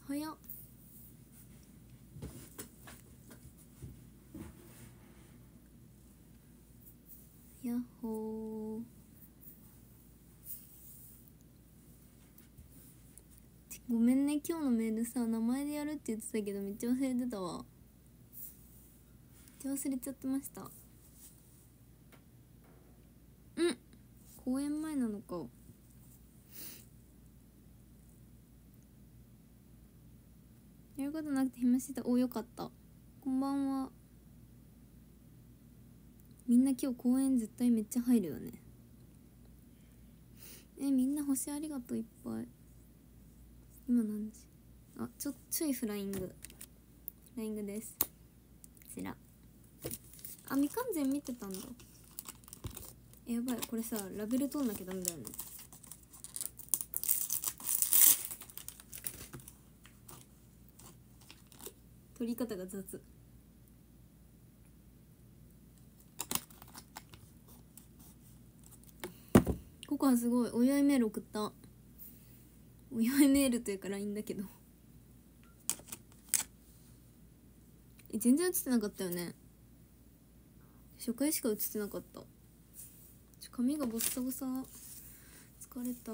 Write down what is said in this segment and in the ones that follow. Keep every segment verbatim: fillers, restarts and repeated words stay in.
早っ。やっほー。ごめんね、今日のメールさ名前でやるって言ってたけどめっちゃ忘れてたわ。めっちゃ忘れちゃってました。うん公演前なのか。やることなくて暇してた。およかった。こんばんは。みんな今日公演絶対めっちゃ入るよね。えみんな星ありがとういっぱい。今何時。あちょちょいフライングフライングです。こちら。あ未完全見てたんだ。えやばいこれさラベル取んなきゃダメだよね。取り方が雑。ココはすごいお祝いメール送った。お祝いメールというか ライン だけどえ全然映ってなかったよね。初回しか映ってなかった。髪がボッサボサ。疲れた。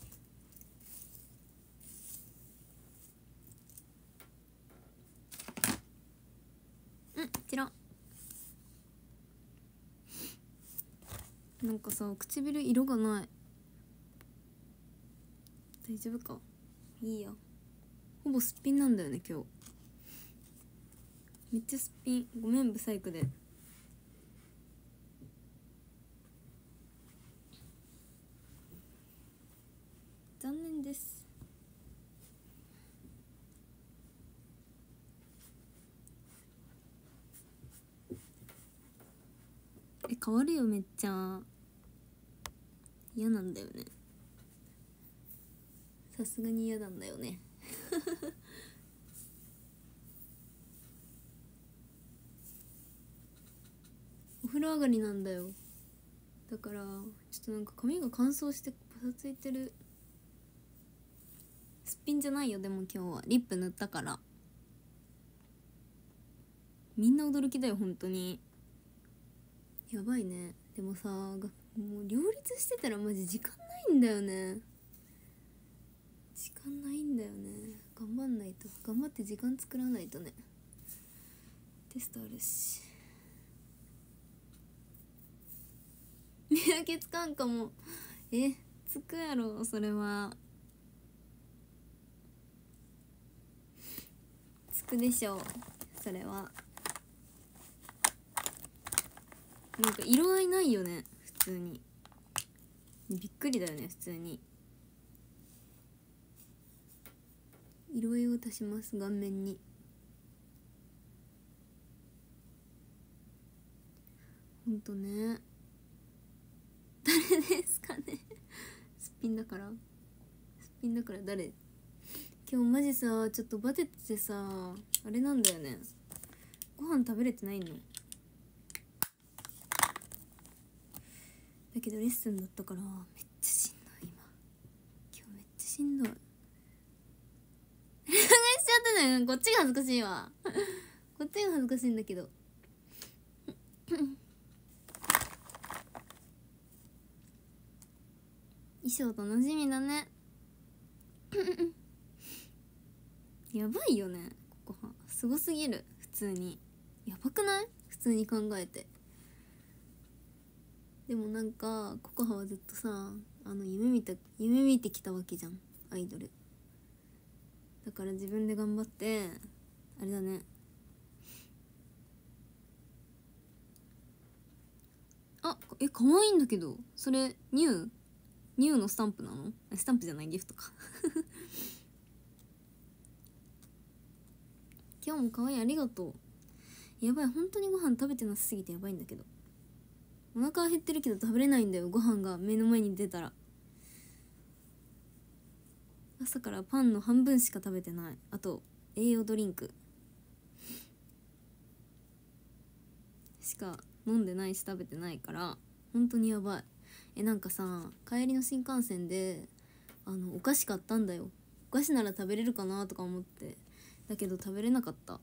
うんこちら。なんかさ唇色がない。大丈夫か。いいやほぼすっぴんなんだよね今日。めっちゃすっぴん。ごめんブサイクで。残念です。え変わるよめっちゃ。嫌なんだよね。さすがに嫌なんだよねお風呂上がりなんだよ。だからちょっとなんか髪が乾燥してパサついてる。すっぴんじゃないよ。でも今日はリップ塗ったから。みんな驚きだよ本当に。やばいね。でもさもう両立してたらマジ時間ないんだよね。時間ないんだよね。頑張んないと。頑張って時間作らないとね。テストあるし。見分けつかんかも。えつくやろそれは。つくでしょうそれは。なんか色合いないよね普通に。びっくりだよね普通に。色合いを足します顔面に。ほんとね。誰ですかねすっぴんだからすっぴんだから誰。今日マジさちょっとバテててさあれなんだよね。ご飯食べれてないの。だけどレッスンだったからめっちゃしんどい今。今日めっちゃしんどい。恋愛しちゃったね。こっちが恥ずかしいわこっちが恥ずかしいんだけど衣装楽しみだねやばいよねここは。すごすぎる普通に。やばくない普通に考えて。でもなんかココハはずっとさあの夢見た夢見てきたわけじゃんアイドルだから自分で頑張ってあれだね。あえ可愛いんだけどそれニューニューのスタンプなの。スタンプじゃないギフトか今日も可愛いありがとう。やばい本当にご飯食べてなさすぎてやばいんだけど。お腹は減ってるけど食べれないんだよご飯が目の前に出たら。朝からパンの半分しか食べてない。あと栄養ドリンクしか飲んでないし食べてないから本当にやばい。えなんかさ帰りの新幹線であのお菓子買ったんだよ。お菓子なら食べれるかなとか思って、だけど食べれなかった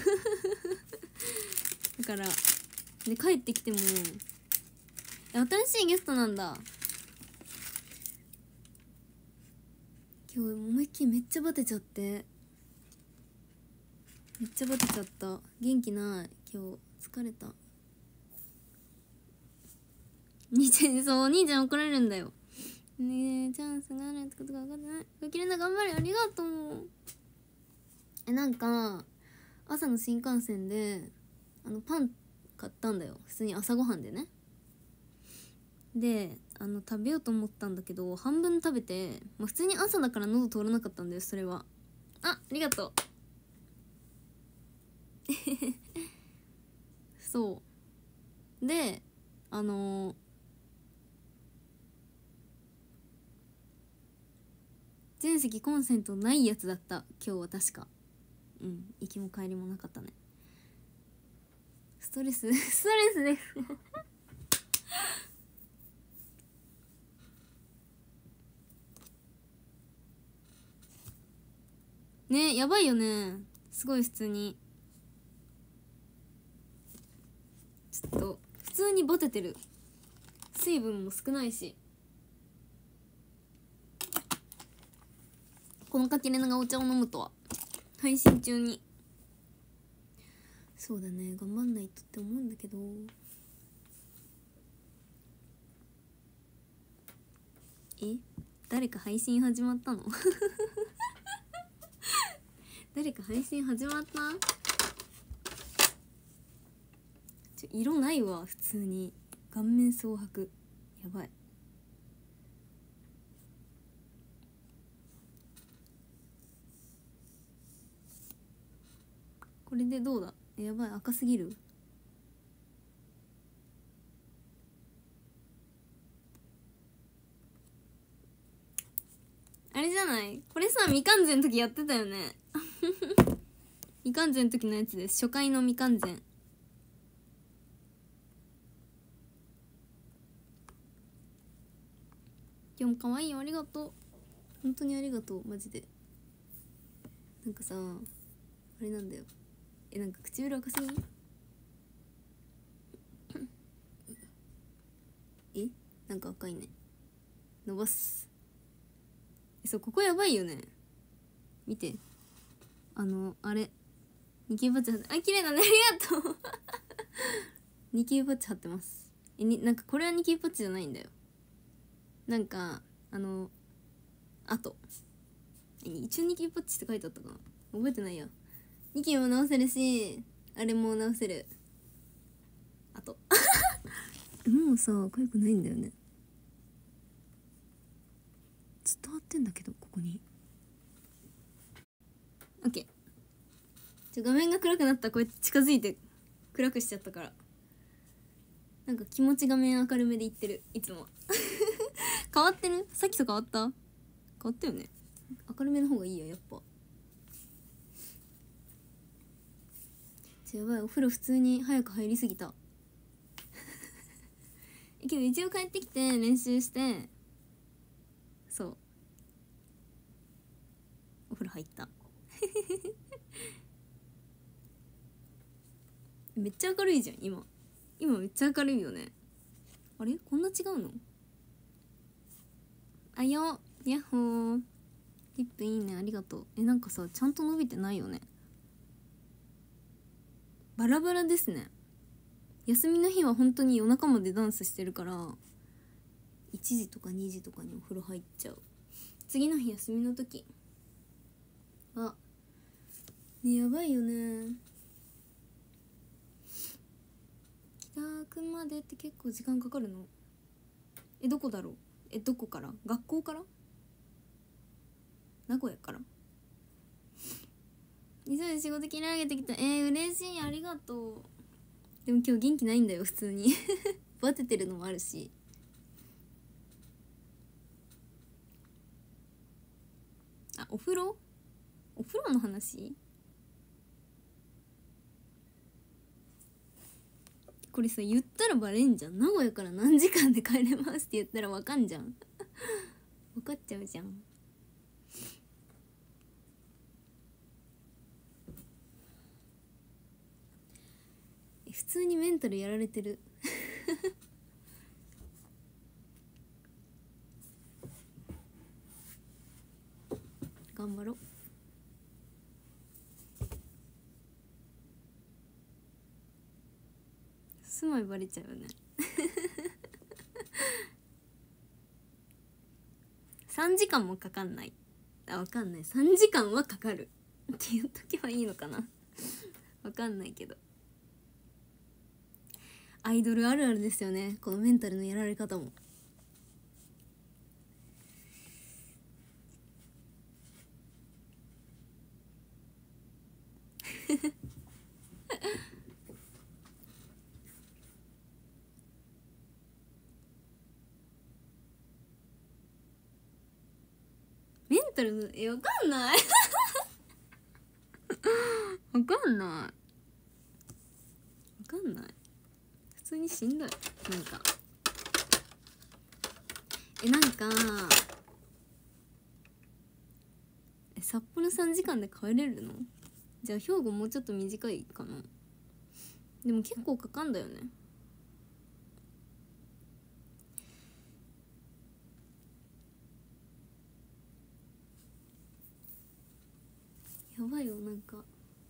だからで帰ってきても新しいゲストなんだ。今日思いっきりめっちゃバテちゃってめっちゃバテちゃった。元気ない今日、疲れた。兄ちゃん、そうお兄ちゃん怒られるんだよねえ。チャンスがあるってことが分かってない。かきれな頑張れ、ありがとう。えなんか朝の新幹線であのパン買ったんだよ、普通に朝ごはんでね。であの食べようと思ったんだけど半分食べて、まあ、普通に朝だから喉通らなかったんだよ。それはあありがとうそうであのー、全席コンセントないやつだった今日は確か。うん行きも帰りもなかったね。ストレスストレスですね、やばいよね。すごい普通にちょっと普通にバテてる。水分も少ないし。このかきれながお茶を飲むとは配信中に。そうだね、頑張んないとって思うんだけど。え誰か配信始まったの誰か配信始まった？ちょ色ないわ普通に。顔面蒼白やばい。これでどうだ。やばい赤すぎる。あれじゃない、これさ未完全の時やってたよね未完全の時のやつです。初回の未完全。今日も可愛いよ、ありがとう。本当にありがとうマジで。なんかさあれなんだよ、えなんか唇赤すぎえなんか赤いね。伸ばす。えそうここやばいよね。見てあのあれニキビパッチ貼って、あ綺麗だねありがとうニキビパッチ貼ってます。えになんかこれはニキビパッチじゃないんだよ。なんかあのあと一応ニキビパッチって書いてあったかな、覚えてないや。ニキビも直せるしあれも直せる。あともうさ痒くないんだよね。伝わってんだけどここに。オッケー。ちょ画面が暗くなった。こうやって近づいて暗くしちゃったから。なんか気持ち画面明るめでいってるいつも変わってる？さっきと変わった？変わったよね。明るめの方がいいややっぱ。ちょやばいお風呂普通に早く入りすぎたえけど一応帰ってきて練習してそうお風呂入っためっちゃ明るいじゃん今。今めっちゃ明るいよね。あれこんな違うの？あよやっほー。リップいいねありがとう。えなんかさちゃんと伸びてないよね。バラバラですね。休みの日は本当に夜中までダンスしてるからいちじとかにじとかにお風呂入っちゃう。次の日休みの時あねやばいよね。帰宅までって結構時間かかるの？えどこだろう。えどこから？学校から？名古屋から？急いで仕事切り上げてきた。えー、嬉しいありがとう。でも今日元気ないんだよ普通にバテてるのもあるし。あお風呂お風呂の話。これさ言ったらバレんじゃん。名古屋から何時間で帰れますって言ったらわかんじゃん分かっちゃうじゃん。 普通にメンタルやられてる頑張ろう。住まいバレちゃうよねさんじかんもかかんない。あ、わかんない。さんじかんはかかるって言っとけばいいのかなわかんないけど、アイドルあるあるですよね、このメンタルのやられ方もメンタルの、え、わかんないわかんないわかんない普通にしんどい。なんかえなんかえ札幌さんじかんで帰れるの？じゃあ兵庫もうちょっと短いかな。でも結構かかんだよね。やばいよ。なんか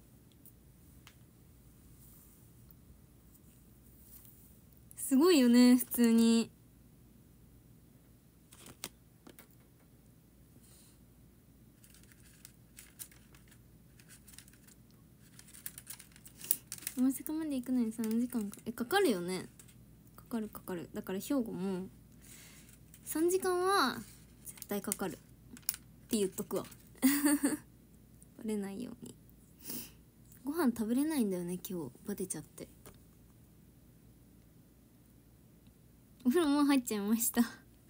すごいよね普通に。大阪まで行くのにさんじかんか。えかかるよね。かかるかかる。だから兵庫もさんじかんは絶対かかるって言っとくわバレないように。ご飯食べれないんだよね今日。バテちゃってお風呂もう入っちゃいました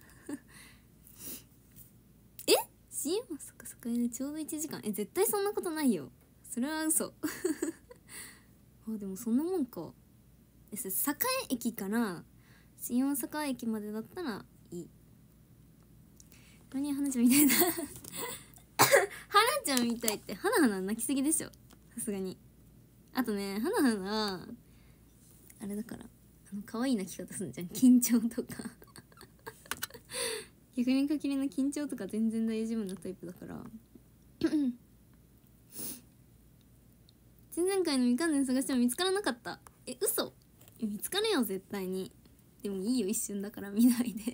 え シーエム そっかそっか。ちょうどいちじかん。え絶対そんなことないよ。それは嘘あでもそんなもんか。えそれ栄駅から新大阪駅までだったらいい。何花ちゃんみたいな花ちゃんみたいって花花泣きすぎでしょさすがに。あとね花花あれだから、あの可愛い泣き方すんじゃん、緊張とか逆にかきりの緊張とか全然大丈夫なタイプだから前々回のみかんでん探しても見つからなかった。え嘘。見つかるよ絶対に。でもいいよ一瞬だから見ないで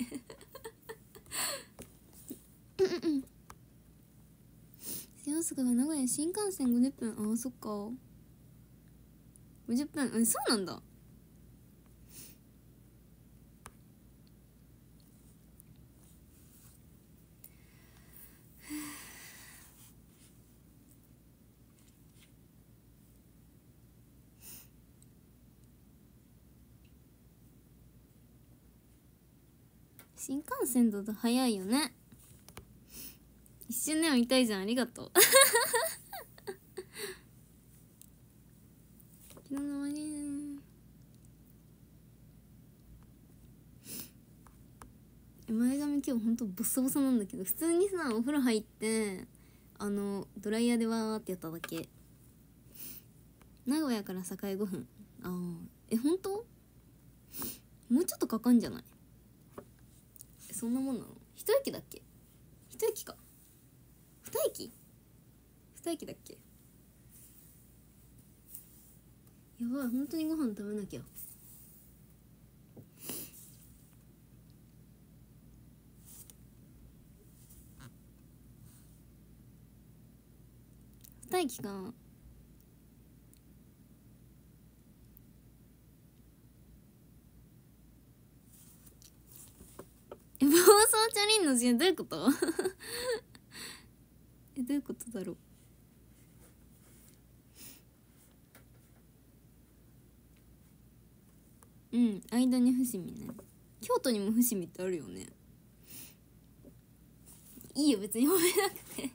新大阪が名古屋新幹線ごじゅっぷん。ああそっかごじゅっぷん。えそうなんだ。新幹線だと早いよね。一瞬でも見たいじゃん。ありがとう昨日の終わり前髪今日ほんとボッサボサなんだけど、普通にさお風呂入ってあのドライヤーでわーってやっただけ。名古屋から栄ごふん。ああえほんともうちょっとかかんじゃない？えそんなもんなの？一駅だっけ？一駅か二駅二駅だっけ。やばい本当にご飯食べなきゃ。二駅か。え暴走チャリンの字どういうことえどういうことだろう。うん間に伏見ね。京都にも伏見ってあるよね。いいよ別に褒めなくて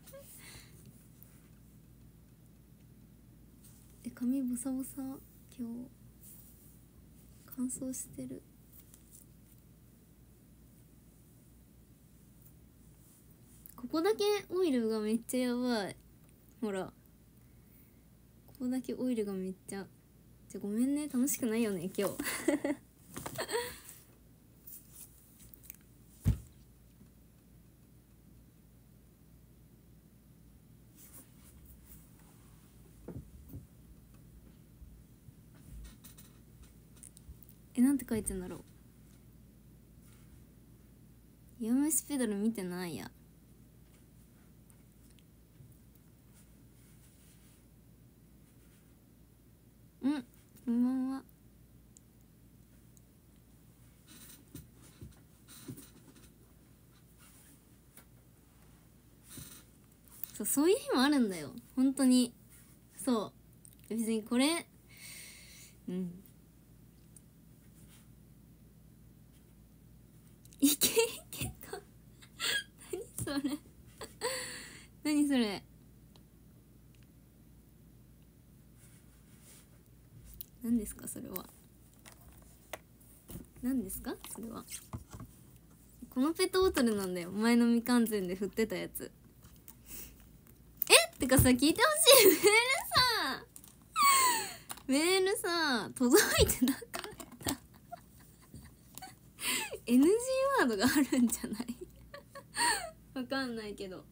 え髪ボサボサ今日乾燥してる。ここだけオイルがめっちゃやばい。ほらここだけオイルがめっちゃじゃごめんね、楽しくないよね今日え、なんて書いてんだろう。弱虫ペダル見てないや。うん、こんばんは。そう、そういう日もあるんだよ本当に。そう別にこれうんいけいけか何それ何それ何ですかそれは。何ですかそれは。このペットボトルなんだよ、前の未完全で振ってたやつ。えってかさ、聞いてほしい。メールさメールさ届いてなかった。エヌジー ワードがあるんじゃないわかんないけど。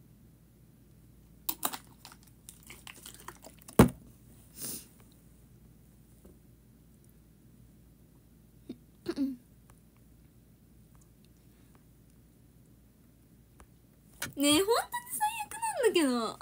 ねえ、本当に最悪なんだけど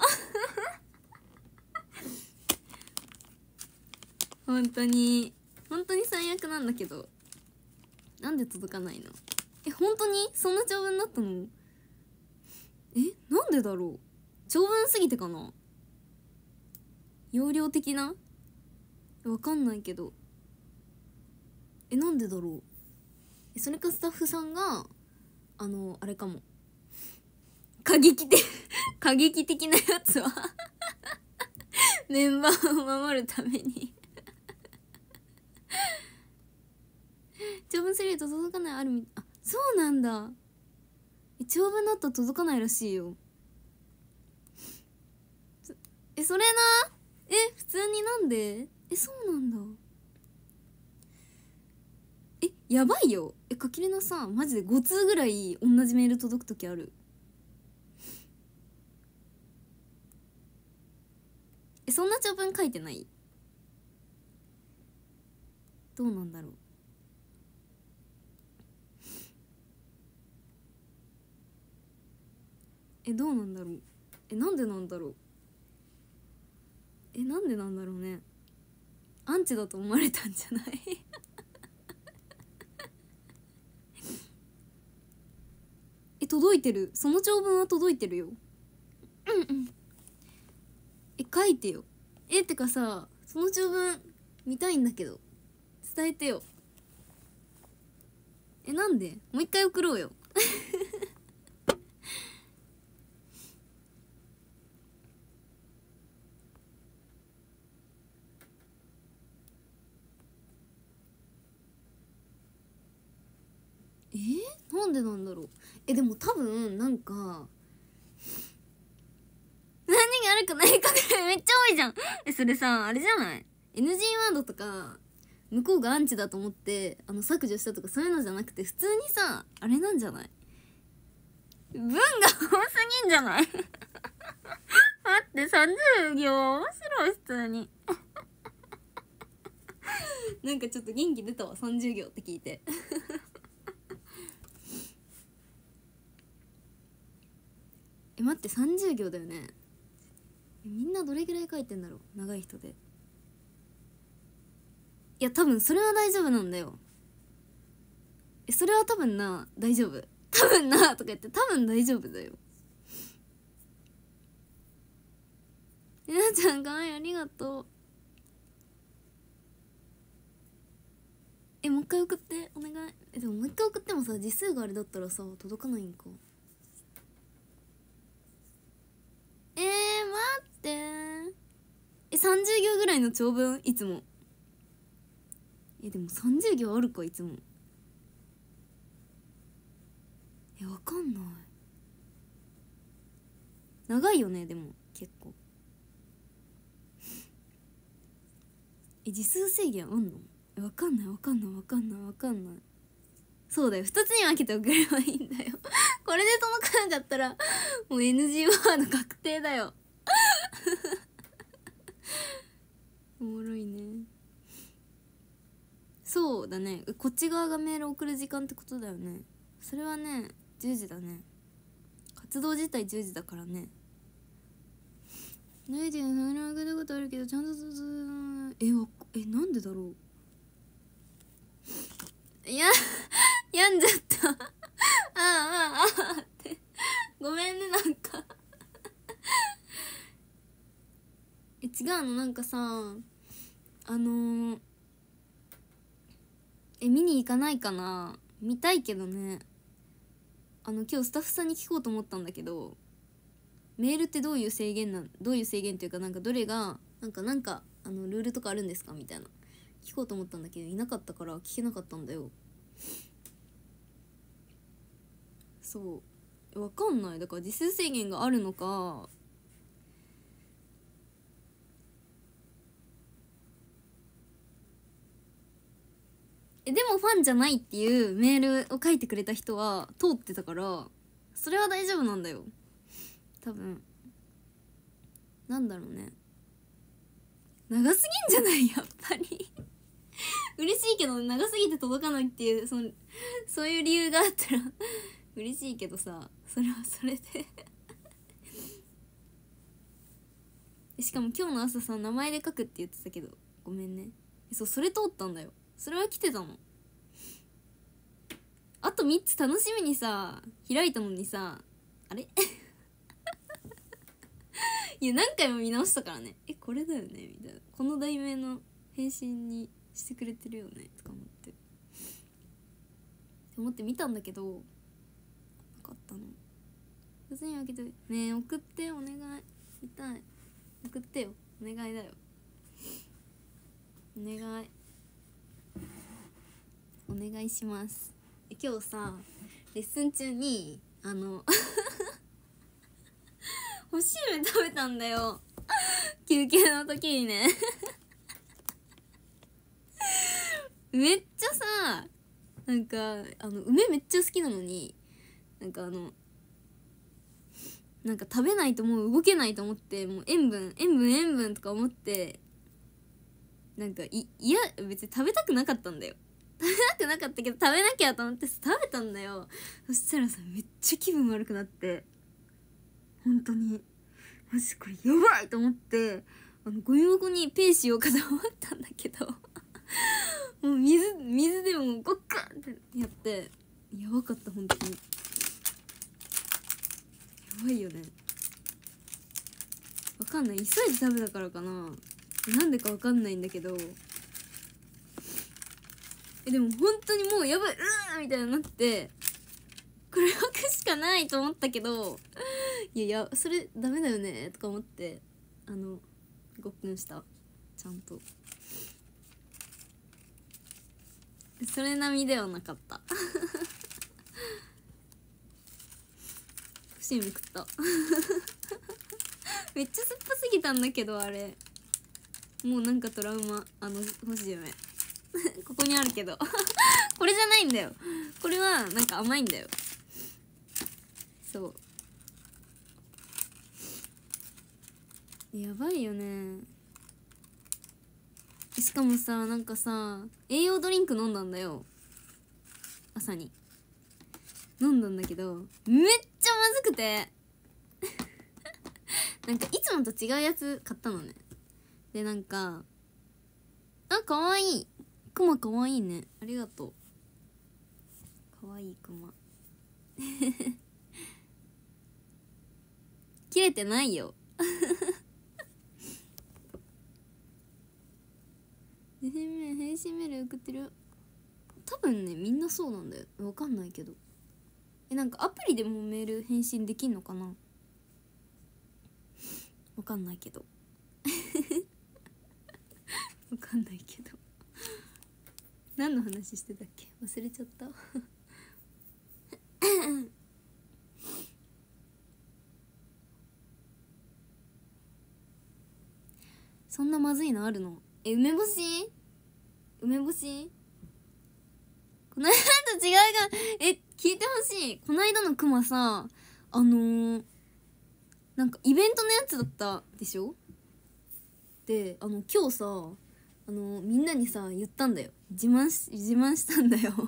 本当に本当に最悪なんだけど、なんで届かないの。え、本当にそんな長文だったの。え、なんでだろう。長文すぎてかな、容量的な。わかんないけど、え、なんでだろう。え、それかスタッフさんがあのあれかも、過激的過激的なやつはメンバーを守るために長文すると届かないあるみ、あ、そうなんだ。長文だと届かないらしいよ。え、それな。え、普通になんで。え、そうなんだ。え、やばいよ。え、かきれなさんマジでご通ぐらい同じメール届く時ある。え、そんな長文書いてない。どうなんだろう。え、どうなんだろう。え、なんでなんだろう。え、なんでなんだろうね。アンチだと思われたんじゃないえ、届いてる。その長文は届いてるよ。うんうん。え、書いてよ。え、ってかさ、その長文見たいんだけど伝えてよ。え、なんで。もう一回送ろうよえー、なんでなんだろう。え、でも多分なんか何が悪くないかぐらいめっちゃ多いじゃん。え、それさ、あれじゃない エヌジー ワードとか向こうがアンチだと思ってあの削除したとかそういうのじゃなくて、普通にさあれなんじゃない。文が多すぎんじゃない待ってさんじゅう行面白い普通になんかちょっと元気出たわ、さんじゅう行って聞いてえ、待って、さんじゅう行だよね。みんなどれぐらい書いてんだろう、長い人で。いや多分それは大丈夫なんだよ。え、それは多分な大丈夫、多分なとか言って多分大丈夫だよ。えなちゃんかわいい、ありがとう。え、もう一回送ってお願い。え、でももう一回送ってもさ、字数があれだったらさ届かないんか。えー、待ってー。え、さんじゅう行ぐらいの長文いつも。え、でもさんじゅう行あるかいつも。え、わかんない。長いよねでも結構。 え字数制限あんの？えわかんないわかんないわかんないわかんない。そうだよ、ふたつに分けて送ればいいんだよこれで届かなかったらもう エヌジー ワード確定だよおもろいね。そうだね、こっち側がメール送る時間ってことだよね。それはねじゅうじだね。活動自体じゅうじだからね。ないでそれは送ったことあるけどちゃんとえわえなんでだろう。いや病んじゃったあああああってごめんね。なんかえ違うの、なんかさあのー、え見に行かないかな。見たいけどね。あの今日スタッフさんに聞こうと思ったんだけど、メールってどういう制限なんどういう制限っていうか、なんかどれがなんかなんかあのルールとかあるんですかみたいな聞こうと思ったんだけどいなかったから聞けなかったんだよ。そうわかんない。だから字数制限があるのかえでもファンじゃないっていうメールを書いてくれた人は通ってたからそれは大丈夫なんだよ多分。なんだろうね、長すぎんじゃないやっぱり嬉しいけど長すぎて届かないっていうそのそういう理由があったら嬉しいけどさ、それはそれでしかも今日の朝さ名前で書くって言ってたけどごめんね。そうそれ通ったんだよ。それは来てたの。あとみっつ楽しみにさ開いたのにさあれいや何回も見直したからね。えこれだよねみたいな、この題名の返信にしてくれてるよねとか思って思って見たんだけどなかったの。別にわけでねえ送ってお願い見たい。送ってよお願いだよお願いお願いします。今日さレッスン中にあの干し梅食べたんだよ休憩の時にねめっちゃさなんかあの梅めっちゃ好きなのになんかあのなんか食べないともう動けないと思ってもう塩分塩分塩分とか思ってなんかいいや別に食べたくなかったんだよ。食べたくなかったけど食べなきゃと思って食べたんだよ。そしたらさめっちゃ気分悪くなって本当にマジこれやばいと思ってあのゴミ箱にペーしようかと思ったんだけどもう水水でもゴッカンってやってやばかった本当にやばいよね。わかんない急いで食べたからかななんでかわかんないんだけどえでも本当にもうやばいうーみたいになってこれ吐くしかないと思ったけどいやいやそれダメだよねとか思ってあのごっくんしたちゃんとそれ並みではなかったシーム食っためっちゃ酸っぱすぎたんだけどあれもうなんかトラウマあの干し梅ここにあるけどこれじゃないんだよ。これはなんか甘いんだよ。そうやばいよね。しかもさなんかさ栄養ドリンク飲んだんだよ朝に飲んだんだけどめっちゃまずくてなんかいつもと違うやつ買ったのね。でなんかあかわいいクマかわいいねありがとうかわいいクマ切れてないよ返信メール送ってる多分ねみんなそうなんだよ。わかんないけどえなんかアプリでもメール返信できんのかなわかんないけどわかんないけど何の話してたっけ忘れちゃったそんなまずいのあるの？ え、梅干し梅干しこの間と違うが、え、聞いてほしい。この間のクマさ、あのー、なんかイベントのやつだったでしょ。で、あの今日さ、あのみんなにさ言ったんだよ。自慢し自慢したんだよ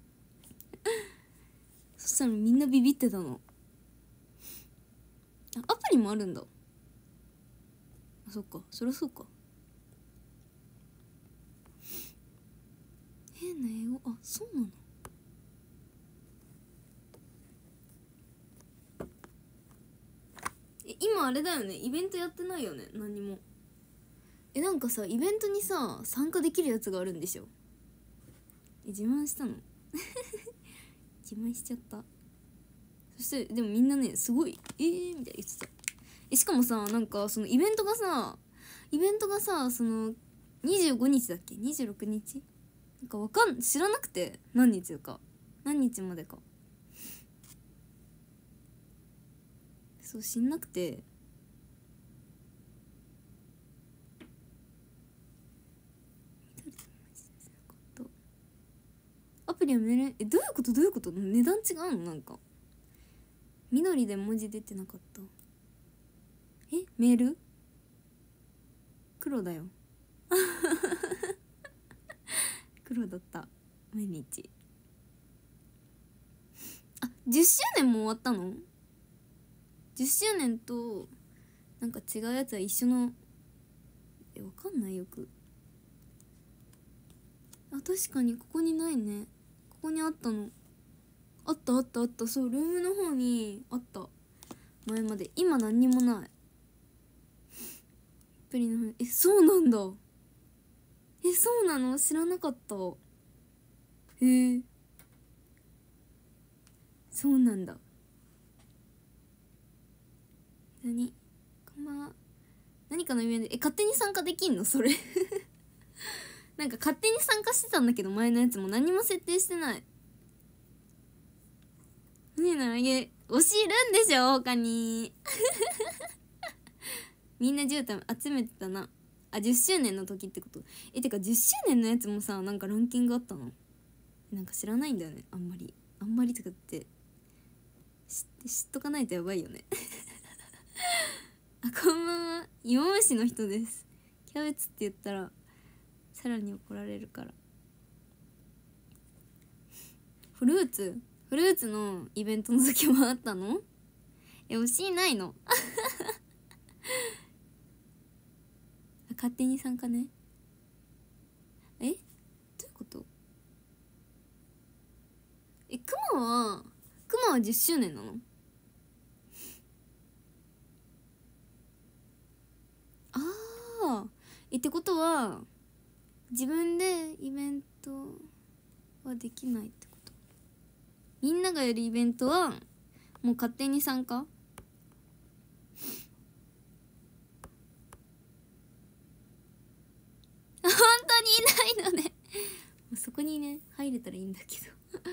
そしたらみんなビビってたの。あ、アプリもあるんだ。あ、そっか、そりゃそうか。変な英語、あ、そうなの。え、今あれだよね、イベントやってないよね、何も。え、なんかさ、イベントにさ参加できるやつがあるんでしょ。え、自慢したの自慢しちゃった。そしてでもみんなね、すごいえーみたいな言ってた。え、しかもさ、なんかそのイベントがさイベントがさそのにじゅうごにちだっけ、にじゅうろくにちなんかわかん知らなくて、何日か何日までか、そう知んなくて、アプリはメール、え、どういうことどういうこと、値段違うの。なんか緑で文字出てなかった。え、メール黒だよ黒だった毎日。あ、じゅっしゅうねんも終わったの。じゅっしゅうねんとなんか違うやつは一緒の、え、わかんないよく。あ、確かにここにないね。ここにあったの。あったあったあった、そう、ルームの方にあった、前まで。今何にもない。アプリの方、え、そうなんだ。え、そうなの、知らなかった。へえ、そうなんだ。何、こんばんは。何かのイベント、え、勝手に参加できんのそれなんか勝手に参加してたんだけど、前のやつも何も設定してない。ねえなら、え、推しいるんでしょ他にみんな絨毯集めてたな。あ、じゅっしゅうねんの時ってこと。え、てかじゅっしゅうねんのやつもさ、なんかランキングあったの。なんか知らないんだよね、あんまり。あんまりとかって知って知っとかないとやばいよねあ、こんばんは、芋虫の人です。キャベツって言ったらさらに怒られるから。フルーツフルーツのイベントの時もあったの。え、推しいないの勝手に参加ね。え、どういうこと。え、クマはクマはじゅっしゅうねんなの。ああ、え、ってことは自分でイベントはできないってこと。みんながやるイベントはもう勝手に参加。本当にいないのねそこにね入れたらいいんだけど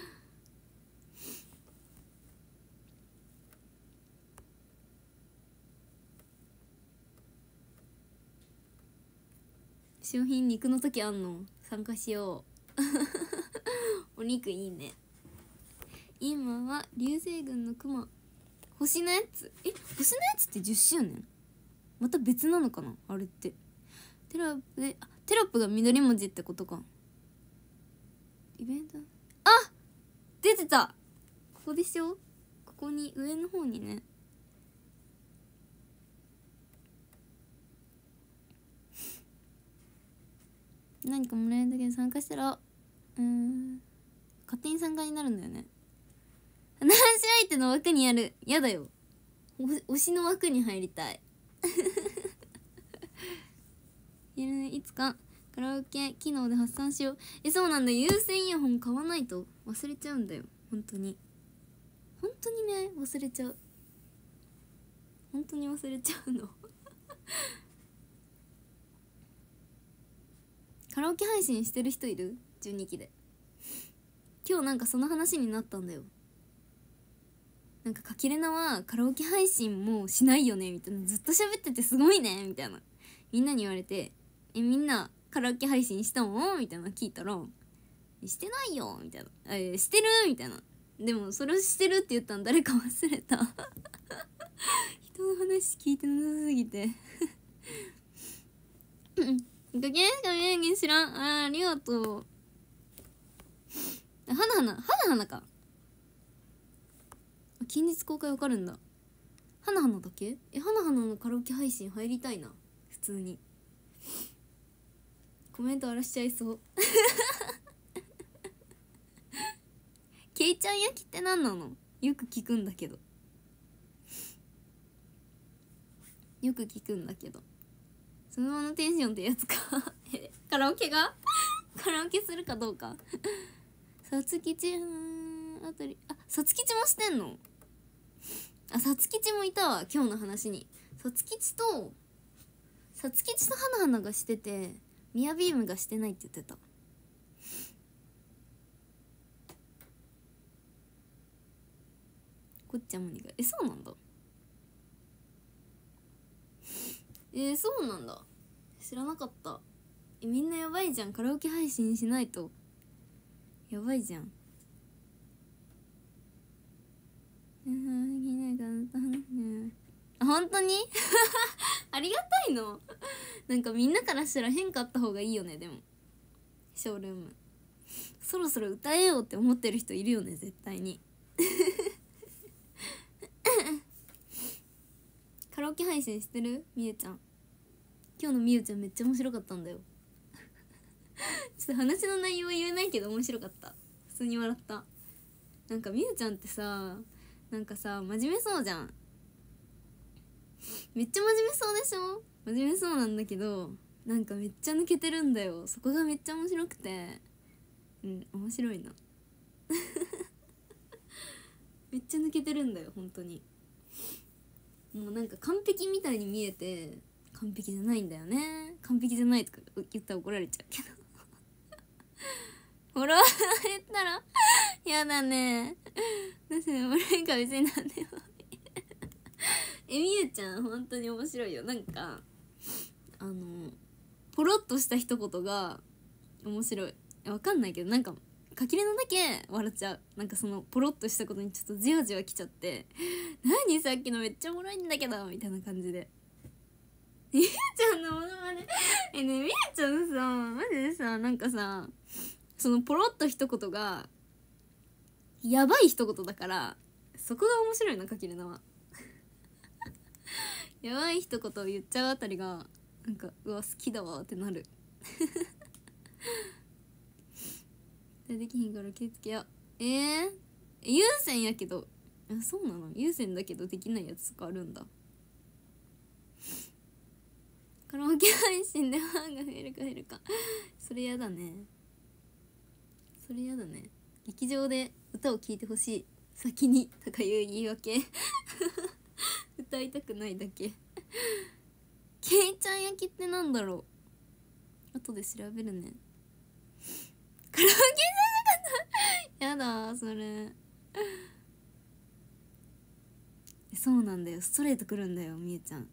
商品肉の時あんの、参加しようお肉いいね。今は流星群のクマ、星のやつ、え、星のやつってじゅっしゅうねん、また別なのかなあれって。テロップで、あ、テロップが緑文字ってことか。イベント、あ、出てた、ここでしょ。ここに上の方にね。何かもらえるだけで参加したら、うーん、勝手に参加になるんだよね。話し相手の枠にやる、やだよ、推しの枠に入りたいいつかカラオケ機能で発散しよう。え、そうなんだ、有線イヤホン買わないと忘れちゃうんだよ、本当に本当にね、忘れちゃう、本当に忘れちゃうのカラオケ配信してる人いる？じゅうにきで。今日なんかその話になったんだよ。なんかかきれなはカラオケ配信もしないよねみたいな、ずっと喋っててすごいねみたいな、みんなに言われて、え、みんなカラオケ配信したのみたいな聞いたら、してないよみたいな、えしてるみたいな。でもそれをしてるって言ったの誰か忘れた人の話聞いてなさすぎてうんガキしか見えんげ知らん。あーありがとう。はなはなはなはなか。近日公開わかるんだ。はなはなだけ。え、はなはなのカラオケ配信入りたいな。普通にコメント荒らしちゃいそうけいちゃん焼きって何なの？よく聞くんだけどよく聞くんだけどそのままのテンションってやつかえカラオケがカラオケするかどうかさつきちあたり、あ、さつきちもしてんの？あ、さつきちもいたわ、今日の話に。さつきちとさつきちとはなはながしてて、ミヤビームがしてないって言ってた。こっちゃもにがえ、そうなんだ。えー、そうなんだ。知らなかった。え、みんなやばいじゃん。カラオケ配信しないとやばいじゃん。あ、本当にありがたいのなんかみんなからしたら変化あった方がいいよね。でもショールームそろそろ歌えようって思ってる人いるよね、絶対にカラオケ配信してる？みゆちゃん今日のみゆちゃんめっちゃ面白かったんだよちょっと話の内容は言えないけど面白かった。普通に笑った。なんかみゆちゃんってさ、なんかさ真面目そうじゃん。めっちゃ真面目そうでしょ。真面目そうなんだけどなんかめっちゃ抜けてるんだよ。そこがめっちゃ面白くて、うん面白いなめっちゃ抜けてるんだよ本当に。もうなんか完璧みたいに見えて完璧じゃないんだよね。完璧じゃないとか言ったら怒られちゃうけどフォロワー減ったらやだね。私の俺が別になんでもえみゆちゃん本当に面白いよ。なんかあのポロッとした一言が面白い。わかんないけどなんかかきれのだけ笑っちゃう。なんかそのポロッとしたことにちょっとじわじわきちゃって何さっきのめっちゃおもろいんだけどみたいな感じでみゆちゃんのものまねえねみゆちゃんさマジでさなんかさそのポロッと一言がやばい一言だからそこが面白いのかきれなはやばい一言を言っちゃうあたりがなんかうわ好きだわってなるできひんから気付けや。えー、優先やけど、あ、そうなの？優先だけどできないやつとかあるんだ。カラオケ配信でファンが増えるか減るかそれやだね。それやだね。劇場で歌を聴いてほしい先にとかいう言い訳歌いたくないだけけいちゃん焼きってなんだろう。後で調べるね。カラオケじゃなかったやだそれそうなんだよ。ストレートくるんだよみゆちゃん。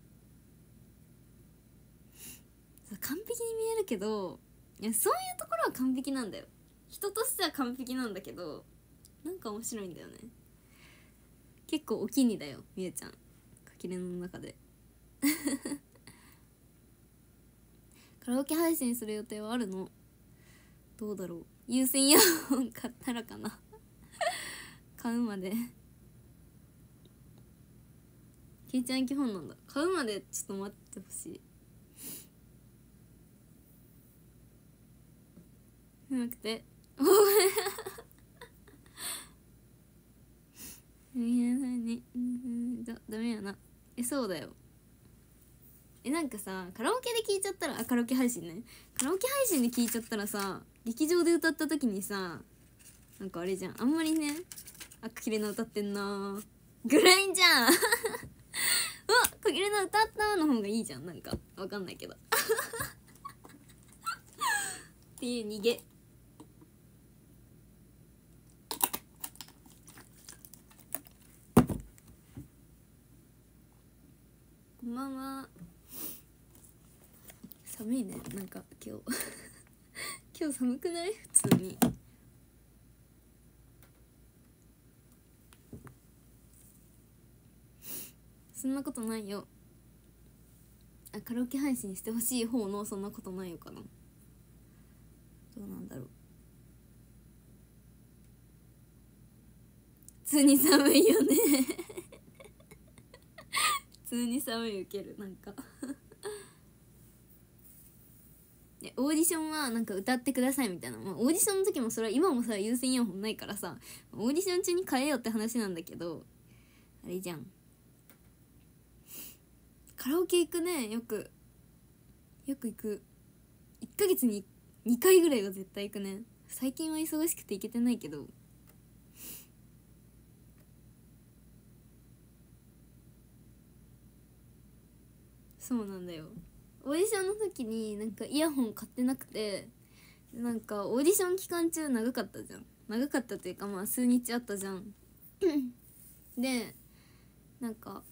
完璧に見えるけどいやそういうところは完璧なんだよ。人としては完璧なんだけどなんか面白いんだよね。結構お気に入りだよみゆちゃん。かきれの中でカラオケ配信する予定はあるの？どうだろう。有線イヤホン買ったらかな買うまでけいちゃん基本なんだ。買うまでちょっと待ってほしい。うまくてごめんなさいね。だダメやな。えそうだよ。えなんかさカラオケで聞いちゃったらあカラオケ配信ね。カラオケ配信で聞いちゃったらさ劇場で歌った時にさなんかあれじゃん。あんまりねあかきれな歌ってんなぐらいじゃんうわかきれな歌ったの方がいいじゃん。なんかわかんないけどっていう逃げ。こんばんは。 寒いね、なんか今日今日寒くない？普通に。そんなことないよ。あ、カラオケ配信してほしい方のそんなことないよかな。どうなんだろう。普通に寒いよね普通に寒い、ウケる。なんかオーディションはなんか歌ってくださいみたいな、まあ、オーディションの時もそれは今もさ有線イヤホンないからさ、オーディション中に変えようって話なんだけど、あれじゃん、カラオケ行くね。よくよく行く。いっかげつににかいぐらいは絶対行くね。最近は忙しくて行けてないけど。そうなんだよ。オーディションの時になんかイヤホン買ってなくて、なんかオーディション期間中長かったじゃん。長かったというかまあ数日あったじゃんでなんか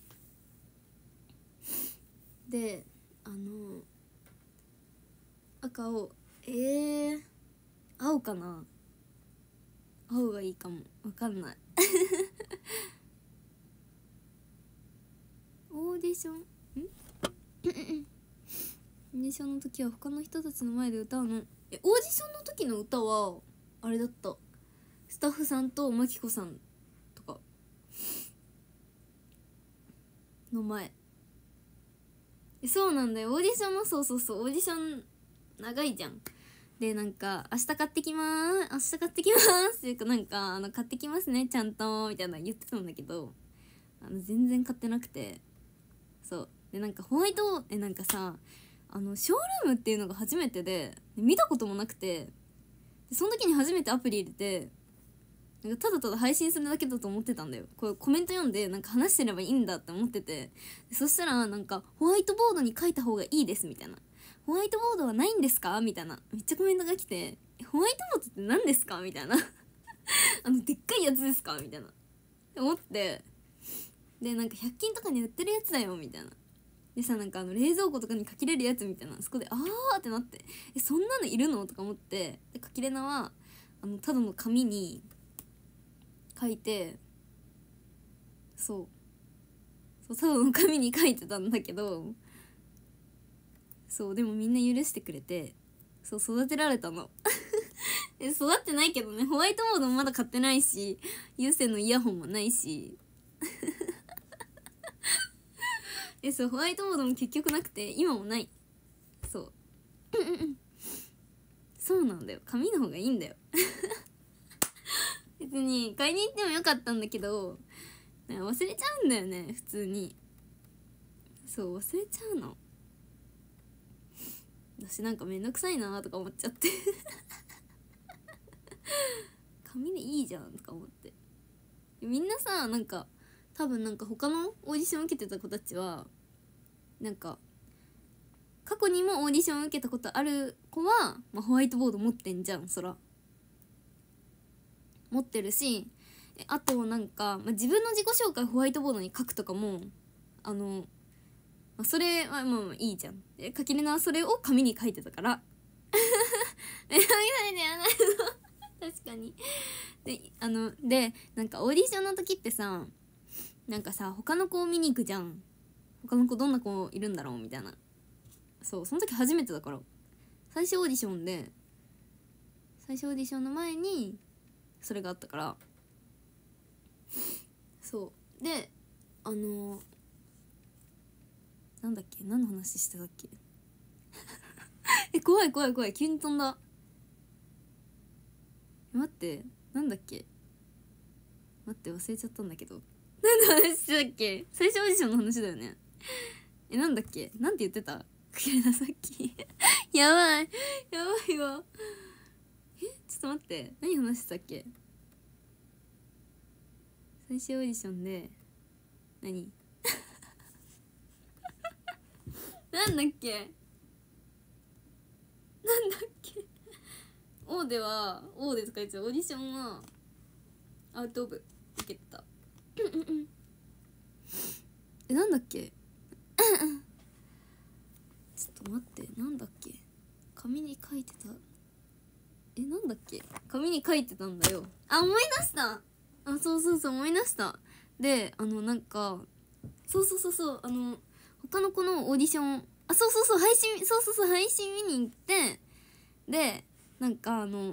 であの赤青えー、青かな。青がいいかも。わかんないオーディションんオーディションの時は他の人たちの前で歌うの。えオーディションの時の歌はあれだった。スタッフさんとマキコさんとかの前。えそうなんだよ。オーディションもそうそうそう、オーディション長いじゃん。でなんか明日買ってきまーす明日買ってきまーすっていうか、なんかあの買ってきますねちゃんとみたいな言ってたんだけど、あの全然買ってなくて。そうでなんかホワイトえなんかさ、あのショールームっていうのが初めてで、見たこともなくて、でその時に初めてアプリ入れて、なんかただただ配信するだけだと思ってたんだよ。これコメント読んでなんか話してればいいんだって思ってて、そしたらなんかホワイトボードに書いた方がいいですみたいな、ホワイトボードはないんですかみたいなめっちゃコメントが来て、ホワイトボードって何ですかみたいなあのでっかいやつですかみたいな思って、でなんかひゃく均とかに売ってるやつだよみたいな。でさなんかあの冷蔵庫とかにかけれるやつみたいな、そこであーってなって、えそんなのいるのとか思って、でかきれなはあのただの紙に書いて、そうそうただの紙に書いてたんだけど、そうでもみんな許してくれて、そう育てられたのえ育ってないけどね。ホワイトボードもまだ買ってないし、有線のイヤホンもないしえそうホワイトボードも結局なくて今もない。そうそうなんだよ、紙の方がいいんだよ別に買いに行ってもよかったんだけど、忘れちゃうんだよね普通に。そう忘れちゃうの。私なんかめんどくさいなとか思っちゃって紙でいいじゃんとか思って。みんなさなんか多分なんか他のオーディション受けてた子たちはなんか過去にもオーディション受けたことある子は、まあ、ホワイトボード持ってんじゃん。そら持ってるし、あとなんか、まあ、自分の自己紹介ホワイトボードに書くとかもあの、まあ、それはまあまあいいじゃん。でかきれなはそれを紙に書いてたからえ書いてやないの確かに。であのでなんかオーディションの時ってさなんかさ他の子を見に行くじゃん。他の子どんな子いるんだろうみたいな。そうその時初めてだから、最初オーディションで最初オーディションの前にそれがあったから、そうであのなんだっけ、何の話してたっけえ怖い怖い怖い、急に飛んだ。待ってなんだっけ、待って忘れちゃったんだけど、何の話してたっけ。最初オーディションの話だよね。えなんだっけ、なんて言ってたくれなさっきやばいやばいわ。えちょっと待って、何話してたっけ。最初オーディションで何なんだっけなんだっけオーではオーでとか言ってた。オーディションはアウトオブ受けてたえなんだっけちょっと待って、なんだっけ、紙に書いてた、えなんだっけ、紙に書いてたんだよ。あ、思い出した。あ、そうそうそう、思い出した。で、あのなんかそうそうそうそう、あの他の子のオーディション、あ、そうそうそう、配信、そうそうそう、配信見に行って、でなんかあの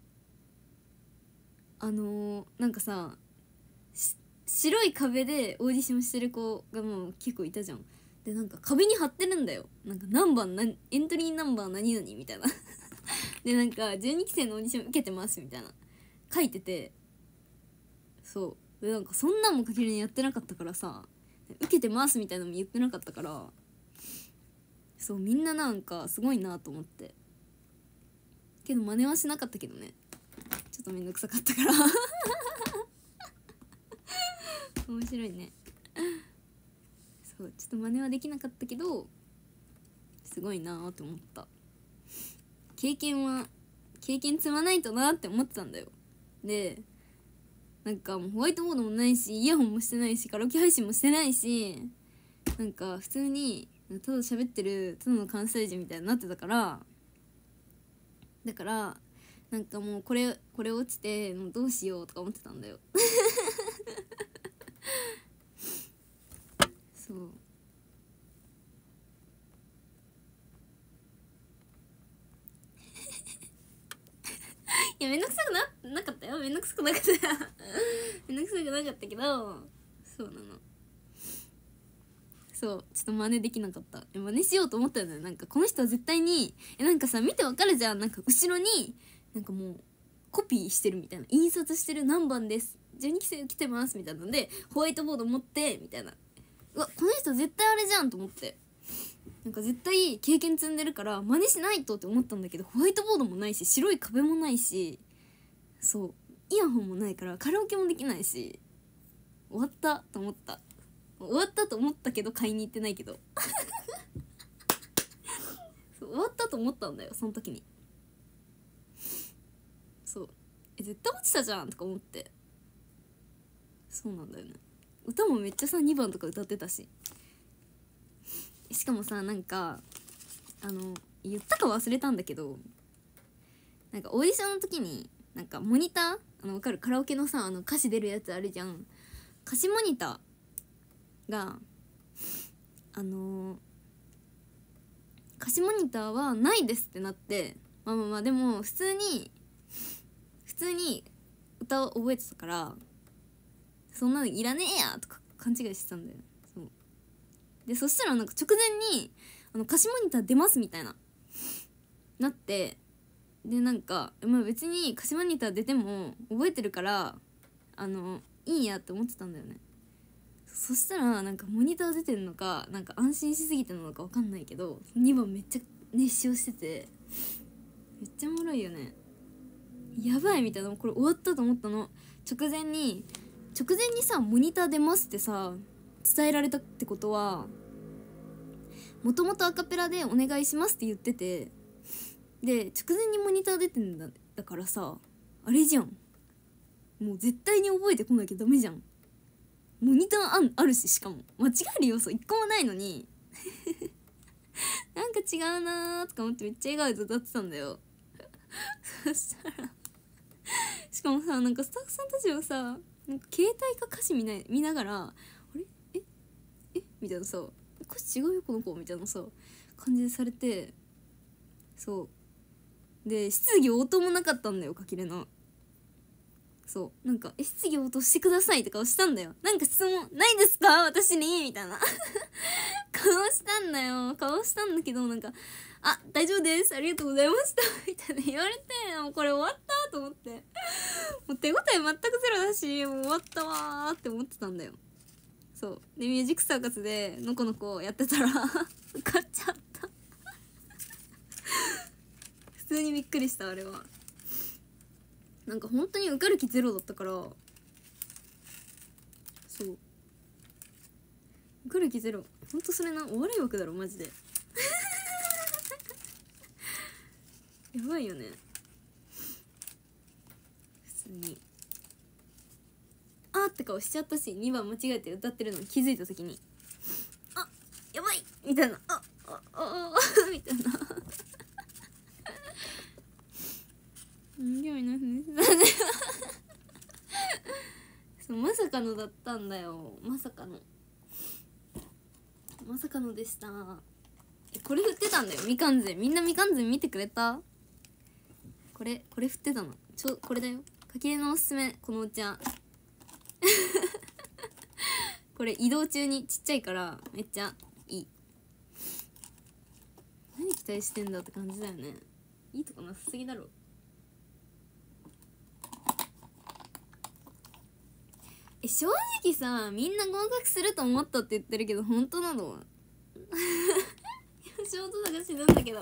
あのー、なんかさ、白い壁でオーディションしてる子がもう結構いたじゃん。でなんか壁に貼ってるんだよ、なんか何番何エントリーナンバー何々みたいなでなんかじゅうにきせいのオーディション受けてますみたいな書いてて、そうでなんかそんなんもかけるにやってなかったからさ、受けてますみたいなのも言ってなかったから、そう、みんななんかすごいなと思って、けど真似はしなかったけどね、ちょっとめんどくさかったから面白いね。そう、ちょっと真似はできなかったけどすごいなと思った。経験は経験積まないとなって思ってたんだよ。でなんかもうホワイトボードもないし、イヤホンもしてないし、カラオケ配信もしてないし、なんか普通にただ喋ってるただの関西人みたいになってたから、だからなんかもうこれこれ落ちてもうどうしようとか思ってたんだよそういやめんどくさく な, なかったよめんどくさくなかっためんどくさくなかったけど、そうなの。そうちょっと真似できなかった。真似しようと思ったんだよ。なんかこの人は絶対にえなんかさ見てわかるじゃん、なんか後ろになんかもうコピーしてるみたいな、印刷してる何番ですじゅうにきせい来てますみたいなのでホワイトボード持ってみたいな、うわこの人絶対あれじゃんと思って、なんか絶対経験積んでるから真似しないとって思ったんだけど、ホワイトボードもないし白い壁もないし、そうイヤホンもないからカラオケもできないし、終わったと思った。終わったと思ったけど買いに行ってないけどそう終わったと思ったんだよその時に。そうえ絶対落ちたじゃんとか思って、そうなんだよね。歌もめっちゃさにばんとか歌ってたし、しかもさなんかあの言ったか忘れたんだけど、なんかオーディションの時になんかモニター、あの分かるカラオケのさあの歌詞出るやつあるじゃん、歌詞モニターがあのー、歌詞モニターはないですってなって、まあまあまあでも普通に普通に歌を覚えてたからそんなのいらねえやとか勘違いしてたんだよ。そうでそしたらなんか直前にあの歌詞モニター出ますみたいななって、でなんか、まあ、別に歌詞モニター出ても覚えてるからあのいいやって思ってたんだよね。そしたらなんかモニター出てるのかなんか安心しすぎてなのか分かんないけどにばんめっちゃ熱唱しててめっちゃおもろいよね。やばいみたいな、これ終わったと思ったの。直前に直前にさモニター出ますってさ伝えられたってことはもともとアカペラでお願いしますって言ってて、で直前にモニター出てんだだからさあれじゃん、もう絶対に覚えてこなきゃダメじゃん。モニター あ, あるし、しかも間違える要素一個もないのになんか違うなーとか思ってめっちゃ笑顔で歌ってたんだよそしたらしかもさなんかスタッフさんたちはさなんか携帯か歌詞見な見ながらあれええみたいなさ、歌詞違うよこの子みたいなさ感じでされて、そうで質疑応答もなかったんだよ、かきれな。そうなんか「え質疑応答してください」とか押したんだよ。なんか質問ないですか私にみたいな顔したんだよ顔したんだけどなんか「あ大丈夫ですありがとうございました」みたいな言われて、もうこれ終わったと思って、もう手応え全くゼロだしもう終わったわーって思ってたんだよ。そうでミュージックサーカスでのこのこやってたら受かっちゃった普通にびっくりした。あれはなんか本当に受かる気ゼロだったから、そう受かる気ゼロ、ほんとそれなお笑い枠だろマジでやばいよね普通に。あーって顔しちゃったし、にばん間違えて歌ってるのに気づいた時にあやばいみたいな、ああああみたいなかのだったんだよ。まさかのまさかのでした。えこれ振ってたんだよ、みかんぜん。みんなみかんぜん見てくれた？これこれ振ってたの。ちょこれだよ、かきれのおすすめ、このお茶これ移動中にちっちゃいからめっちゃいい。何期待してんだって感じだよね。いいとこなさすぎだろ。え正直さ、みんな合格すると思ったって言ってるけど本当なの？仕事探しなんだけど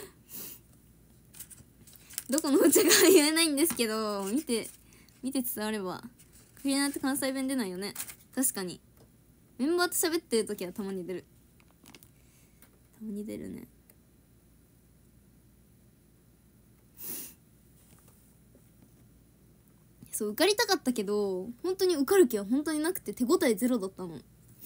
どこのお茶か言えないんですけど、見て見て伝われば。クリアナって関西弁出ないよね。確かにメンバーと喋ってる時はたまに出るたまに出るね。そう受かりたかったけど本当に受かる気は本当になくて、手応えゼロだったの。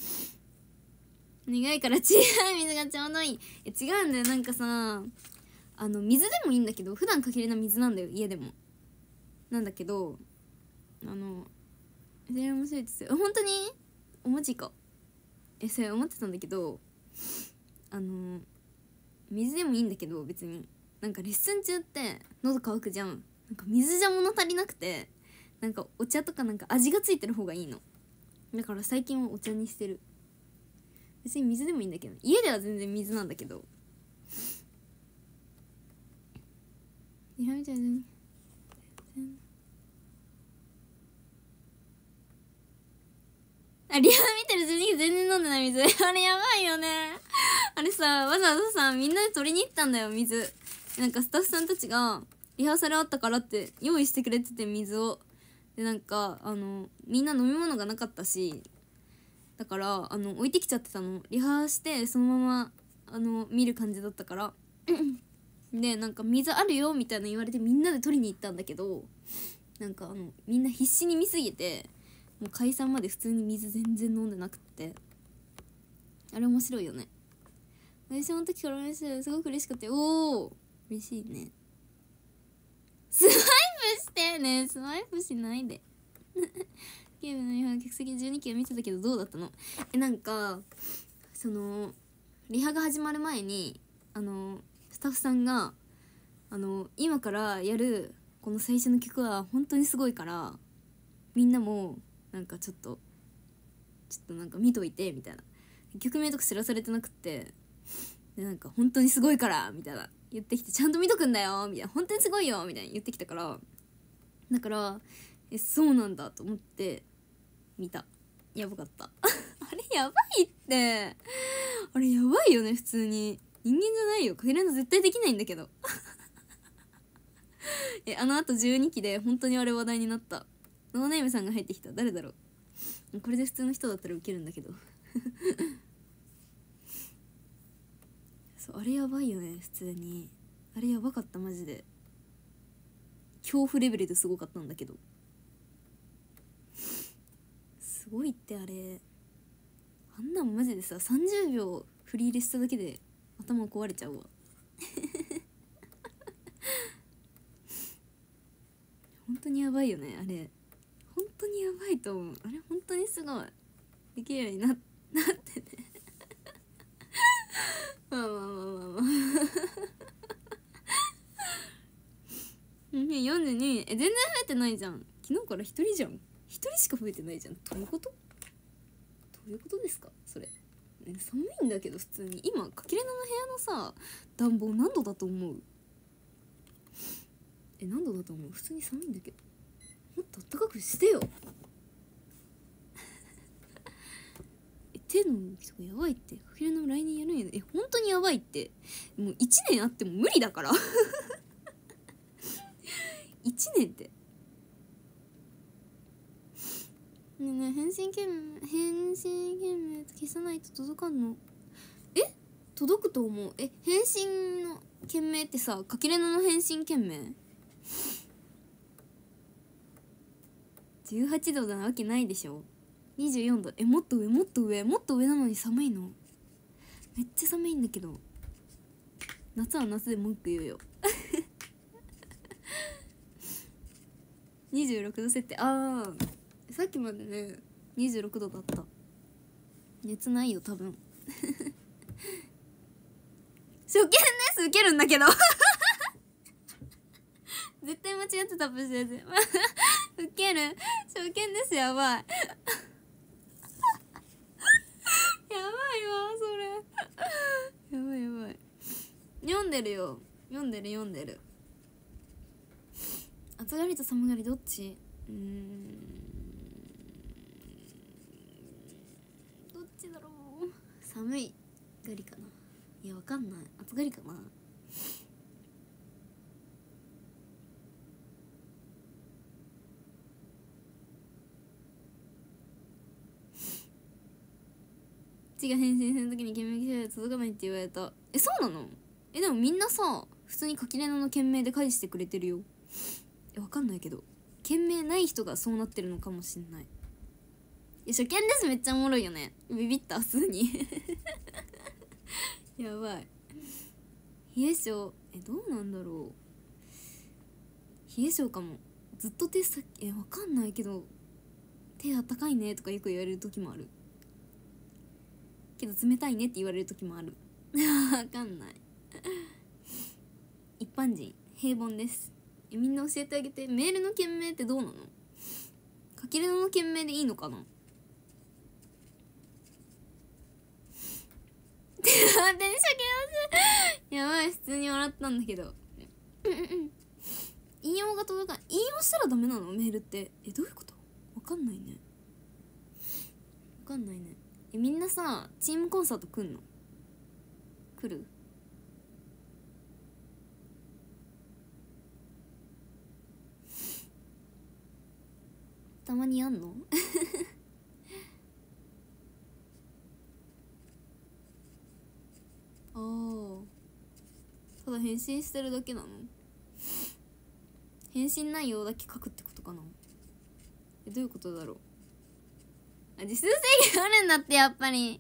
苦いから小さい水がちょうどいい。え違うんだよ、なんかさ、あの水でもいいんだけど、普段かけれな水なんだよ、家でも。なんだけどあのそれ面白いですよ本当に。おマジか。えそれ思ってたんだけど、あの水でもいいんだけど別になんかレッスン中って喉乾くじゃん。なんか水じゃ物足りなくて、なんかお茶とかなんか味がついてる方がいいの。だから最近はお茶にしてる。別に水でもいいんだけど、家では全然水なんだけど。リハみたいなあ、リハ見てる時期全然飲んでない水あれやばいよね。あれさ、わざわざさみんなで取りに行ったんだよ、水。なんかスタッフさんたちがリハーサルあったからって用意してくれてて、水を。でなんかあのみんな飲み物がなかったし、だからあの置いてきちゃってたの。リハしてそのままあの見る感じだったからでなんか水あるよみたいな言われてみんなで取りに行ったんだけど、なんかあのみんな必死に見すぎてもう解散まで普通に水全然飲んでなくって、あれ面白いよね。私の時から嬉しい、すごく嬉しかったよ。おお嬉しいね。スワイプしてね、スワイプしないでゲームのリハ客席じゅうにきを見てたけどどうだったの？えなんかそのリハが始まる前にあのスタッフさんがあの今からやるこの最初の曲は本当にすごいからみんなもなんかちょっとちょっとなんか見といてみたいな、曲名とか知らされてなくって、でなんか本当にすごいからみたいな言ってきて、ちゃんと見とくんだよみたいな、本当にすごいよみたいな言ってきたから、だからえそうなんだと思って見た。やばかったあれやばいって、あれやばいよね。普通に人間じゃないよ、かけるの絶対できないんだけどえあのあとじゅうにきで本当にあれ話題になった。ノーネームさんが入ってきた。誰だろう。これで普通の人だったらウケるんだけどそうあれやばいよね。普通にあれやばかった、マジで恐怖レベルですごかったんだけど、すごいってあれ。あんなんマジでささんじゅうびょう振り入れしただけで頭壊れちゃうわ本当にやばいよねあれ。本当にやばいと思う。あれ本当にすごいできるようにな, なってねまあまあまあまあまあよんじゅうにえ全然増えてないじゃん。昨日からひとりじゃん。ひとりしか増えてないじゃん。どういうこと？どういうことですかそれ、ね、寒いんだけど普通に。今かきれなの部屋のさ暖房何度だと思う？え何度だと思う？普通に寒いんだけど、もっと暖かくしてよえ手の動きとかやばいって。かきれなの来年やるんやで。え本当にやばいって。もういちねんあっても無理だからいちねんってねえねえ返信件名返信件名消さないと届かんの？え届くと思う。え返信の件名ってさかきれなの返信件名じゅうはちどなわけないでしょ。にじゅうよんど。えもっと上もっと上もっと上なのに寒いの。めっちゃ寒いんだけど。夏は夏で文句言うよにじゅうろくど設定。あーさっきまでねにじゅうろくどだった。熱ないよ多分初見です受けるんだけど絶対間違ってタップしてる受ける初見ですやばいやばいわそれやばいやばい読んでるよ読んでる読んでる暑がりと寒がりどっち？うーんどっちだろう。寒いがりかな。いやわかんない暑がりかな。ちが返信するときに件名記載届かないって言われた。えそうなの？えでもみんなさ普通に柿レナの件名で返してくれてるよ。えわかんないけど件名ない人がそうなってるのかもしんない。いや初見ですめっちゃおもろいよね。ビビった普通にやばい。冷え性えどうなんだろう。冷え性かも。ずっと手先えわかんないけど手あったかいねとかよく言われる時もあるけど冷たいねって言われる時もあるわかんない一般人平凡です。えみんな教えてあげて。メールの件名ってどうなの？かきれの件名でいいのかな電車けやばい普通に笑ったんだけど引用が届かない。引用したらダメなのメールって。えどういうこと？わかんないねわかんないね。えみんなさチームコンサート来んの？来る？たまにやんのああただ返信してるだけなの？返信内容だけ書くってことかな。えどういうことだろう。あ字数制限あるんだってやっぱり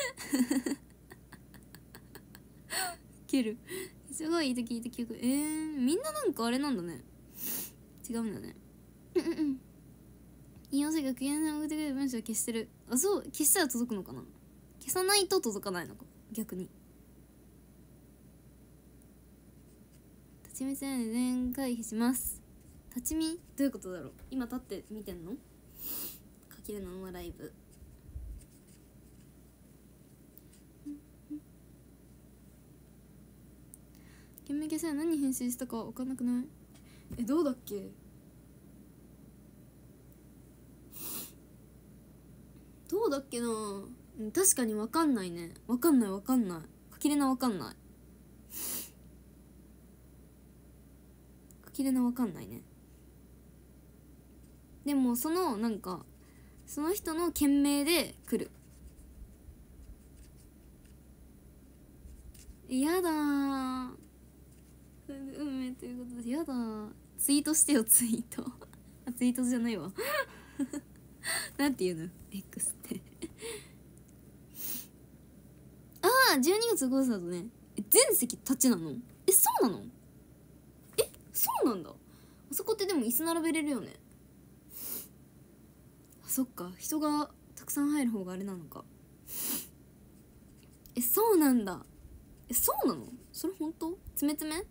切るすごいいいと聞いた記憶。えー、みんななんかあれなんだね。違うんだねうんうんうん引用性がクリアに送ってくれる文章を消してる。あそう消したら届くのかな。消さないと届かないのか逆に。立ち見せないで全回避します。立ち見どういうことだろう。今立って見てんの？かきれのライブ件名消せ何返信したか分かんなくない？えどうだっけ。どうだっけな。うん確かに分かんないね。分かんない分かんない。かきれな分かんない。かきれな分かんないね。でもそのなんかその人の件名で来る。やだー運命ということでやだー。ツイートしてよツイートあツイートじゃないわなんていうの X ってああじゅうにがつコンサートね。え全席立ちなの？えそうなの？えそうなんだ。あそこってでも椅子並べれるよね。あそっか人がたくさん入る方があれなのか。えそうなんだ。えそうなの？それ本当？つめつめ？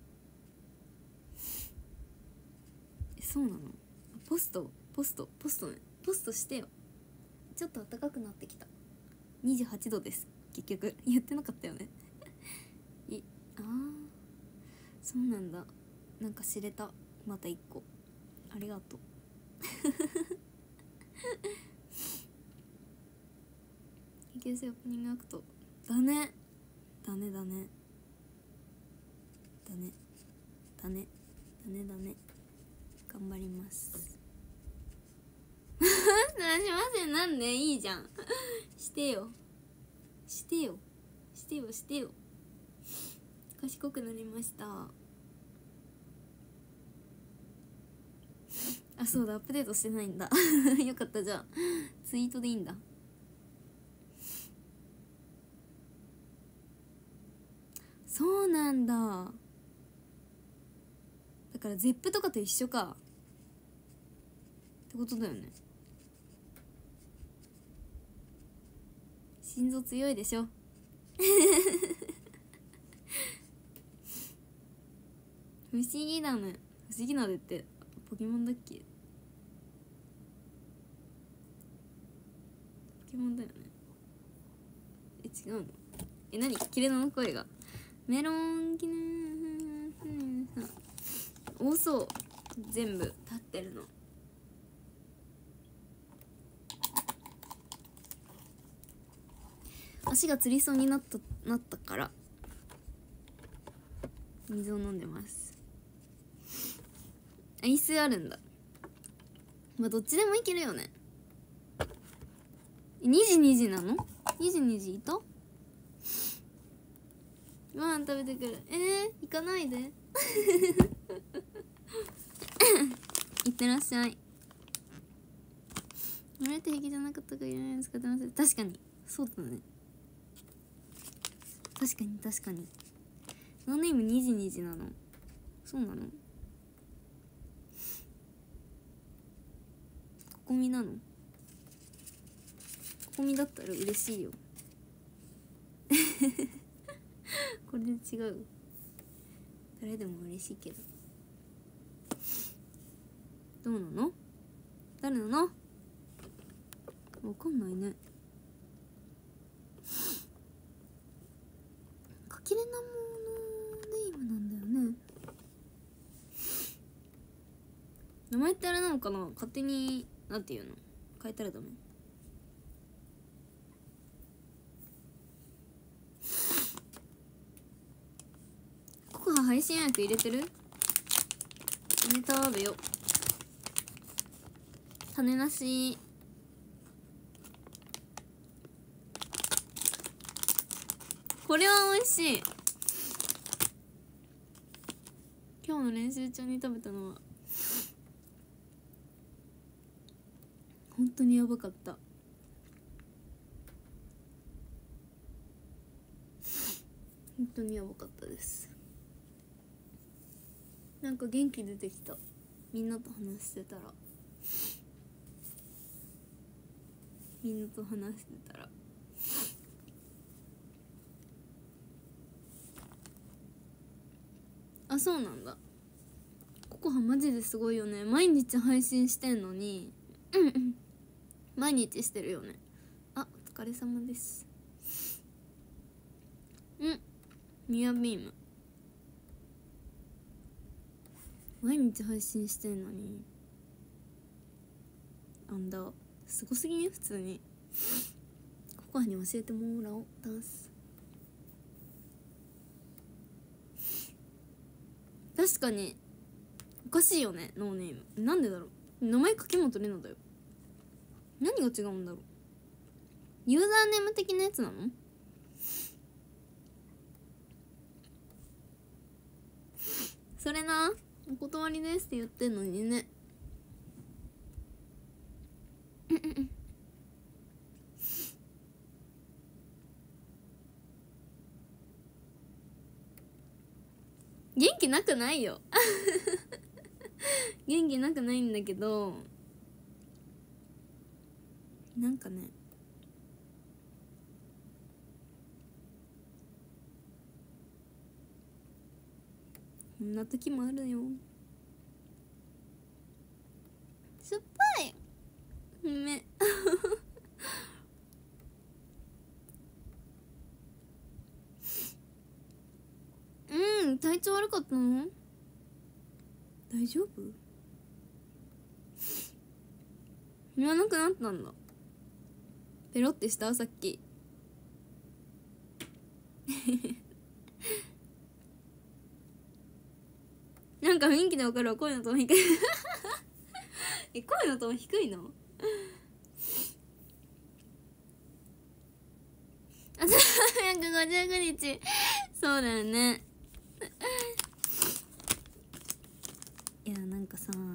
えそうなの？ポストポストポストねポストしてよ。ちょっと暖かくなってきた。にじゅうはちどです結局言ってなかったよねいあーそうなんだ。なんか知れたまた一個ありがとういけせオープニングアクトだねだねだねだねだねだねだね頑張りますしませんなんでいいじゃんしてよしてよしてよしてよ賢くなりました。あそうだアップデートしてないんだよかったじゃあツイートでいいんだ。そうなんだ。だからゼップとかと一緒かってことだよね。 心臓強いでしょ不思議だね。不思議なでってポケモンだっけ？ポケモンだよね。え、違うの？え、何？キレの声がメロンキネー多そう。全部立ってるの。足がつりそうになったなったから水を飲んでます。アイスあるんだ。まあどっちでもいけるよね。にじにじなの？ に 時にじいた？ご飯食べてくる。えー、行かないでいってらっしゃい。生まれて平気じゃなかったか言えないですか？確かにそうだね。確かに確かに。ノーネームにじにじなの？そうなの？ここみなの？ここみだったら嬉しいよこれで違う。誰でも嬉しいけど。どうなの？誰なの？わかんないね。かきれなものネームなんだよね。名前ってあれなのかな？勝手になんていうの変えたらダメ？ココハ配信予約入れてる？ネタ食べよ。種なし。これは美味しい。今日の練習中に食べたのは本当にやばかった。本当にやばかったです。なんか元気出てきた。みんなと話してたらみんなと話してたらあ、そうなんだ。ココハマジですごいよね。毎日配信してんのに毎日してるよね。あ、お疲れ様です。んミヤビーム毎日配信してんのにあんだすごすぎね。普通にココアに教えてもらおう。ダンス確かにおかしいよね。ノーネームなんでだろう。名前柿本玲奈だよ。何が違うんだろう。ユーザーネーム的なやつなの？それな、お断りですって言ってんのにね元気なくないよ元気なくないんだけど、なんかねこんな時もあるよ。酸っぱいめうん体調悪かったの？大丈夫？言わなくなったんだ。ペロってしたさっきなんか雰囲気でわかるわ。声のトーン低いえ、声のトーン低いの？あ、さんびゃくごじゅうごにちそうだよねいやなんかさか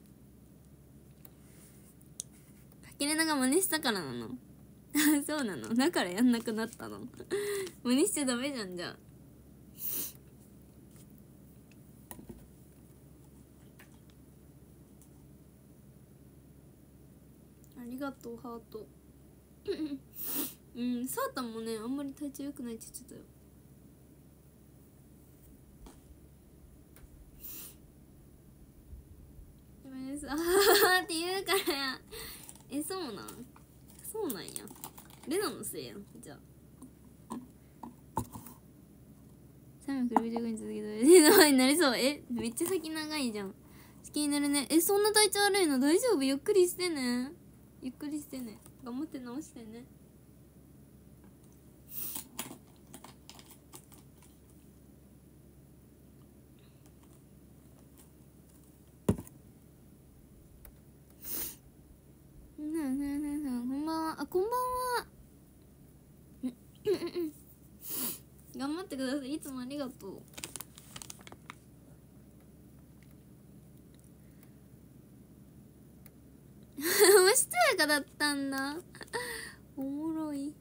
きれなが真似したからなのそうなの？だからやんなくなったの真似しちゃダメじゃん。じゃあありがとうハートうん、サータンもねあんまり体調良くないって言ってたよ。あーって言うからや。え、そうなんそうなんや。レナのせいやん。じゃあさんびゃくろくじゅうごにち続けたらレナになりそう。え、めっちゃ先長いじゃん。好きになるね。え、そんな体調悪いの？大丈夫？ゆっくりしてね。ゆっくりしてね。頑張って直してね。こんばんは。あ、こんばんは。頑張ってください。いつもありがとう。おしとやかだったんだ。おもろい。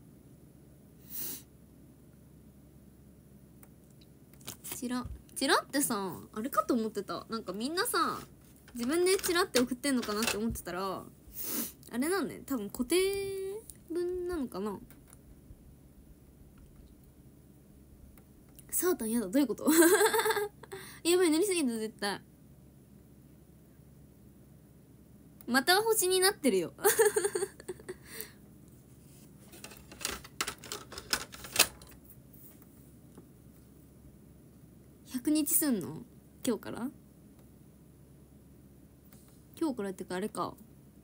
チラチラってさ、あれかと思ってた。なんかみんなさ自分でチラって送ってんのかなって思ってたら、あれなんね、多分固定文なのかな。サータンやだ。どういうこと？やばい、塗りすぎた絶対。また星になってるよ。ひゃくにちすんの？今日から？今日からってかあれか。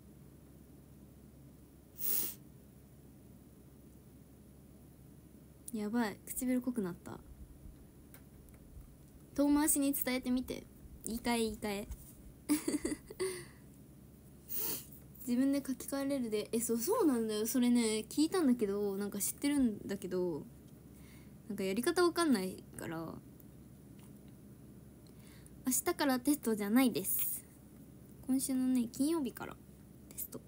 やばい、唇濃くなった。遠回しに伝えてみて。言い換え言い換え。自分で書き換えれるで。え、そうそうなんだよ。それね聞いたんだけど、なんか知ってるんだけど、なんかやり方わかんないから。明日からテストじゃないです。今週のね金曜日からテスト。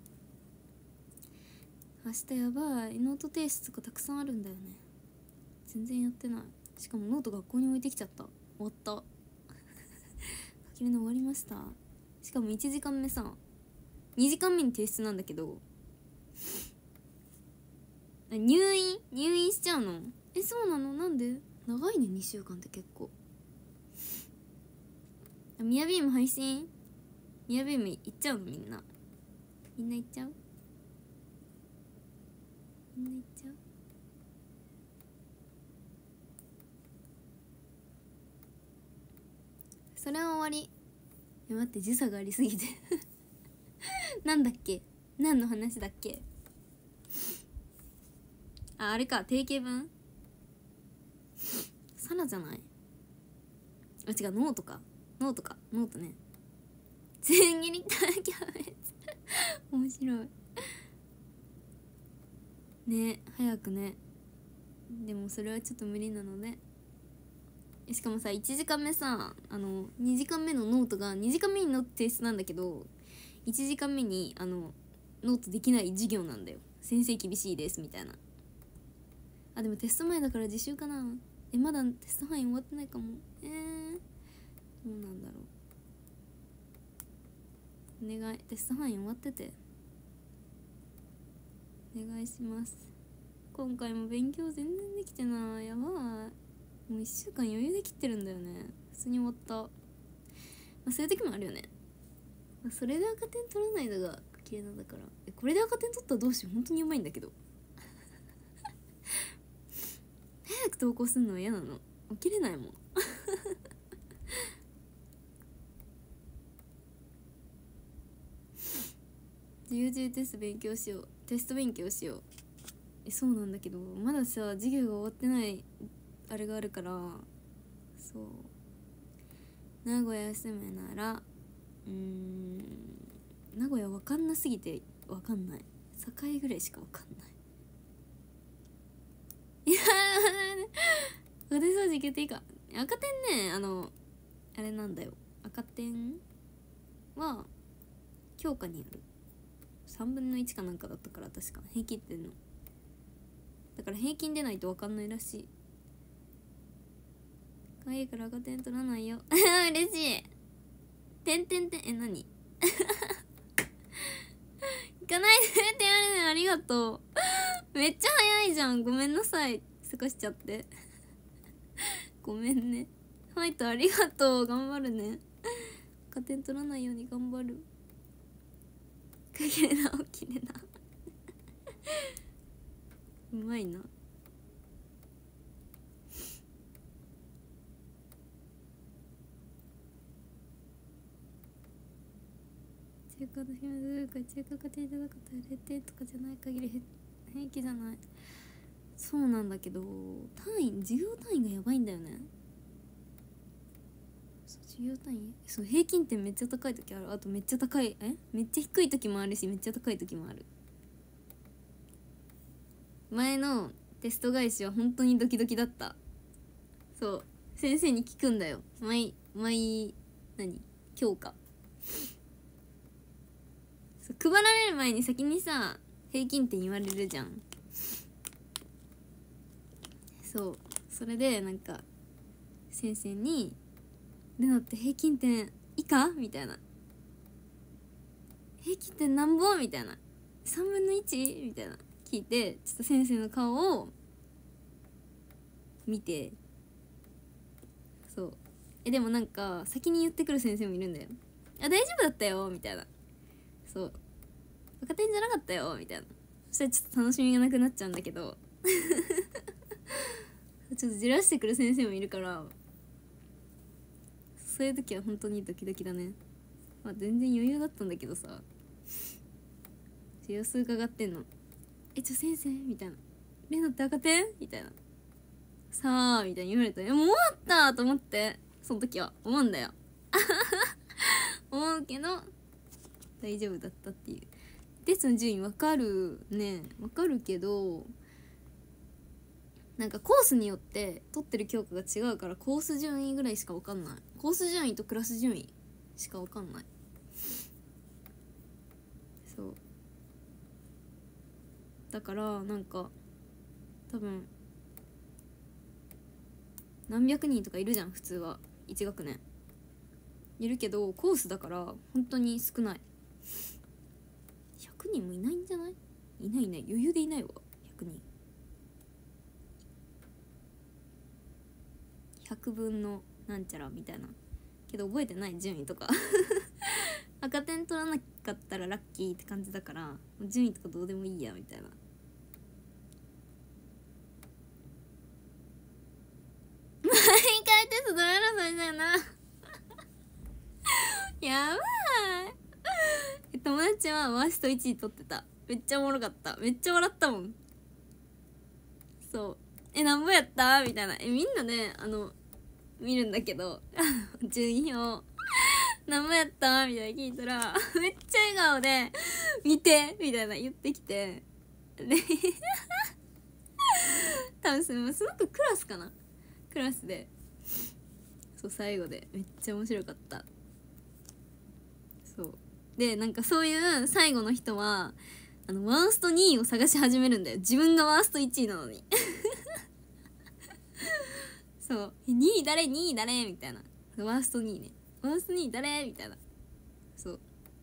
明日やばい、ノート提出とかたくさんあるんだよね。全然やってない。しかもノート学校に置いてきちゃった。終わった。書き入れの終わりました。しかもいちじかんめさ、にじかんめに提出なんだけど、入院入院しちゃうの？え、そうなの？なんで？長いね、にしゅうかんって結構。ミヤビーム配信？ミヤビーム行っちゃうの？みんなみんな行っちゃうみんな行っちゃうそれは終わり。え、待って、時差がありすぎて。なんだっけ、何の話だっけ。あ、あれか、定型文。サナじゃない？あ、違う、ノートか。ノートか、ノートね。千切りキャベツ。面白いね。早くね。でもそれはちょっと無理なので。しかもさ、いちじかんめさ、あのにじかんめのノートがにじかんめにの提出なんだけど、いちじかんめにあのノートできない授業なんだよ。先生厳しいですみたいな。あ、でもテスト前だから自習かな。え、まだテスト範囲終わってないかも。えー、どうなんだろう。お願い、テスト範囲終わっててお願いします。今回も勉強全然できてない。やばい。もういっしゅうかん余裕できってるんだよね。普通に終わった。まあそういう時もあるよね。まあ、それで赤点取らないのが綺麗なんだから。え、これで赤点取ったらどうしよう。本当にやばいんだけど。早く投稿するのは嫌なの。起きれないもん。自由中テスト勉強しよう。テスト勉強しよう。え、そうなんだけど、まださ授業が終わってないあれがあるから。そう、名古屋住むなら、うーん、名古屋わかんなすぎてわかんない。栄ぐらいしかわかんない。いやー、赤点掃除いけていいか。赤点ね、あのあれなんだよ。赤点は教科による。さんぶんのいちかなんかだったから、確か平均ってんのだから平均出ないと分かんないらしい。可愛いから赤点取らないよ。嬉しい。てんてんてん、え、何？行かないでって言われるのありがとう。 めっちゃ早いじゃん。ごめんなさい、せかしちゃってごめんね。ファイトありがとう。頑張るね。加点取らないように頑張る。かけれな起きれなうまいな。中華の姫の中華家庭じゃなかったられいてんとかじゃない限り平気じゃない。そうなんだけど、単位授業単位がやばいんだよね。そう、授業単位、そう、平均点めっちゃ高い時ある。あとめっちゃ高い、えめっちゃ低い時もあるし、めっちゃ高い時もある。前のテスト返しは本当にドキドキだった。そう、先生に聞くんだよ、毎毎何教科。そう、配られる前に先にさ平均点言われるじゃん。そう、それでなんか先生に「ルナって平均点以下?」みたいな「平均点なんぼ?」みたいな「さんぶんのいち?」みたいな聞いて、ちょっと先生の顔を見て、そうえでもなんか先に言ってくる先生もいるんだよ。「あ、大丈夫だったよ」みたいな。そう「赤点じゃなかったよ」みたいな。そしたらちょっと楽しみがなくなっちゃうんだけどちょっとじらしてくる先生もいるから、そういう時は本当にドキドキだね。まあ全然余裕だったんだけどさ、様子伺ってんの。え、ちょ先生みたいな。レナって赤点みたいな。さあみたいに言われたら、え、もう終わったと思って、その時は思うんだよ思うけど大丈夫だったっていう。テストの順位わかるね。わかるけど、なんかコースによって取ってる教科が違うから、コース順位ぐらいしかわかんない。コース順位とクラス順位しかわかんない。そうだからなんか多分何百人とかいるじゃん普通はいち学年いるけど、コースだから本当に少ない。ひゃくにんもいないんじゃない？いないいない、余裕でいないわ。ひゃくにん、ひゃくぶんのなんちゃらみたいな。けど覚えてない順位とか赤点取らなかったらラッキーって感じだから、順位とかどうでもいいやみたいな。毎回テストダメ争いだよなやばい友達はワーストいちい取ってた。めっちゃおもろかった。めっちゃ笑ったもん。そうえ、なんぼやったみたいな。え、みんなね、あの見るんだけど順位表なんぼやったみたいな聞いたらめっちゃ笑顔で見てみたいな言ってきて、で多分それすごくクラスかな、クラスで、そう最後でめっちゃ面白かった。そうでなんかそういう最後の人はあのワーストにいを探し始めるんだよ、自分がワーストいちいなのにそうにい誰にい誰みたいな、ワーストにいね、ワーストにい誰みたいな。そう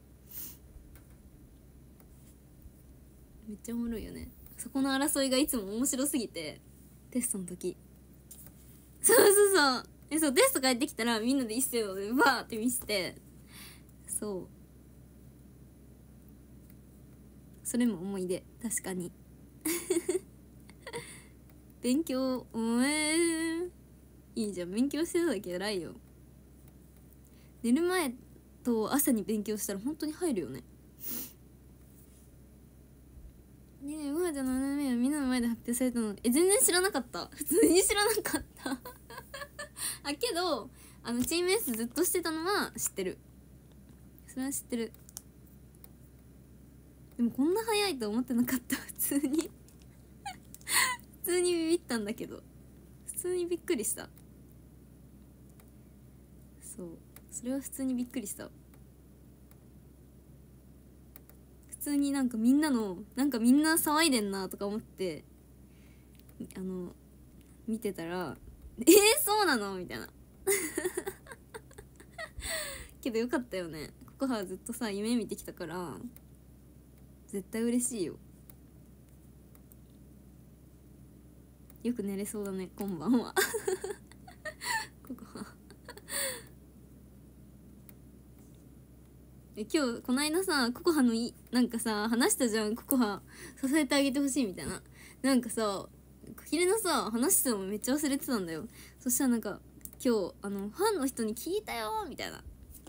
めっちゃおもろいよね。そこの争いがいつも面白すぎて、テストの時そうそうそうえそうテスト帰ってきたらみんなで一斉のでバーって見せて、そうそれも思い出。確かに勉強お前いいじゃん、勉強してただけ偉いよ。寝る前と朝に勉強したら本当に入るよね。ねえ、まだななねめはみんなの前で発表されたの。え、全然知らなかった。普通に知らなかったあ、けどあのチーム S ずっとしてたのは知ってる。それは知ってる。でもこんな早いと思ってなかった普通に普通にビビったんだけど、普通にびっくりした。そうそれは普通にびっくりした。普通になんかみんなのなんかみんな騒いでんなとか思ってあの見てたらえー、そうなのみたいなけどよかったよね。ココハはずっとさ夢見てきたから絶対嬉しいよ。 よく寝れそうだね、こんばんはココハえ今日こないださココハのいなんかさ話したじゃん、ココハ支えてあげてほしいみたいな。なんかさひれのさ話してたのめっちゃ忘れてたんだよ。そしたらなんか今日あのファンの人に聞いたよみたいな、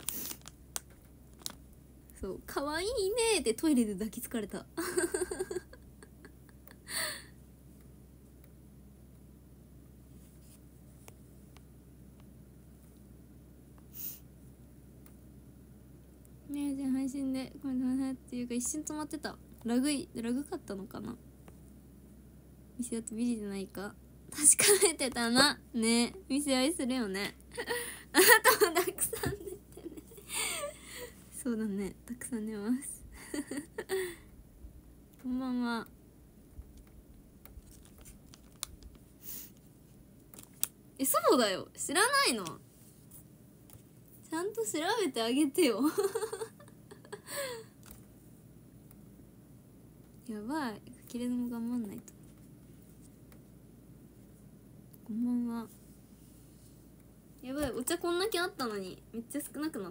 そう可愛いねってトイレで抱きつかれたねえじゃあ配信でごめんなさいっていうか一瞬止まってた。ラグいラグかったのかな。店だってビリじゃないか確かめてたな。ね店愛するよねあなたもたくさん寝てねそうだね、たくさん寝ますこんばんは。えそうだよ、知らないの、ちゃんと調べてあげてよやばい、きれいのも頑張んないと。こんばんは。やばい、お茶こんだけあったのにめっちゃ少なくなった。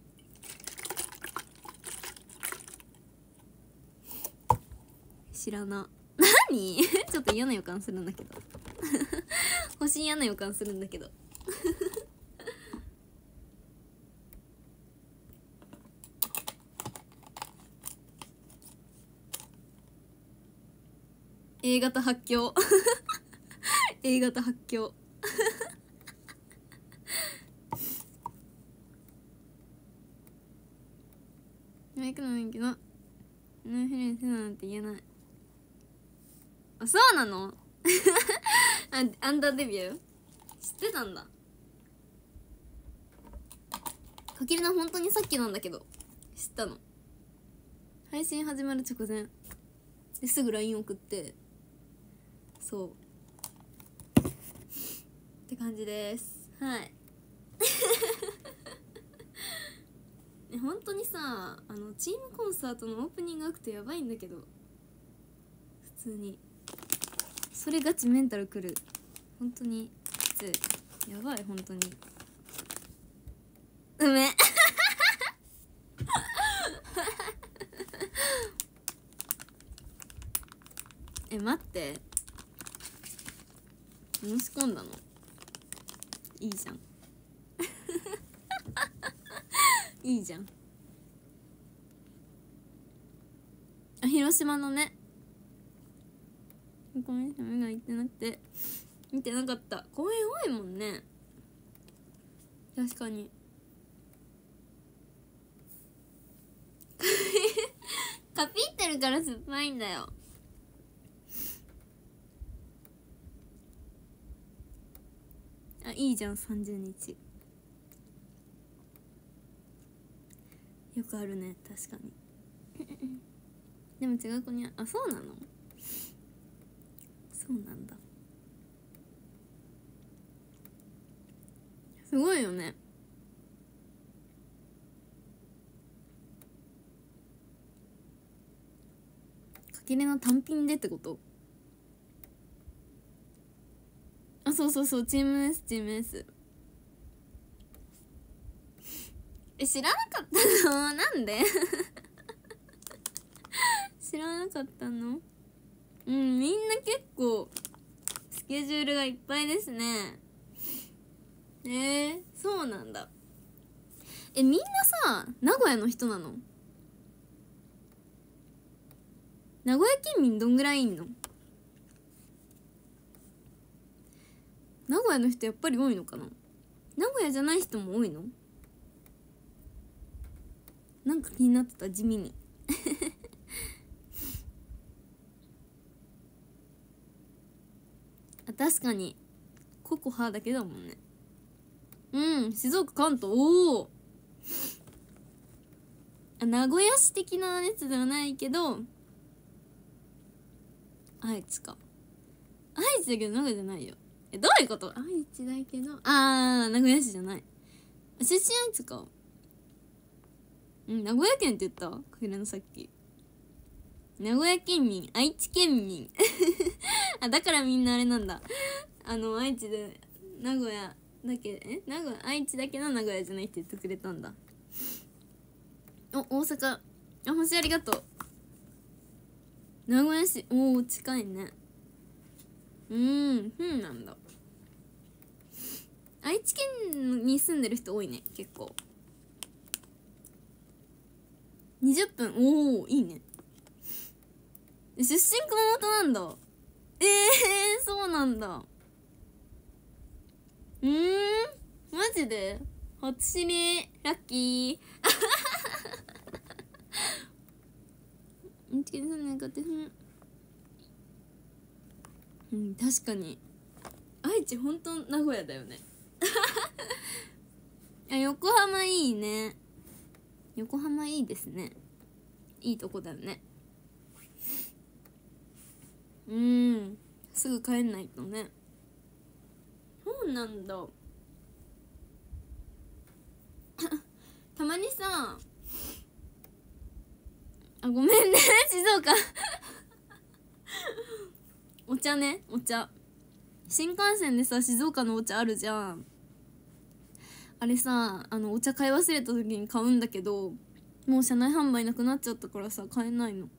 知らな何ちょっと嫌な予感するんだけど星嫌な予感するんだけどA 型発狂A 型発狂マイクなんだけどノーフィレンスなんて言えない。あ、そうなのあ、アンダーデビュー知ってたんだ。かきれな本当にさっきなんだけど知ったの。配信始まる直前ですぐ ライン 送って、そうって感じです。はい本当にさ、あのチームコンサートのオープニングアクトやばいんだけど、普通にそれガチメンタルくる。本当にきつい、やばい本当にうめえ待って、申し込んだのいいじゃんいいじゃん。あ、広島のね、ごめん目が行ってなくて見てなかった。公園多いもんね、確かにカピってるから酸っぱいんだよ。あ、いいじゃんさんじゅうにち、よくあるね確かにでも違う子に、あ、そうなの、そうなんだ、すごいよね。かきれの単品でってこと？あ、そうそうそう、チーム S チーム S え、知らなかったのなんで知らなかったの。うん、みんな結構スケジュールがいっぱいですね。えー、そうなんだ。え、みんなさ名古屋の人なの？名古屋県民どんぐらいいんの？名古屋の人やっぱり多いのかな。名古屋じゃない人も多いの？なんか気になってた、地味にあ、確かにココハだけだもんね。うん、静岡関東、おおあ、名古屋市的なやつではないけど愛知か、愛知だけど名古屋じゃないよ。え、どういうこと？愛知だけど、あー、名古屋市じゃない。出身愛知か。うん、名古屋県って言ったかけらのさっき。名古屋県民、愛知県民あ、だからみんなあれなんだ、あの愛知で名古屋だけ、え名古屋愛知だけの名古屋じゃないって言ってくれたんだ。お、大阪、あ、星ありがとう。名古屋市、おお近いね。うーん、ふんなんだ。愛知県に住んでる人多いね、結構。にじゅっぷん、おおいいね。出身熊本なんだ。えー、そうなんだ。うーん、マジで初知り、ラッキー。愛知県に住んでるかって、うん、確かに愛知ほんと名古屋だよね。あ、横浜いいね。横浜いいですね。いいとこだよね。うん、すぐ帰んないとね。そうなんだ。たまにさ、あ、ごめんね静岡お茶ね、お茶新幹線でさ、静岡のお茶あるじゃん。あれさ、あのお茶買い忘れた時に買うんだけど、もう車内販売なくなっちゃったからさ、買えないの。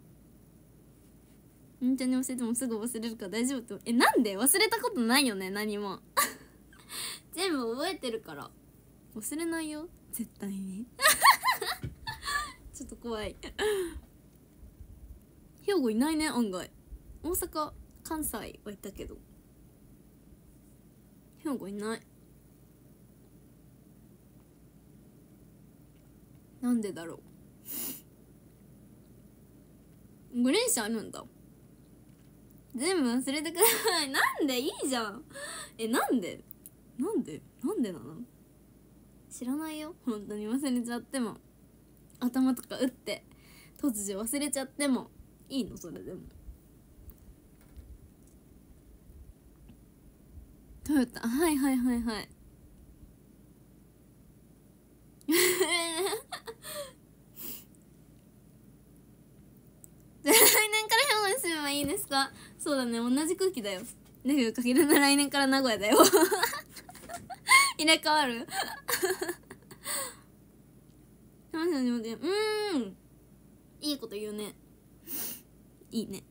みんちゃんに教えてもすぐ忘れるから大丈夫って。え、なんで？忘れたことないよね、何も全部覚えてるから忘れないよ、絶対にちょっと怖い兵庫いないね、案外。大阪、関西はいたけど兵庫いない。なんでだろう。ご連射あるんだ。全部忘れてください。なんで？いいじゃん。え、なんでなんでなんでなの？知らないよ、本当に。忘れちゃっても、頭とか打って突如忘れちゃってもいいの？それでもトヨタ、はいはいはいはい来年から兵庫に住めばいいですか？そうだね、同じ空気だよ。だけどかけるな来年から名古屋だよ入れ替わるうーん、いいこと言うね。いいね。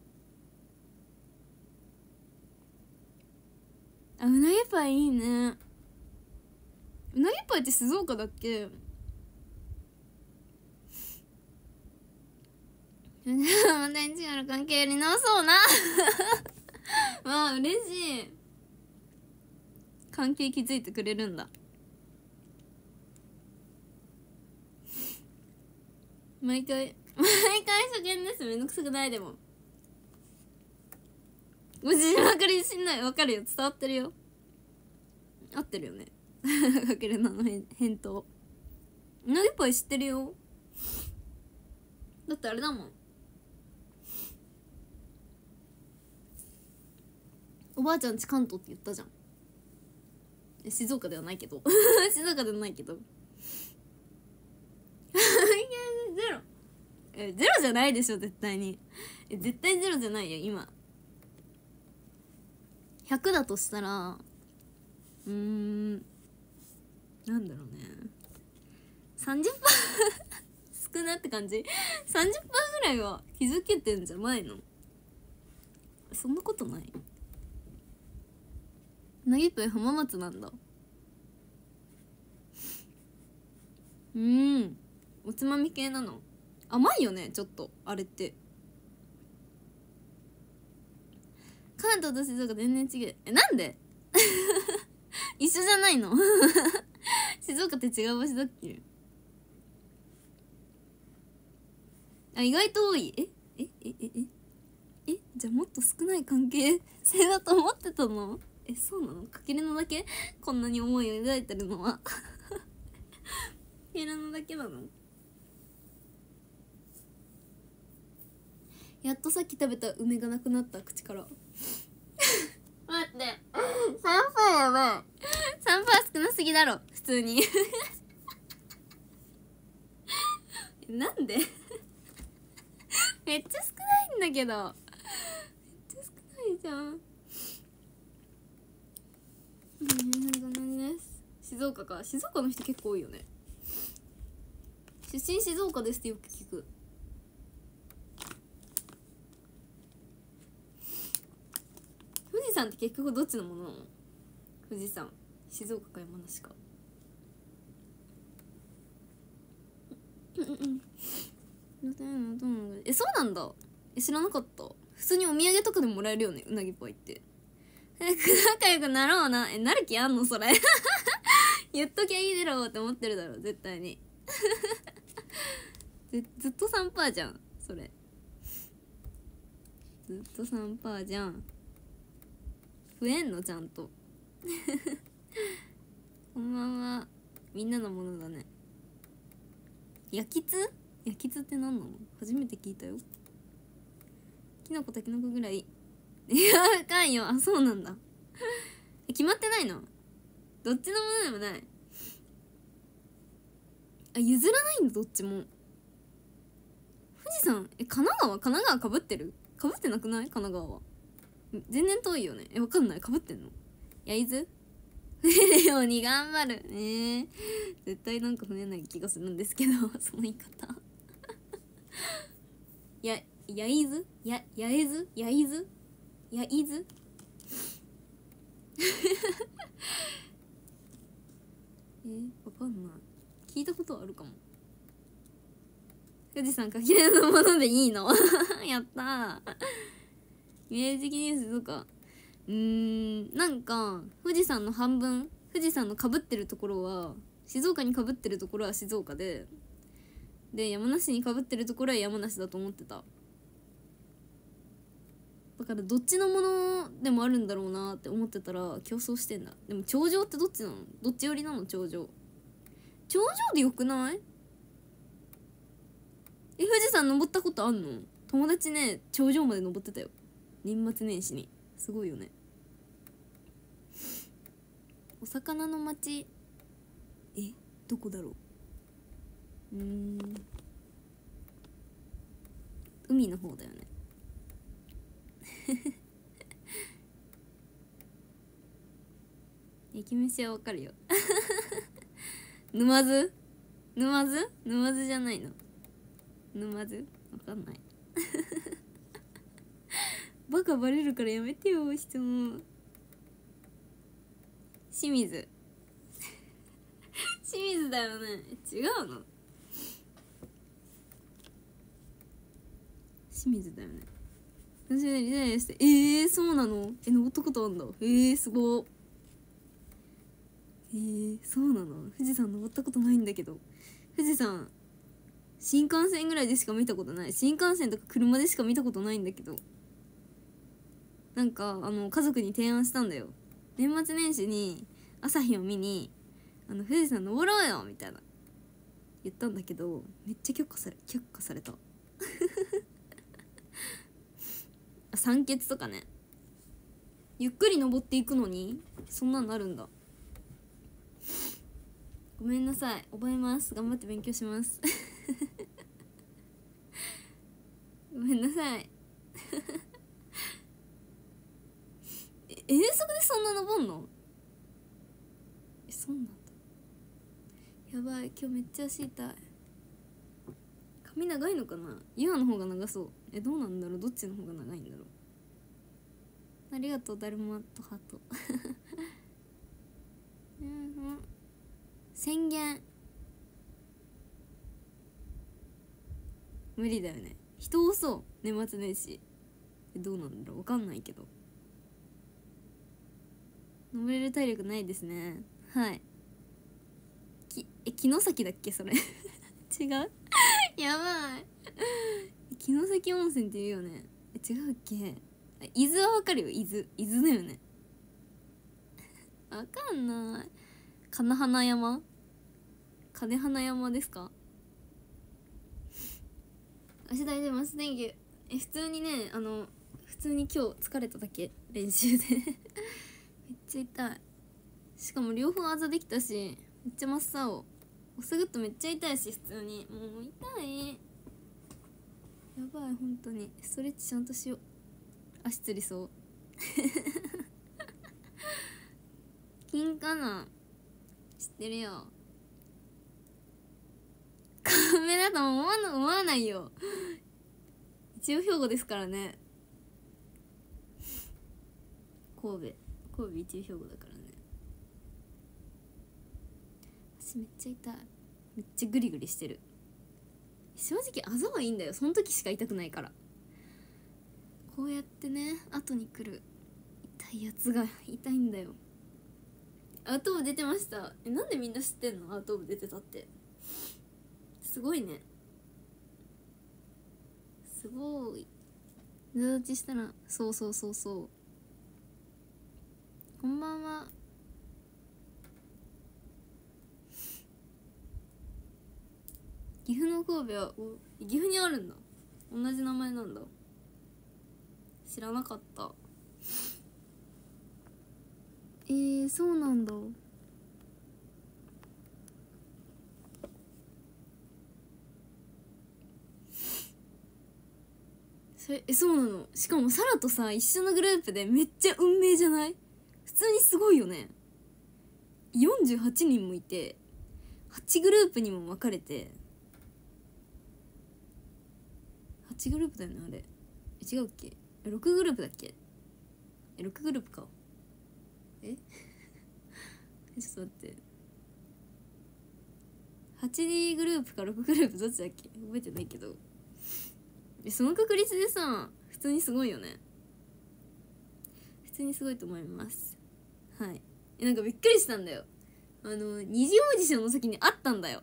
あ、うなぎパイいいね。うなぎパイって静岡だっけ？また一からの関係やり直そうなわあ、嬉しい。関係築いてくれるんだ。毎回毎回初見です。めんどくさくない？でもご自身ばかりしんない。わかるよ、伝わってるよ。合ってるよねかけるなの返答。うなぎパイ知ってるよ。だってあれだもん、おばあちゃんち関東って言ったじゃん。静岡ではないけど静岡ではないけどゼロえゼロじゃないでしょ絶対に。え絶対ゼロじゃないよ今。ひゃくだとしたら、うーん、なんだろうね、さんじゅっパーセント 少なって感じ。 さんじゅっパーセント ぐらいは気づけてんじゃないの？そんなことない。なぎぷい浜松なんだ。うーん、おつまみ系なの？甘いよねちょっとあれって。関東と静岡全然違う。え、なんで一緒じゃないの静岡って違う場所だっけ？あ、意外と多い。ええええええじゃあもっと少ない関係性だと思ってたの？え、そうなの？かけるのだけこんなに思いを抱いてるのはかけるのだけなの？やっとさっき食べた梅がなくなった口から待ってさんパーやばい。さんパー少なすぎだろ普通になんでめっちゃ少ないんだけど、めっちゃ少ないじゃん。うんそんな感じです。静岡か。静岡の人結構多いよね。出身静岡ですってよく聞く。富士山って結局どっちのものなの？富士山、静岡か山梨か。うんうんえ、そうなんだ。え、知らなかった。普通にお土産とかでもらえるよね、うなぎパイって。早く仲良くなろうな。え、なる気あんのそれ言っときゃいいだろうって思ってるだろ絶対にず, ずっと さんパーセント じゃんそれ。ずっと さんパーセント じゃん。増えんのちゃんとこんばんは。みんなのものだね。焼きつ焼きつって何なの？初めて聞いたよ。きのこたきのこぐらいいやあかんよ。あ、そうなんだ決まってないの？どっちのものでもない。あ、譲らないんだどっちも。富士山え神奈川神奈川かぶってる？かぶってなくない？神奈川は全然遠いよね。え、わかんない。かぶってんの？焼津増えるように頑張るねー。絶対なんか増えない気がするんですけどその言い方や、焼津や、焼津焼津焼津え、わかんない。聞いたことあるかも。富士山かきれいなものでいいのやったーイメージ的に静岡。うーん、なんか富士山の半分、富士山のかぶってるところは静岡にかぶってるところは静岡で、で山梨にかぶってるところは山梨だと思ってた。だからどっちのものでもあるんだろうなって思ってたら競争してんだ。でも頂上ってどっちなの？どっち寄りなの？頂上頂上でよくない？え、富士山登ったことあんの？友達ね、頂上まで登ってたよ、年末年始に。すごいよね。お魚の町、え、どこだろう。うーん、海の方だよね焼き飯はわかるよ沼津沼津沼津じゃないの？沼津わかんないバカバレるからやめてよ質問。清水清水だよね。違うの？清水だよね。私はリタイアしてえー、そうなの？え、登ったことあんだ。えー、すご。えー、そうなの？富士山登ったことないんだけど。富士山新幹線ぐらいでしか見たことない。新幹線とか車でしか見たことないんだけど、なんかあの家族に提案したんだよ。年末年始に朝日を見にあの富士山登ろうよみたいな言ったんだけど、めっちゃ許可され却下された酸欠とかね。ゆっくり登っていくのにそんなのあるんだ。ごめんなさい、覚えます。頑張って勉強しますごめんなさいえ、遠足でそんな登んの？え、そうなんだ。やばい、今日めっちゃ足痛い。髪長いのかな？ユアの方が長そう。え、どうなんだろう？どっちの方が長いんだろう。ありがとう、だるまとハートうん、宣言無理だよね。人多そう年末年始。え、どうなんだろう、わかんないけど。登れる体力ないですね。はい。きえ城崎だっけそれ違うやばい城崎温泉って言うよね。え、違うっけ？伊豆はわかるよ。伊豆伊豆だよねわかんない。金花山金花山ですか？足大丈夫です。Thank you。え、普通にね、あの普通に今日疲れただけ、練習でめっちゃ痛い。しかも両方あざできたし、めっちゃ真っ青。おすぐっとめっちゃ痛いし、普通にもう痛い。やばい、本当にストレッチちゃんとしよう。足つりそう金かな、知ってるよ。カメだと思わな思わないよ。一応兵庫ですからね。神戸神戸一応兵庫だからね。足めっちゃ痛い。めっちゃグリグリしてる。正直あざはいいんだよ、その時しか痛くないから。こうやってね後に来る痛いやつが痛いんだよ。アウト部出てました。え、なんでみんな知ってんの？アウト部出てたって。すごいね、すごい。寝落ちしたら、そうそうそうそう。こんばんは。岐阜の神戸はお岐阜にあるんだ。同じ名前なんだ。知らなかった。えー、そうなんだ。それえそうなの。しかもサラとさ一緒のグループでめっちゃ運命じゃない？普通にすごいよね。よんじゅうはちにんもいてはちグループにも分かれて、はちグループだよねあれ。え違うっけ？ろくグループだっけ？えろくグループか。えちょっと待って、はちグループかろくグループどっちだっけ覚えてないけど、えその確率でさ普通にすごいよね。普通にすごいと思います。はい。えなんかびっくりしたんだよ。あの二次オーディションの時にあったんだよ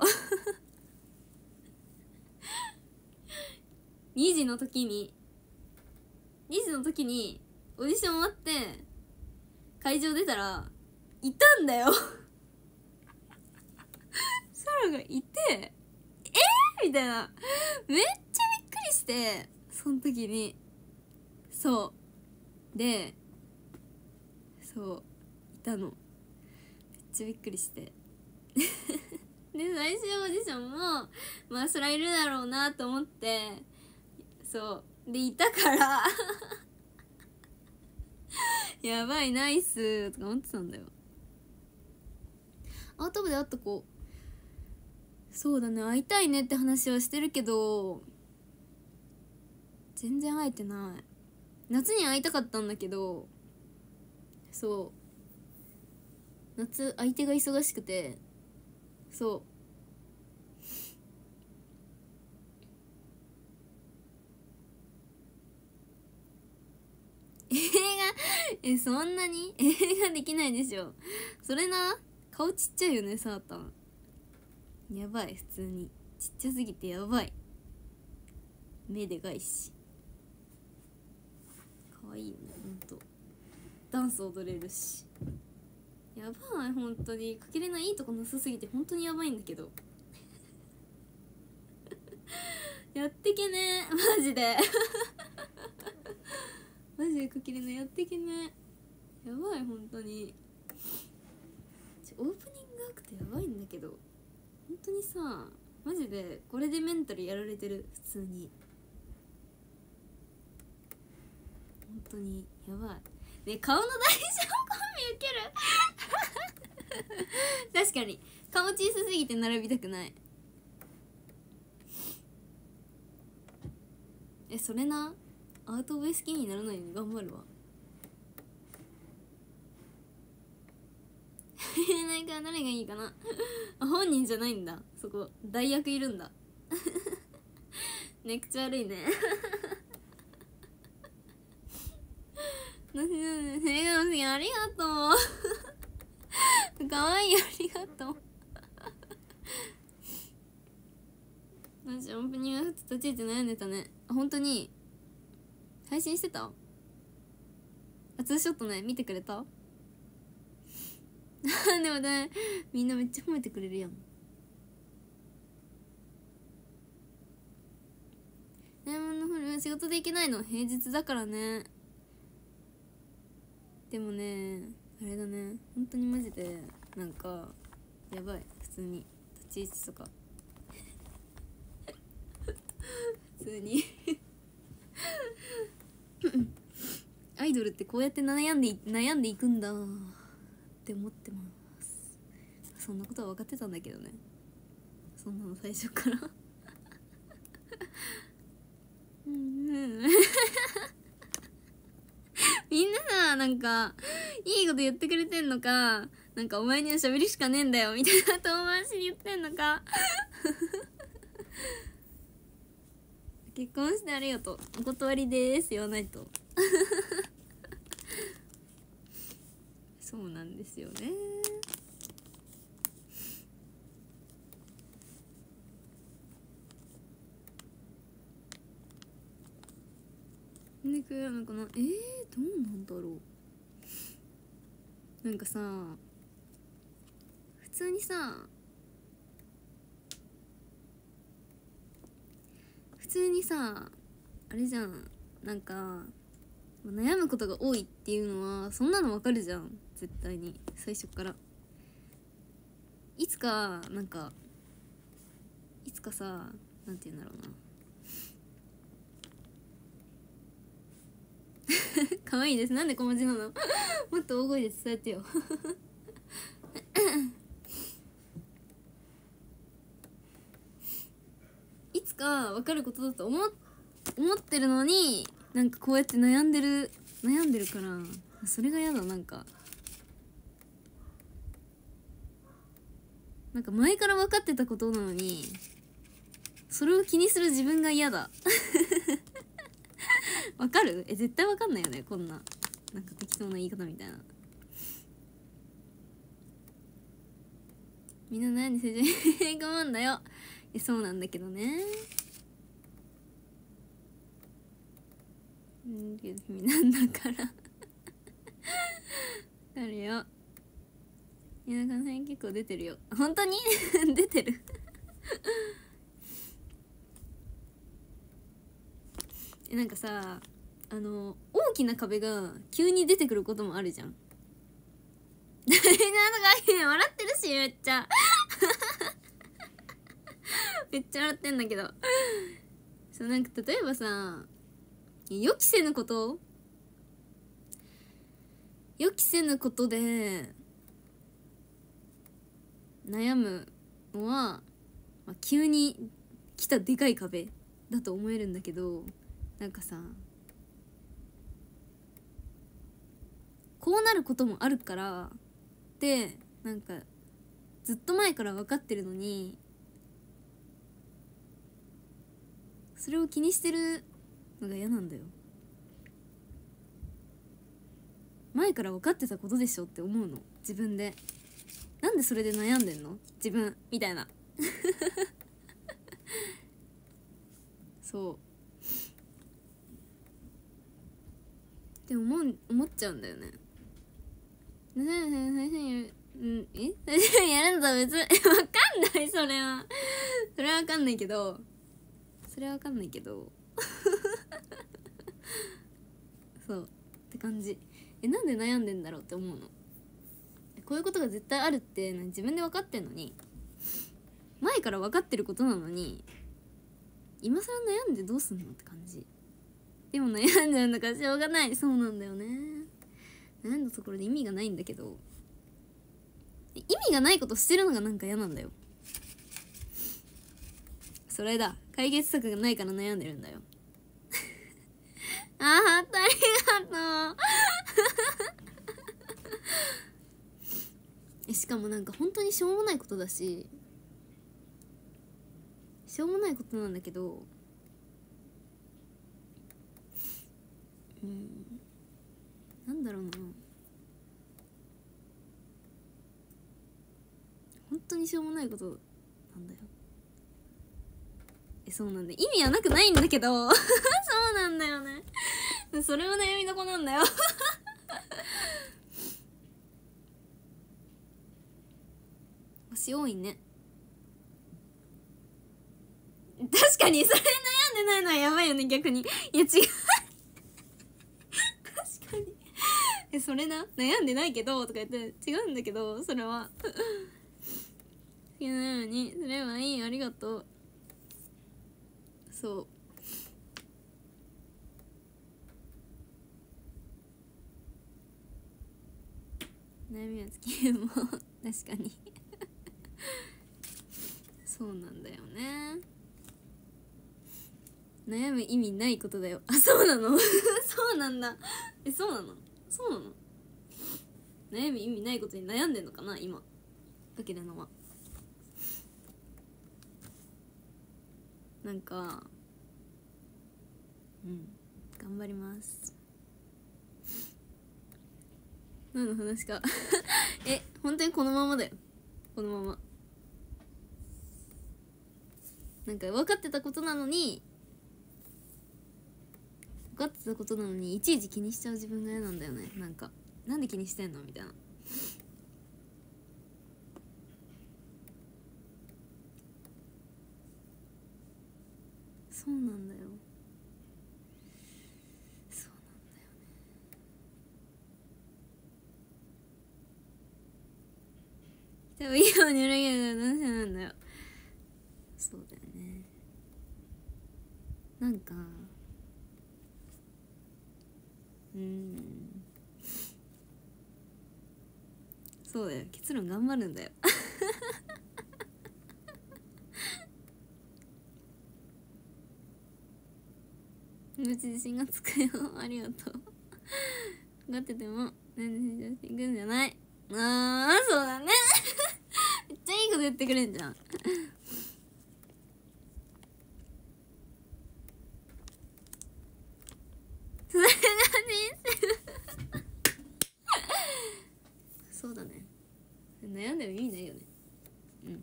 にじの時ににじの時にオーディション終わって会場出たらいたんだよサラがいて、えー、みたいな、めっちゃびっくりして、その時にそうでそういたの。めっちゃびっくりしてで最終オーディションもまあそりゃいるだろうなと思って、そうでいたからやばいナイスとか思ってたんだよ。アート部で会った子、そうだね会いたいねって話はしてるけど全然会えてない。夏に会いたかったんだけど、そう夏相手が忙しくて、そう映画えそんなに映画できないでしょそれな。顔ちっちゃいよねサータン。やばい、普通にちっちゃすぎてやばい。目でかいし可愛いよねほんと。ダンス踊れるしやばい。本当にかけれないいいとこなさすぎて本当にやばいんだけどやってけねマジでマジでかけれないやってけねやばい本当に。オープニングアクトやばいんだけど本当にさマジでこれでメンタルやられてる普通に本当にやばいね。顔の大丈夫コンビウケる確かに顔小さすぎて並びたくない。えそれなアウトオブエスキーにならないように頑張るわなんか誰がいいかな本人じゃないんだそこ代役いるんだね口悪いねなしなしセガの次ありがとうかわいいありがとうマジオープニング立ち位置悩んでたね。本当に配信してた？あツーショットね見てくれたでもねみんなめっちゃ褒めてくれるやん。ダイヤモンドフル仕事で行けないの平日だからね。でもねあれだね本当にマジでなんかやばい普通に立ち位置とか普通にアイドルってこうやって悩んで悩んでいくんだって思ってます。そんなことは分かってたんだけどね、そんなの最初からうんうんみんなさ、なんかいいこと言ってくれてんのか、なんかお前には喋りしかねえんだよみたいな遠回しに言ってんのか結婚してありがとう、お断りでーす言わないとそうなんですよね。ねくらのかな。えー、どうなんだろう。なんかさ、普通にさ普通にさあれじゃん、なんか悩むことが多いっていうのはそんなのわかるじゃん、絶対に最初から。いつかなんかいつかさ、なんて言うんだろうな可愛いです。なんで小文字なのもっと大声で伝えてよいつか分かることだと思思ってるのに、なんかこうやって悩んでる悩んでるから、それが嫌だ。なんかなんか前から分かってたことなのにそれを気にする自分が嫌だわかる？え、絶対わかんないよね、こんななんか適当な言い方みたいな。みんな悩んで成長に頑張んだよ。え、そうなんだけどね。うんけど君なんだからあるよ。田舎の辺結構出てるよ。本当に出てるえ、なんかさ、あの大きな壁が急に出てくることもあるじゃんなんか笑ってるし、めっちゃめっちゃ笑ってんだけどそう、なんか例えばさ、予期せぬこと予期せぬことで悩むのは、まあ、急に来たでかい壁だと思えるんだけど、なんかさ、こうなることもあるからってなんかずっと前から分かってるのに、それを気にしてるのが嫌なんだよ。前から分かってたことでしょって思うの、自分で。なんでそれで悩んでんの自分みたいなそうって思う思っちゃうんだよね。うん、えやるんだ別にわかんない、それはそれはわかんないけどそれはわかんないけどそうって感じ。え、なんで悩んでんだろうって思うの。こういうことが絶対あるって自分で分かってんのに、前から分かってることなのに今更悩んでどうすんのって感じ。でも悩んじゃうんだからしょうがない。そうなんだよね。悩んだところで意味がないんだけど、意味がないことしてるのがなんか嫌なんだよ。それだ、解決策がないから悩んでるんだよあー、ありがとうえ、しかもなんか本当にしょうもないことだし、しょうもないことなんだけど、うん、なんだろうな、本当にしょうもないことなんだよ。え、そうなんだ、意味はなくないんだけどそうなんだよねそれは悩みどこなんだよ星多いね。確かにそれで悩んでないのはやばいよね、逆に。いや違う確かにえ、それな、悩んでないけどとか言って違うんだけど、それは好きなようにすればいい、ありがとう。そうみはつきも確かにそうなんだよね。悩む意味ないことだよ。あ、そうなのそうなんだ。え、そうなのそうなの悩む意味ないことに悩んでんのかな今かけるのは。なんかうん頑張ります。何の話かえ本当にこのままだよ。このままなんか分かってたことなのに分かってたことなのにいちいち気にしちゃう自分が嫌なんだよね。なんかなんで気にしてんのみたいな。そうなんだよ。そうなんだよね。多分今に裏切るの話なんだよ。そうだよね。なんかうーんそうだよ。結論頑張るんだよ無事自信がつくよありがとう分かっててもなんで成長していくんじゃない。あーそうだねめっちゃいいこと言ってくれんじゃんそれが人生そうだね。悩んでも意味ないよね。うん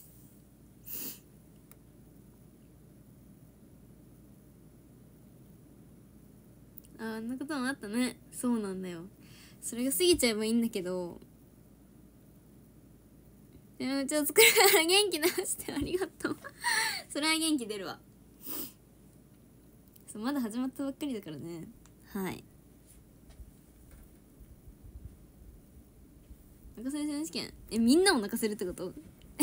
あーあんなこともあったね。そうなんだよ。それが過ぎちゃえばいいんだけど、でもちょっと作るから元気出してありがとうそれは元気出るわ。そうまだ始まったばっかりだからね。はい。泣かせる選手権えみんなを泣かせるってこと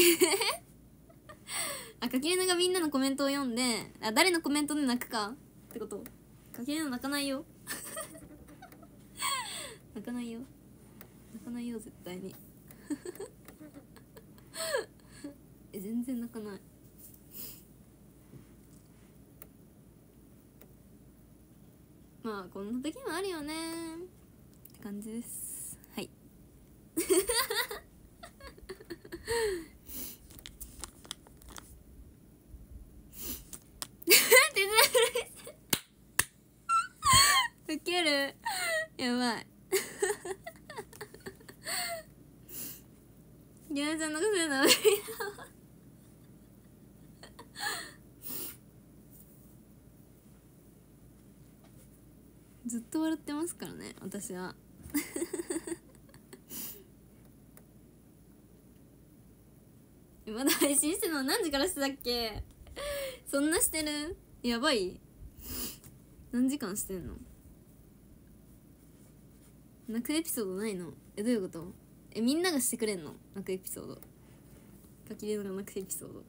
あかきれながみんなのコメントを読んであ誰のコメントで泣くかってこと。かきれな泣かないよ泣かないよ泣かないよ絶対にえ全然泣かない。まあこんな時もあるよねって感じです。はいウケるやばいギャルちゃんのこと言うの無理だずっと笑ってますからね私はまだ配信してるの何時からしてたっけそんなしてるやばい。何時間してんの。泣くエピソードないの。えどういうこと。えみんながしてくれんの泣くエピソード。かきれのが泣くエピソード。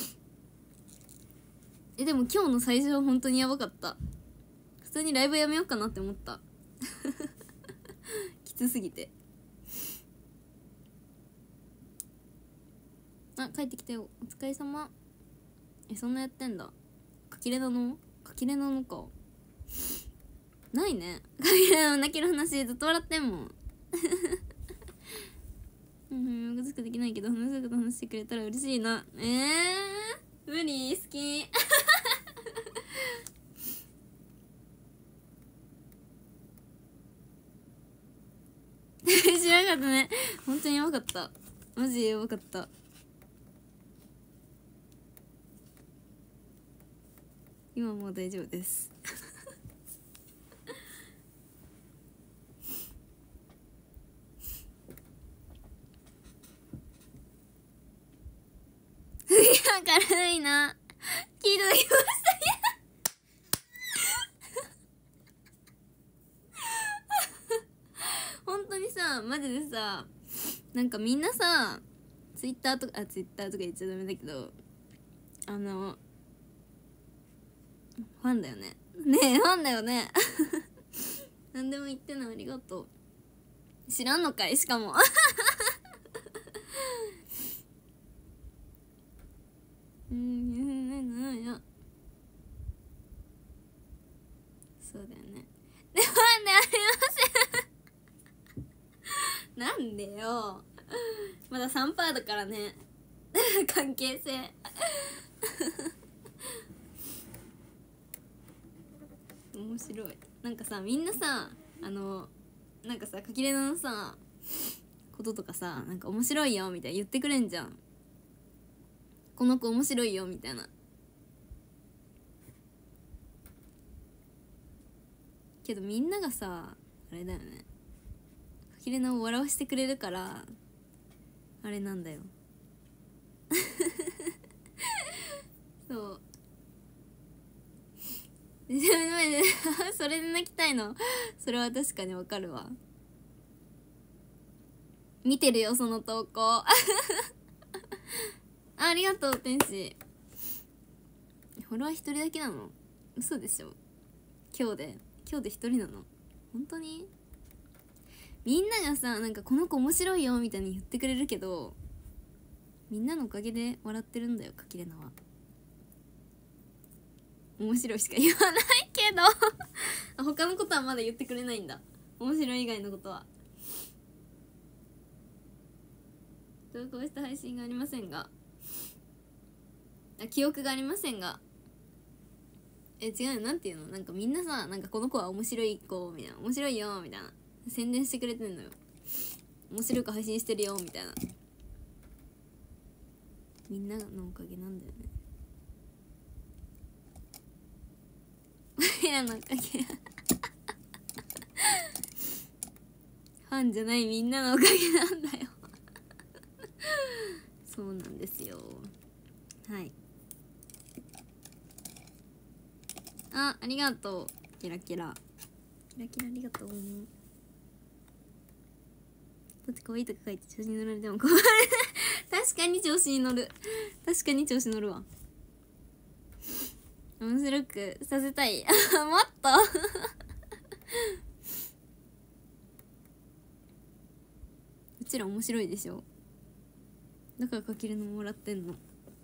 えでも今日の最初は本当にやばかった。普通にライブやめようかなって思ったきつすぎて。あ帰ってきたよお疲れ様。えそんなやってんだ。かきれなのかきれなのかないね。かきれなの泣ける話ずっと笑ってんもんうん難しくできないけど話したこと話してくれたら嬉しいな。えー無理好き知らなかったね。本当にやばかった。マジやばかった。今もう大丈夫です明るいな。聞いておきました本当にさマジでさなんかみんなさツイッターとかあツイッターとか言っちゃダメだけどあのファンだよねねえファンだよね何でも言ってんのありがとう。 知らんのかい。しかもうんそうだよね。でもね、ありませんなんでよ、まだ さんパーセント だからね関係性面白い。なんかさ、みんなさ、あのなんかさ、かきれなのさこととかさ、なんか面白いよみたいな言ってくれんじゃん。この子面白いよみたいな。けどみんながさ、あれだよね、かきれなを笑わしてくれるからあれなんだよそうそれで泣きたいのそれは確かにわかるわ。見てるよその投稿あ, ありがとう天使。フォロワー一人だけなの？嘘でしょ。今日で今日で一人なの？本当に？みんながさ、なんかこの子面白いよみたいに言ってくれるけど、みんなのおかげで笑ってるんだよ、かきれなは。面白いしか言わないけどあ、他のことはまだ言ってくれないんだ。面白い以外のことは。投稿した配信がありませんが、あ、記憶がありませんが、え、違うよ、なんていうの、なんかみんなさ、なんかこの子は面白い子みたいな、面白いよみたいな宣伝してくれてんのよ。面白く配信してるよみたいな。みんなのおかげなんだよね。おいらのおかげファンじゃないみんなのおかげなんだよそうなんですよ。はい。あ、ありがとう。キラキラキラキラありがとう。だって可愛いとか書いて調子に乗られても困る確かに調子に乗る。確かに調子乗るわ。面白くさせたいもっとうちら面白いでしょ。だからかけるのもらってんの。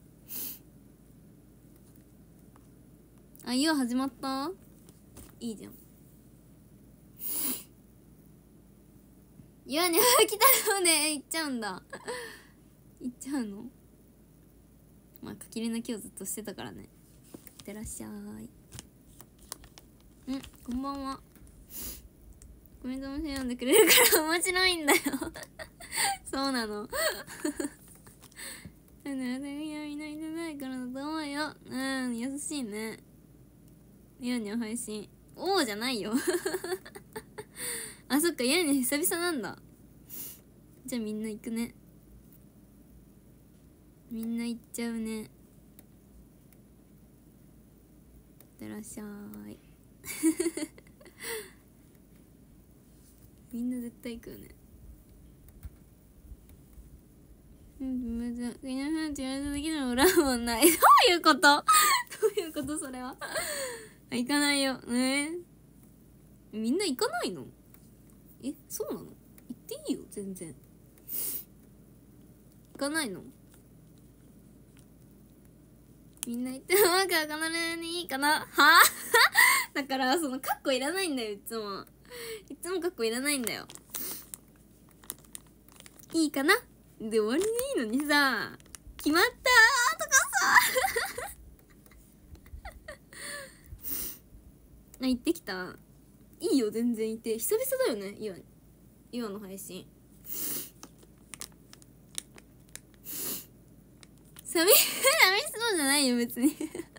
あ、いよ始まった。いいじゃん。岩に来たので行っちゃうんだ行っちゃうの。まあかきれな今日ずっとしてたからね。いってらっしゃい。ん、こんばんは。コメントも読んでくれるから面白いんだよそうなのみんないないからだと思うよ。うん、優しいね。ヤーニャ配信おーじゃないよあ、そっか、ヤーニャ久々なんだ。じゃあみんな行くね。みんな行っちゃうね。いってらっしゃいみんな絶対行くよね。うんまず皆さんと言われた時の裏もないどういうことどういうことそれは行かないよね。みんな行かないの？え、そうなの？行っていいよ全然。行かないの？みんな行ってもうか必ずにいいかなはだからそのカッコいらないんだよ。いつもいつもカッコいらないんだよ。いいかなで終わりでいいのにさ、決まったーとかさあ、行ってきた。いいよ全然いて。久々だよね、今今の配信。寂寂しそうじゃないよ別に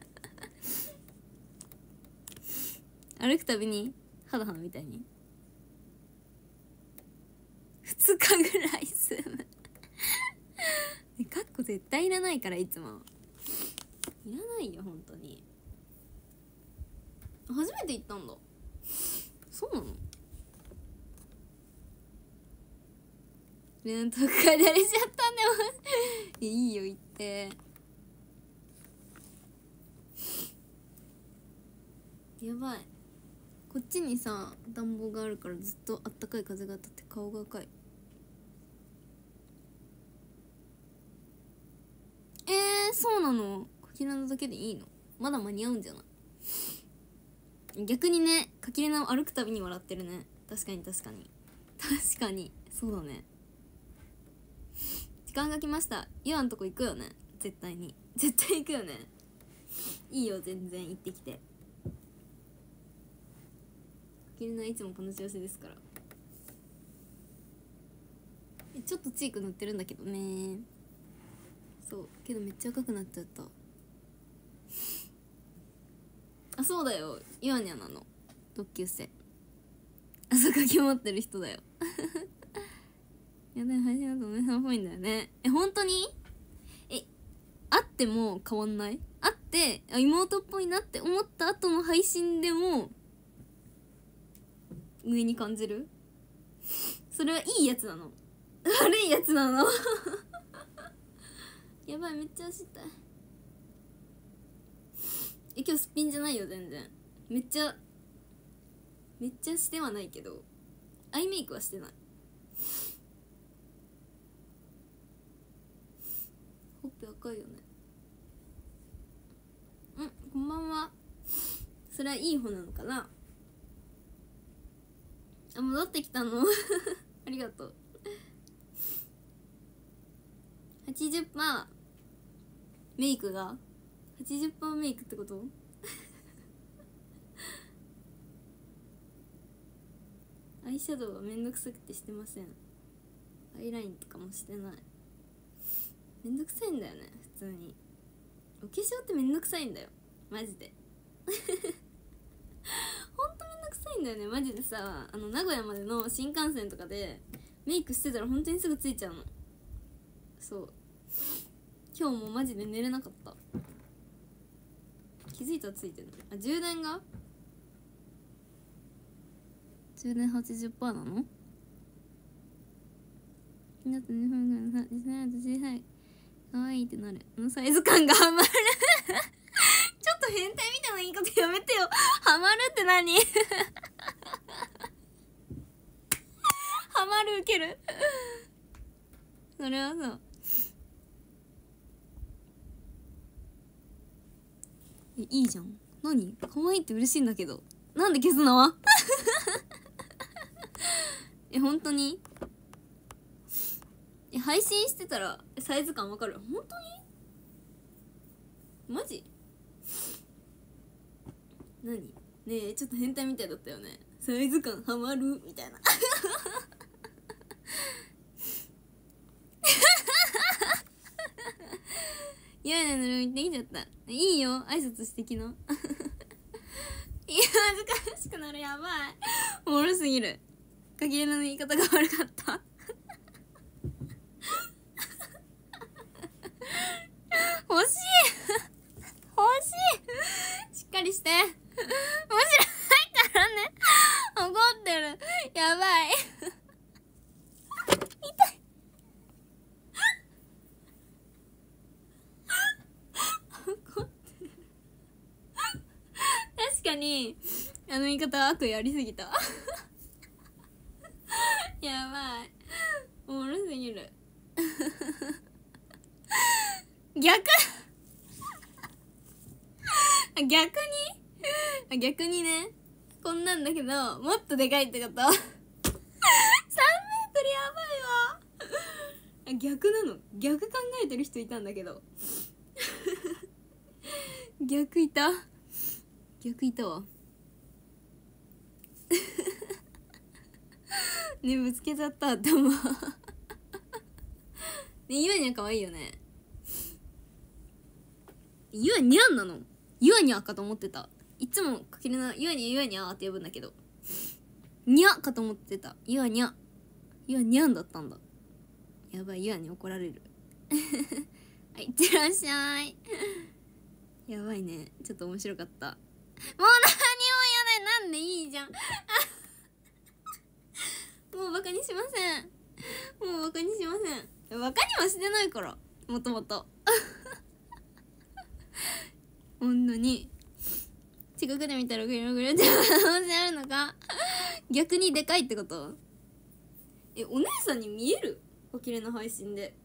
歩くたびに肌肌みたいにふつかぐらい住むカッコ絶対いらないから。いつもいらないよ本当に。初めて行ったんだ。そうなの？レントカーであれしちゃったんだよいいよ行って。やばい、ここっちにさ暖房があるからずっとあったかい風が当たって顔が赤い。えー、そうなの？かきれなだけでいいの？まだ間に合うんじゃない？逆にね、かきれなを歩くたびに笑ってるね。確かに確かに確かにそうだね。時間が来ました。ゆあんとこ行くよね、絶対に。絶対行くよね。いいよ、全然行ってきて。かきれないつもこの調子ですから。えちょっとチーク塗ってるんだけどね。そうけどめっちゃ赤くなっちゃった。あ、そうだよ、ゆあにゃなの同級生。朝かき持ってる人だよやだよ、配信だとお姉さんっぽいんだよね。え、本当に？え、会っても変わんない？会ってあ妹っぽいなって思った後の配信でも上に感じる？それはいいやつなの？悪いやつなの？やばい、めっちゃ足痛い。え、今日すっぴんじゃないよ、全然。めっちゃめっちゃしてはないけど、アイメイクはしてない。ほっぺ赤いよね。うん、こんばんは。それはいい方なのかな。あ、戻ってきたのありがとう。 はちじゅっパーセント メイクが はちじゅっパーセント メイクってこと？アイシャドウはめんどくさくてしてません。アイラインとかもしてない。めんどくさいんだよね、普通に。お化粧ってめんどくさいんだよ、マジでほんとめんどくさいんだよね、マジでさ。あの名古屋までの新幹線とかでメイクしてたらほんとにすぐついちゃうの。そう、今日もマジで寝れなかった。気づいたらついてる。あ、充電が充電 はちじゅっパーセント なの？だってにふんぐらいさ、実際だと小さいかわいいってなる。あのサイズ感がハマるちょっと変態みたいな言い方やめてよ。ハマるって何ハマるウケるそれはさ、え、いいじゃん。何？可愛いって嬉しいんだけど、なんで消すのえ、本当に？え、配信してたらサイズ感わかる？本当に？マジ？何？ねえ、ちょっと変態みたいだったよね。サイズ感ハマるみたいないやいや、ぬるみってきちゃった。いいよ、挨拶してきな。いや、恥ずかしくなる。やばい、おもろすぎる。かきれの言い方が悪かった欲しい欲しい、しっかりして。面白いからね。怒ってる。やばい痛い怒ってる。確かにあの言い方悪意ありすぎたやばい、おもろすぎる逆逆に逆にね、こんなんだけどもっとでかいってことさんメートルやばいわ逆なの。逆考えてる人いたんだけど逆いた逆いたわね、ぶつけちゃった頭ね、ゆあにゃ可愛いよね。ゆあにゃんなの？ゆあにゃかと思ってた。いつもかけるな、ゆあにゃゆあにゃって呼ぶんだけど、にゃかと思ってた。ゆあにゃゆあにゃんだったんだ。やばい、ゆあに怒られるはい、いってらっしゃいやばいね、ちょっと面白かった。もう何も言わない。なんでいいじゃんもうバカにしません。もうバカにしません。バカにはしてないから、もともとほんとに近くで見たらグルグルって可能性あるのか逆にでかいってこと？え、お姉さんに見える？おきれの配信で。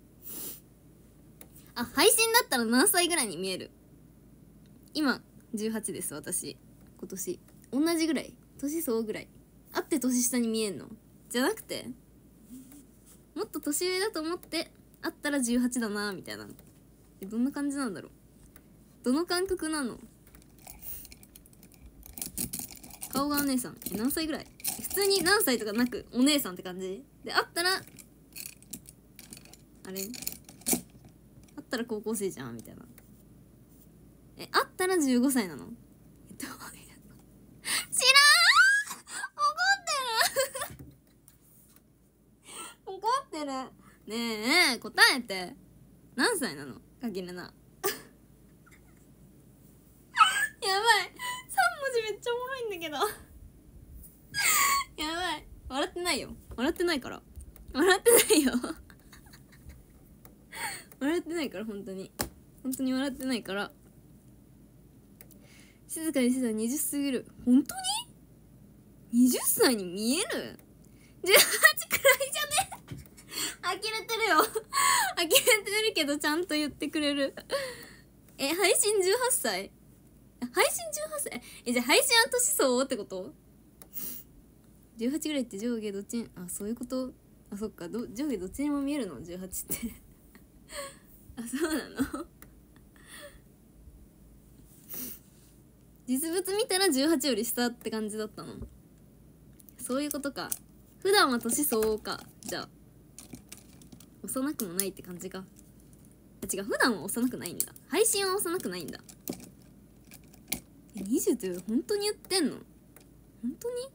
あ、配信だったら何歳ぐらいに見える？今じゅうはちです、私。今年同じぐらい、年相応ぐらいあって年下に見えんの？じゃなくてもっと年上だと思ってあったらじゅうはちだなみたいな。え、どんな感じなんだろう？どの感覚なの？顔がお姉さん。え、何歳ぐらい？普通に何歳とかなくお姉さんって感じで、あったらあれあったら高校生じゃんみたいな。え、あったらじゅうごさいなの？え、どういうの？知らん。怒ってる怒ってる。ねえ、答えて。何歳なの？かきれな。やばい。さん文字めっちゃおもろいんだけどやばい。笑ってないよ。笑ってないから。笑ってないよ笑ってないから、本当に本当に笑ってないから。静かにしてたらにじゅっ過ぎる。本当に ?にじゅっ 歳に見える？ じゅうはち くらいじゃね呆れてるよ呆れてるけどちゃんと言ってくれるえ、配信じゅうはっさい？配信じゅうはっさい？え、じゃあ配信は年相応ってこと？じゅうはちぐらいって上下どっちに、あ、そういうこと？あ、そっか、ど上下どっちにも見えるの？じゅうはちってあ、そうなの実物見たらじゅうはちより下って感じだったの？そういうことか。普段は年相応か。じゃあ幼くもないって感じか。あ、違う、普段は幼くないんだ。配信は幼くないんだ。え、にじゅうって本当に言ってんの？本当に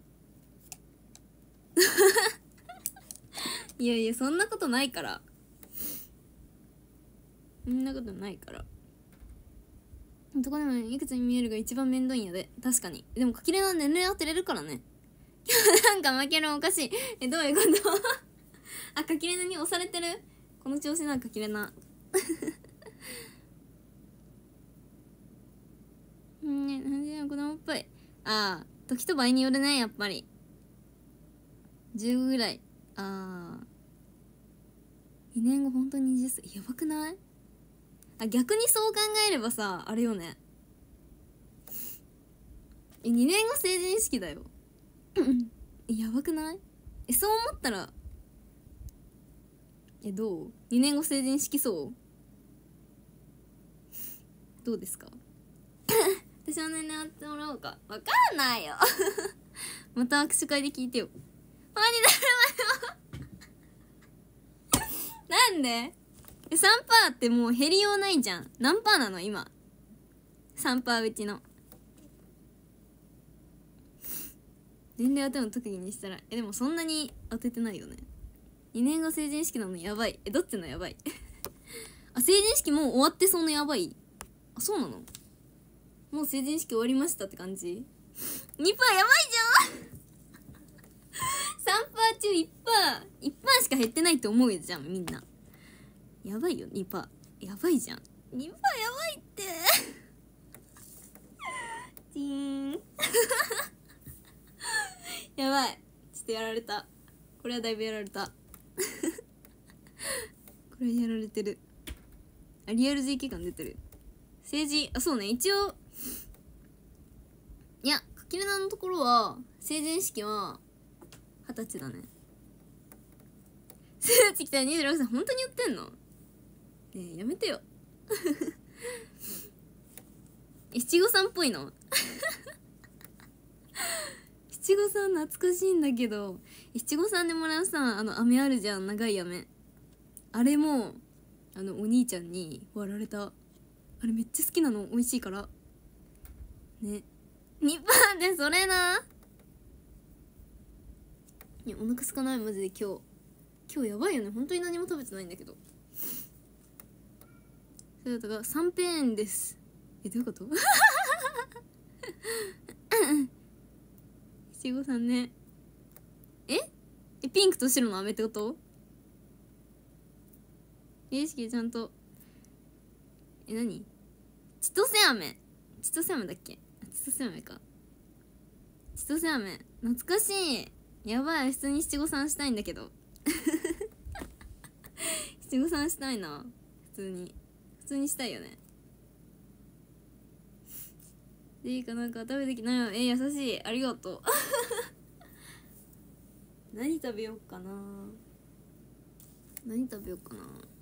いやいや、そんなことないから。そんなことないから。男でもいくつに見えるが一番めんどいんやで。確かに。でもかきれの年齢当てれるからねなんか負けるおかしい。え、どういうことあ、かきれなに押されてる？この調子なんかきれなうんね、なんで子供っぽい。ああ、時と場合によるね、やっぱり。じゅうごぐらい。ああ、にねんごほんとににじゅっさい。やばくない？あ、逆にそう考えればさ、あれよね。え、にねんご成人式だよえ、やばくない？え、そう思ったら、え、どう？ に 年後成人式そうどうですか私の年齢当ててもらおうか。わかんないよまた握手会で聞いてよ。あ、になるわよなんで？さんパーセント ってもう減りようないじゃん。何パーなの今？ さんパーセント うちの年齢当ての特技にしたら。え、でもそんなに当ててないよね。にねんご成人式なのやばい。え、どっちのやばいあ、成人式もう終わってそうのやばい。あ、そうなの？もう成人式終わりましたって感じ？ にパーセント やばいじゃんさんパーセント 中 いちパーセント、いちパーセント しか減ってないって思うじゃんみんな。やばいよ にパーセント。やばいじゃん。にパーセント やばいってチーンやばい。ちょっとやられた。これはだいぶやられたこれやられてる。あ、リアル ジェーケー 感出てる。政治、あ、そうね、一応いや、かきれなのところは成人式ははたちだね。スーツ着たらにじゅうろくさい。本当に言ってんの？ねえ、やめてよ七五三っぽいの七五三懐かしいんだけど、七五三でもらうさ、あの飴あるじゃん、長い飴。あれもあのお兄ちゃんに割られた。あれめっちゃ好きなの、美味しいからね。にパーでそれな。いや、お腹すかない。マジで今日今日やばいよね。本当に何も食べてないんだけど。それだったがさんペーンです。え、どういうこと七五三ね。ええ、ピンクと白の飴ってこと？意識ちゃんと。え、何？千歳飴。千歳飴だっけ？ 千歳飴か。千歳飴懐かしい。やばい、普通に七五三したいんだけど七五三したいな。普通に普通にしたいよね。でいいかなんか食べてきなよ。えー、優しい、ありがとう何食べようかな。何食べようかな。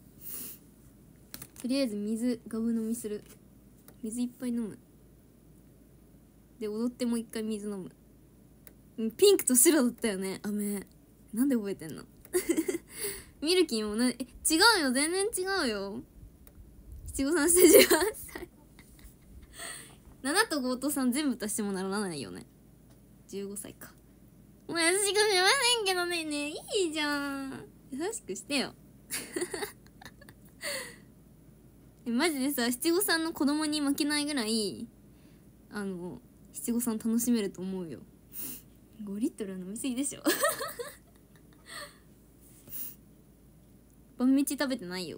とりあえず水ガブ飲みする。水いっぱい飲む。で踊ってもう一回水飲む。ピンクと白だったよね、飴。なんで覚えてんのミルキーもな、え、違うよ、全然違うよ。七五三してじゅうはっさいななとごとさん全部足してもならないよね。じゅうごさいか。もう優しくしませんけどね。ね、いいじゃん、優しくしてよマジでさ、七五三の子供に負けないぐらいあの七五三楽しめると思うよ。ごリットルは飲みすぎでしょ晩飯食べてないよ。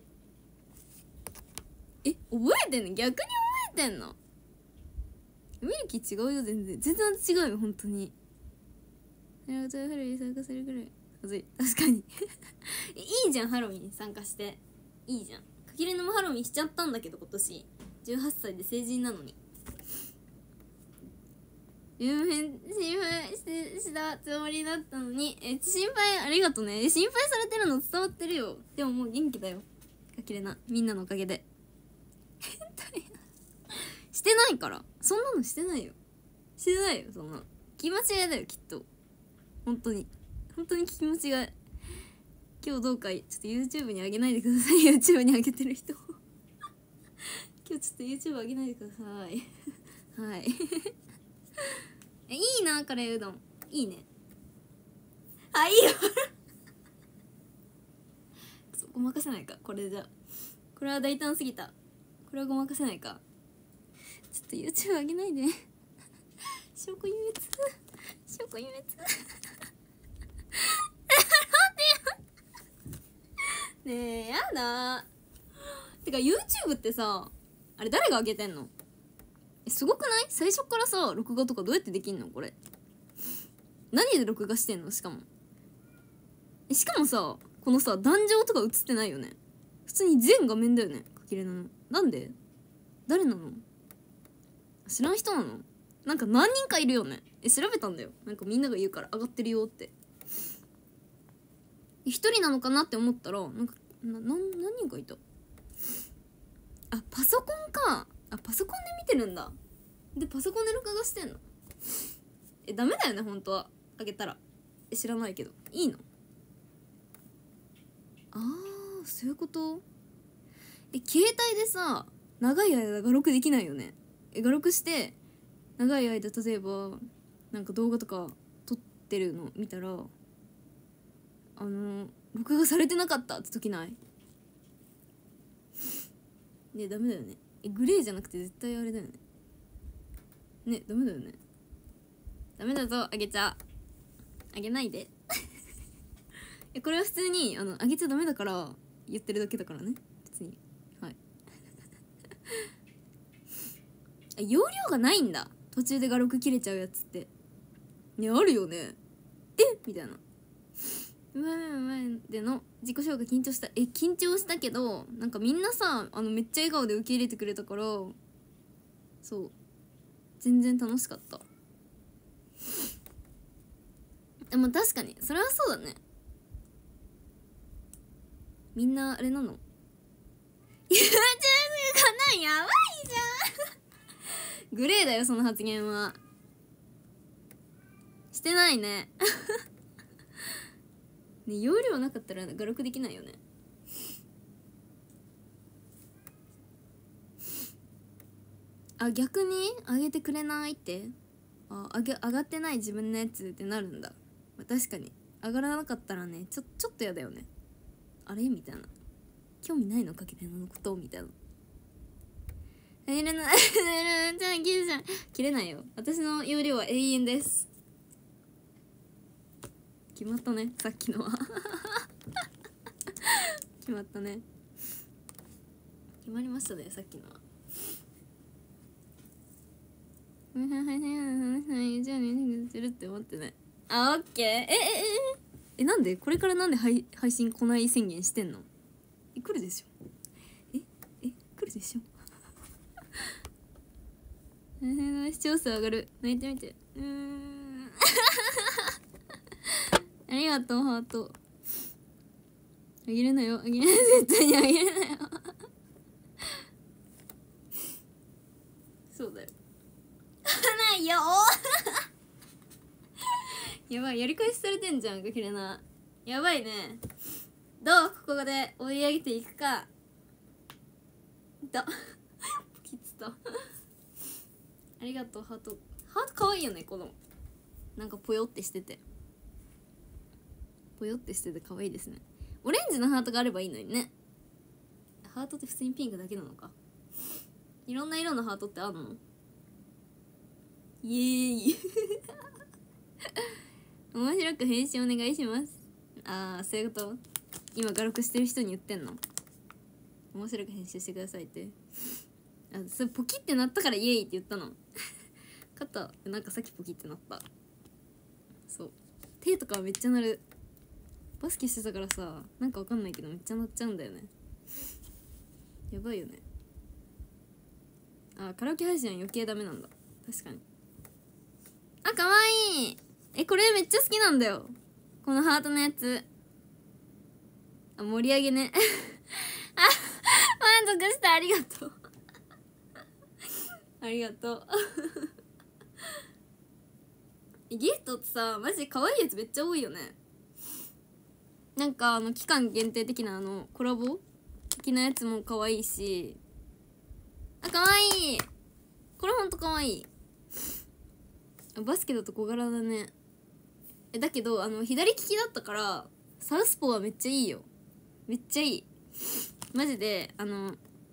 え、覚えてんの？逆に覚えてんの？ミルキー違うよ、全然全然違うよ、本当に。ハロウィン参加するぐらいはずい。確かにいいじゃん、ハロウィンに参加していいじゃん。かきれのもハロウィンしちゃったんだけど、今年じゅうはっさいで成人なのに。心配してしたつもりだったのに、え、心配ありがとね。心配されてるの伝わってるよ。でももう元気だよ、かきれな、みんなのおかげでしてないから、そんなのしてないよ。してないよ、そんな気持ちがだよ、きっと。本当に本当に気持ちが。今日どうかちょっと YouTube にあげないでくださいYouTube にあげてる人今日ちょっと YouTube あげないでくださいはいいいな、カレーうどんいいね。あ、いいよごまかせないか、これじゃ。これは大胆すぎた。これはごまかせないか。ちょっと YouTube あげないで証拠隠滅証拠隠滅ねえ、やだ。てか YouTube ってさ、あれ誰が上げてんの？え、すごくない？最初からさ、録画とかどうやってできんのこれ。何で録画してんの？しかもえ、しかもさ、このさ、壇上とか映ってないよね。普通に全画面だよね、かきれなの。なんで？誰なの？知らん人なの？なんか何人かいるよね。え、調べたんだよ。なんかみんなが言うから上がってるよって。一人なのかなって思ったら、なんかなな何人かいた。あ、パソコンか。あ、パソコンで見てるんだ。でパソコンで録画してんの？え、ダメだよね本当は。あげたら。え、知らないけどいいの？あー、そういうこと。え、携帯でさ長い間画録できないよね。え、画録して長い間、例えばなんか動画とか撮ってるの見たら、あの録画されてなかったって時ない？ね、ダメだよね。え、グレーじゃなくて絶対あれだよね。ね、ダメだよね。ダメだぞ、あげちゃあげないでえ、これは普通にあのあげちゃダメだから言ってるだけだからね、別に。はい容量がないんだ、途中で画録切れちゃうやつってね。あるよね。えみたいな。うまいうまいでの自己紹介緊張した。え、緊張したけどなんかみんなさ、あのめっちゃ笑顔で受け入れてくれたから、そう全然楽しかった。でも確かにそれはそうだね。みんなあれなの YouTube かな。やばいじゃんグレーだよその発言は。してないねね、容量なかったら画録できないよね。あ、逆に上げてくれないって。あ、上げ上がってない自分のやつってなるんだ。まあ、確かに上がらなかったらね、ちょちょっとやだよね。あれみたいな、興味ないのかけてのことみたいな。切れないじゃん、切れじゃん。切れないよ、私の容量は永遠です。決まったね、さっきのは決まったね、決まりましたね、さっきのは。 するって思ってない。あ、オッケー。ええええなんでこれからなんで配配信来ない宣言してんの？え、来るでしょ。ええ来るでしょ。視聴数上がる。泣いてみて。うーんありがとうハート。あげるなよ、あげるなよ、絶対にあげるなよそうだよないよやばい、やり返しされてんじゃんかきれな。やばいね。どう、ここで追い上げていくか。だきつたありがとうハート。ハートかわいいよね、このなんかぽよってしててぽよってしててかわいいですね。オレンジのハートがあればいいのにね。ハートって普通にピンクだけなのか。いろんな色のハートってあるの？イエーイ面白く編集お願いします。ああ、そういうこと。今画録してる人に言ってんの？面白く編集してくださいって。あ、それポキってなったからイエーイって言ったの肩なんかさっきポキってなった。そう、手とかめっちゃ鳴る。バスケしてたからさ、なんかわかんないけどめっちゃ鳴っちゃうんだよね。やばいよね。あ、カラオケ配信は余計ダメなんだ。確かに。あ、かわいい。え、これめっちゃ好きなんだよ、このハートのやつ。あ、盛り上げねあ、満足した、ありがとうありがとうギフトってさ、マジで可愛いやつめっちゃ多いよね。なんかあの期間限定的なあのコラボ的なやつも可愛いし、あ、可愛い。これほんと可愛い。バスケだと小柄だね。え、だけどあの左利きだったからサウスポーはめっちゃいいよ。めっちゃいいマジで。あの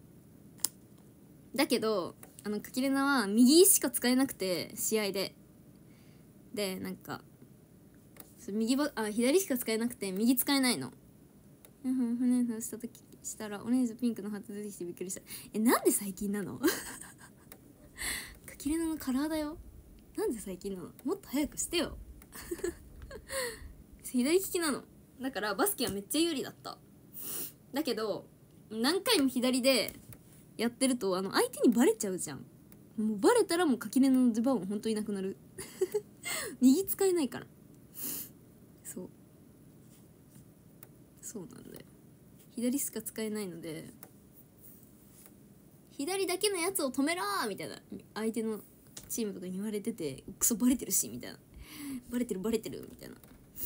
だけどあのカキレナは右しか使えなくて、試合ででなんか右ばあ左しか使えなくて右使えないの。ふんふんふんした時したらオレンジとピンクのハート出てきてびっくりした。え、なんで最近なのカキレナのカラーだよ。なんで最近なの？もっと早くしてよ左利きなの。だからバスケはめっちゃ有利だった。だけど何回も左でやってるとあの相手にバレちゃうじゃん。もうバレたらもうカキレナの出番はほんといなくなる右使えないから。そうそうなんだよ。左しか使えないので、左だけのやつを止めろーみたいな相手のチームとかに言われてて、クソバレてるしみたいな、バレてるバレてるみたいな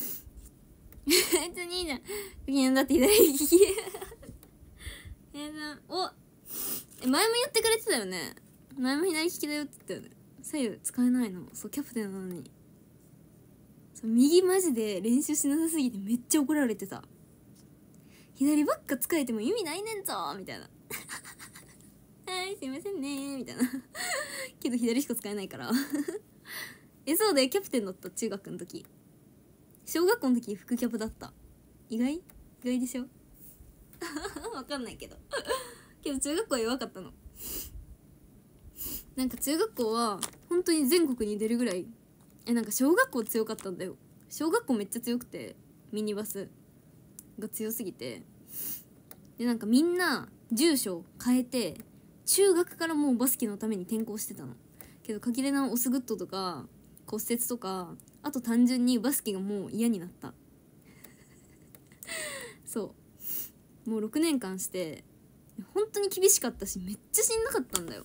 別にいいじゃん。いやだって左利きえー、おえ前も言ってくれてたよね。前も左利きだよって言ったよね。左右使えないの。そう、キャプテンなのに。そう、右マジで練習しなさすぎてめっちゃ怒られてた。左ばっか使えても意味ないねんぞみたいなはいすいませんねみたいなけど左しか使えないからえ、そうだよ、キャプテンだった。中学の時。小学校の時副キャプだった。意外意外でしょわかんないけどけど中学校は弱かったの。なんか中学校は本当に全国に出るぐらい、え、なんか小学校強かったんだよ。小学校めっちゃ強くて、ミニバスが強すぎて、でなんかみんな住所変えて中学からもうバスケのために転校してたの。けどカキレナのオスグッドとか骨折とか、あと単純にバスケがもう嫌になったそうもうろくねんかんして本当に厳しかったし、めっちゃしんどかったんだよ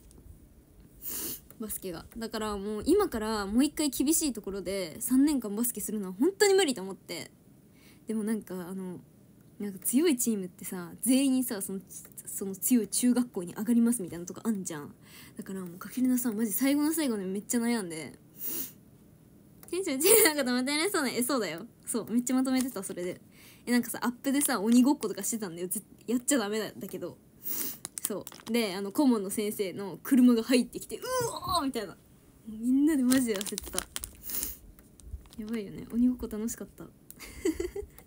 バスケが。だからもう今からもう一回厳しいところでさんねんかんバスケするのは本当に無理と思って。でもなんかあのなんか強いチームってさ、全員さそのその強い中学校に上がりますみたいなとこあんじゃん。だからもうかけるなさんマジ最後の最後でめっちゃ悩んで、テンション違うなんかまとめられそうな。え、そうだよ、そうめっちゃまとめてた。それでえなんかさアップでさ鬼ごっことかしてたんだよ。やっちゃダメだだけど、そうであの顧問の先生の車が入ってきてうおーみたいな、みんなでマジで焦ってた。やばいよね、鬼ごっこ楽しかった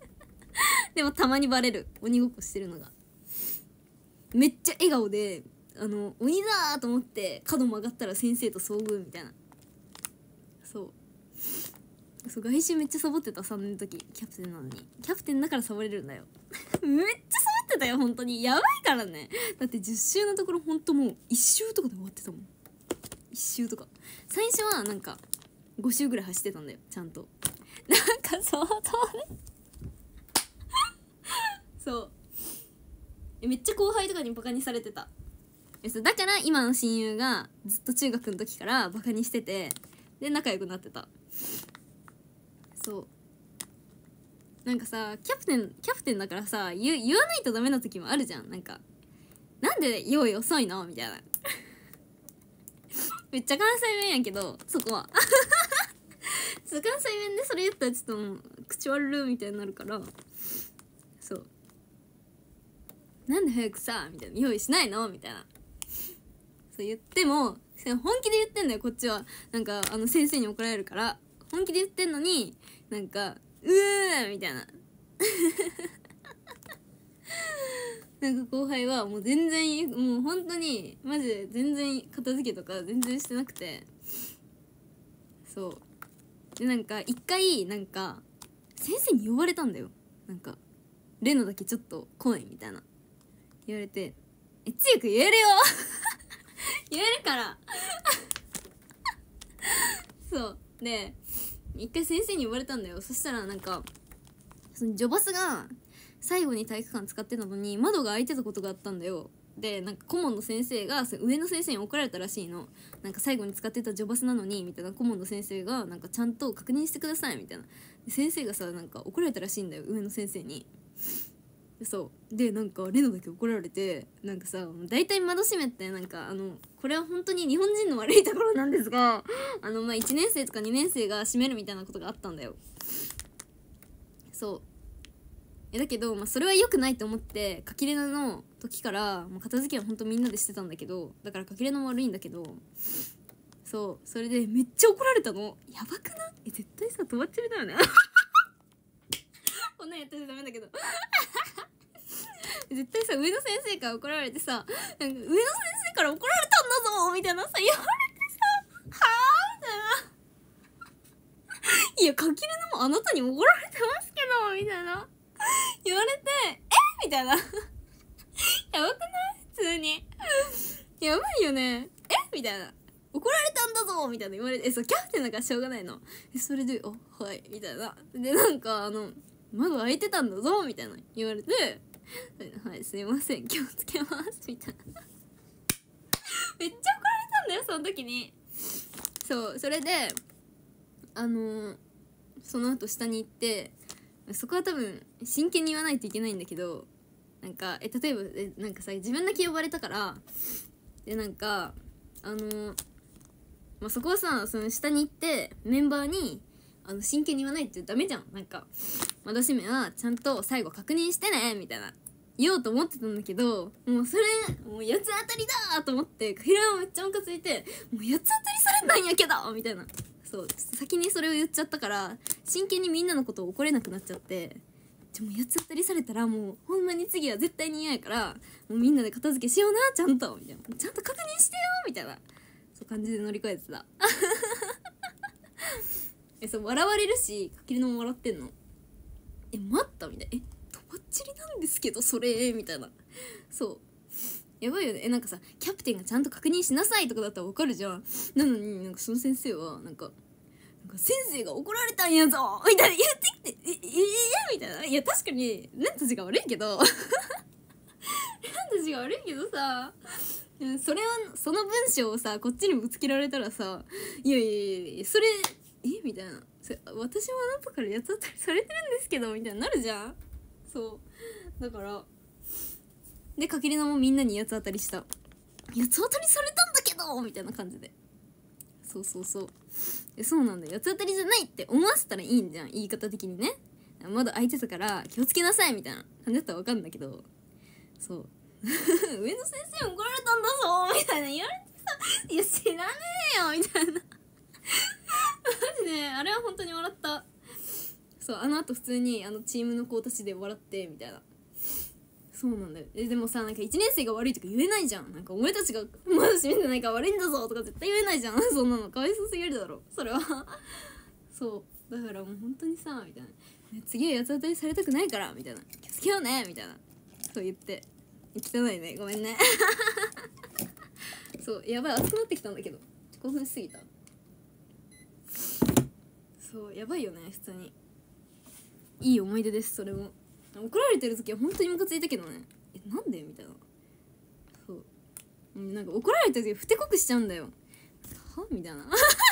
でもたまにバレる、鬼ごっこしてるのが。めっちゃ笑顔であの鬼だーと思って角曲がったら先生と遭遇みたいな。そうそう外周めっちゃサボってた。さんねんの時キャプテンなのに。キャプテンだからサボれるんだよめっちゃサボってたよ本当に。やばいからね。だってじゅっ周のところほんともういち周とかで終わってたもん。いち周とか最初はなんかご周ぐらい走ってたんだよちゃんと。なんか相当ねそうめっちゃ後輩とかにバカにされてた。だから今の親友がずっと中学の時からバカにしてて、で仲良くなってた。そうなんかさキャプテンキャプテンだからさ言言わないとダメな時もあるじゃん。なんかなんで用意遅いのみたいなめっちゃ関西弁やけどそこはそう関西弁でそれ言ったらちょっともう口悪るみたいになるから、そうなんで早くさみたいな用意しないのみたいなそう言っても本気で言ってんだよこっちは。なんかあの先生に怒られるから本気で言ってんのになんかうーみたいななんか後輩はもう全然もう本当にマジで全然片付けとか全然してなくて、そうでなんか一回なんか先生に呼ばれたんだよ。なんかレノだけちょっと来いみたいな言われて、え強く言えるよ言えるからそうで一回先生に呼ばれたんだよ。そしたらなんかそのジョバスが最後に体育館使ってたのに窓が開いてたことがあったんだよ。でなんか顧問の先生が上の先生に怒られたらしいの。なんか最後に使ってたジョバスなのにみたいな。顧問の先生がなんかちゃんと確認してくださいみたいな。で先生がさなんか怒られたらしいんだよ上の先生に。でそうでなんかレノだけ怒られて、なんかさ大体窓閉めってなんかあのこれは本当に日本人の悪いところなんですがあのまあいちねん生とかにねん生が閉めるみたいなことがあったんだよ。そうえだけど、まあ、それは良くないと思ってかきれなの時からもう片付けは本当みんなでしてたんだけど、だからかきれなも悪いんだけど、そうそれでめっちゃ怒られたの。やばくない？え絶対さ止まっちゃうだよねこんなんやったらダメだけど絶対さ上野先生から怒られてさ、なんか上野先生から怒られたんだぞみたいなさ言われてさ、はあみたいないやかきれなもあなたに怒られてますけどみたいな言われてえみたいなやばくない普通にやばいよねえみたいな怒られたんだぞみたいな言われて、えそうキャプテンだからしょうがないの。えそれであはいみたいなでなんかあの窓開いてたんだぞみたいな言われてはいすいません気をつけますみたいなめっちゃ怒られたんだよその時に。そうそれであのー、その後下に行ってそこは多分真剣に言わないといけないんだけど、なんかえ例えばえなんかさ自分だけ呼ばれたからでなんかあのー、まあ、そこはさその下に行ってメンバーにあの真剣に言わないってダメじゃん。なんか窓閉めはちゃんと最後確認してねみたいな言おうと思ってたんだけど、もうそれもう八つ当たりだと思ってかひらめっちゃムカついて、もう八つ当たりされたんやけどみたいな。そう先にそれを言っちゃったから真剣にみんなのことを怒れなくなっちゃって、ちょもう八つ当たりされたらもうほんまに次は絶対に嫌やからもうみんなで片付けしようなちゃんとみたいな、ちゃんと確認してよみたいなそう感じで乗り越えてたえそう笑われるしかきりのも笑ってんの。え待ったみたいな、えとばっちりなんですけどそれみたいな。そうやばいよね。えなんかさキャプテンがちゃんと確認しなさいとかだったらわかるじゃん。なのになんかその先生はなんかなんか先生が怒られたんやぞみたいな言ってきて、えええみたいな。いや確かにレンたちが悪いけどレンたちが悪いけどさ、それはその文章をさこっちにぶつけられたらさ、いやいやいやそれえみたいな、それ私もあなたから八つ当たりされてるんですけどみたいになるじゃん。そうだからでかきりなもみんなに八つ当たりした。八つ当たりされたんだけどみたいな感じで、そうそうそうえそうなんだよ、八つ当たりじゃないって思わせたらいいんじゃん言い方的にね。窓開いてたから気をつけなさいみたいな感じだったらわかんだけど、そう上野先生怒られたんだぞみたいな言われてさ、いや知らねえよみたいなマジであれは本当に笑った。そうあの後普通にあのチームの子たちで笑ってみたいな。 そうなんだよ。えでもさ、なんかいちねん生が悪いとか言えないじゃん。なんかお前たちがまだ閉めてないから悪いんだぞとか絶対言えないじゃん。そんなのかわいそうすぎるだろそれはそうだからもう本当にさみたいな、次は八つ当たりされたくないからみたいな、気をつけようねみたいなそう言って、汚いねごめんねそうやばい、熱くなってきたんだけど興奮しすぎた。そうやばいよね普通に。いい思い出です。それも怒られてる時は本当にムカついたけどね、えなんでみたいな。そうなんか怒られてる時ふてこくしちゃうんだよ。はみたいな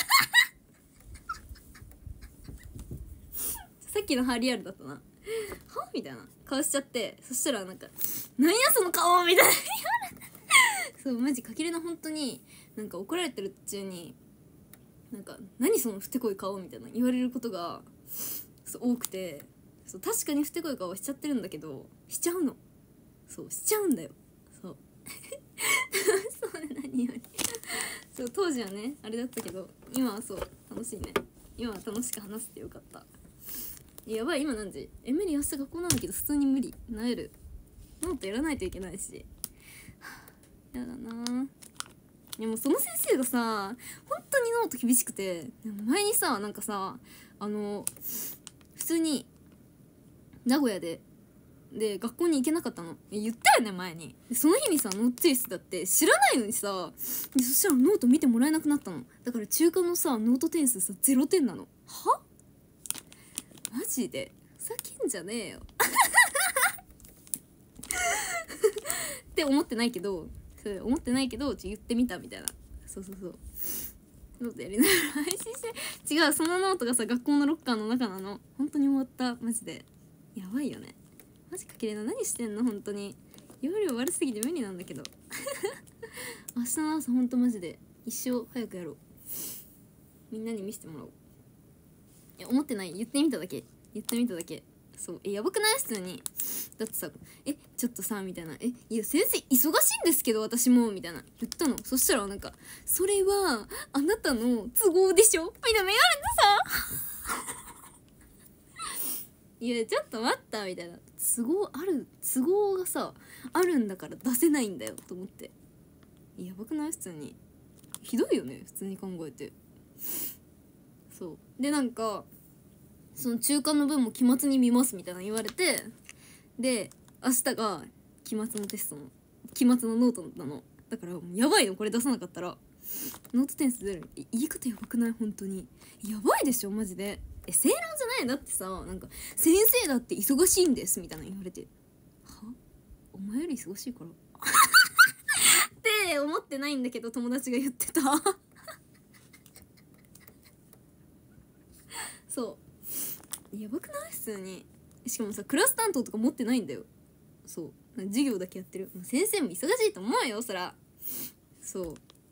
さっきのはリアルだったな。はみたいな顔しちゃって、そしたらなんかなんやその顔みたいなそうマジかきれな本当になんか怒られてる途中になんか何そのふてこい顔みたいな言われることがそう多くて、そう確かにふてこい顔しちゃってるんだけどしちゃうの。そうしちゃうんだよ。そうそうね何よりそう当時はねあれだったけど今はそう楽しいね。今は楽しく話せてよかった。やばい今何時？え無理、明日学校なんだけど普通に無理なえる。ノートやらないといけないし、やだな。でもその先生がさ本当にノート厳しくて、前にさなんかさあの普通に名古屋でで学校に行けなかったの言ったよね前に。でその日にさノート提出だって知らないのにさ、でそしたらノート見てもらえなくなったの。だから中間のさノート点数さゼロてんなの。はマジでふざけんじゃねえよって思ってないけどそれ思ってないけどちょ言ってみたみたいな。そうそうそうノートやりながら配信して違う、そのノートがさ学校のロッカーの中なの。本当に終わったマジでやばいよね。マジかけれな何してんの本当に。容量悪すぎて無理なんだけど明日の朝ほんとマジで一生早くやろう。みんなに見せてもらおう。いや思ってない、言ってみただけ言ってみただけ。そうえやばくない？普通にだってさえちょっとさみたいな、えいや先生忙しいんですけど私もみたいな言ったの。そしたらなんかそれはあなたの都合でしょみたいな言われてさいやちょっと待ったみたいな、都合ある都合がさあるんだから出せないんだよと思って。やばくない？普通にひどいよね普通に考えて。そうでなんかその中間の分も期末に見ますみたいな言われて、で明日が期末のテストの期末のノートなの。だからもうやばいのこれ出さなかったらノート点数出る。言い方やばくない？本当にやばいでしょマジで。え正論じゃない？だってさなんか先生だって忙しいんですみたいな言われて、はお前より忙しいからって思ってないんだけど友達が言ってたそうやばくない？普通に。しかもさクラス担当とか持ってないんだよ。そう授業だけやってる。先生も忙しいと思うよそら。そう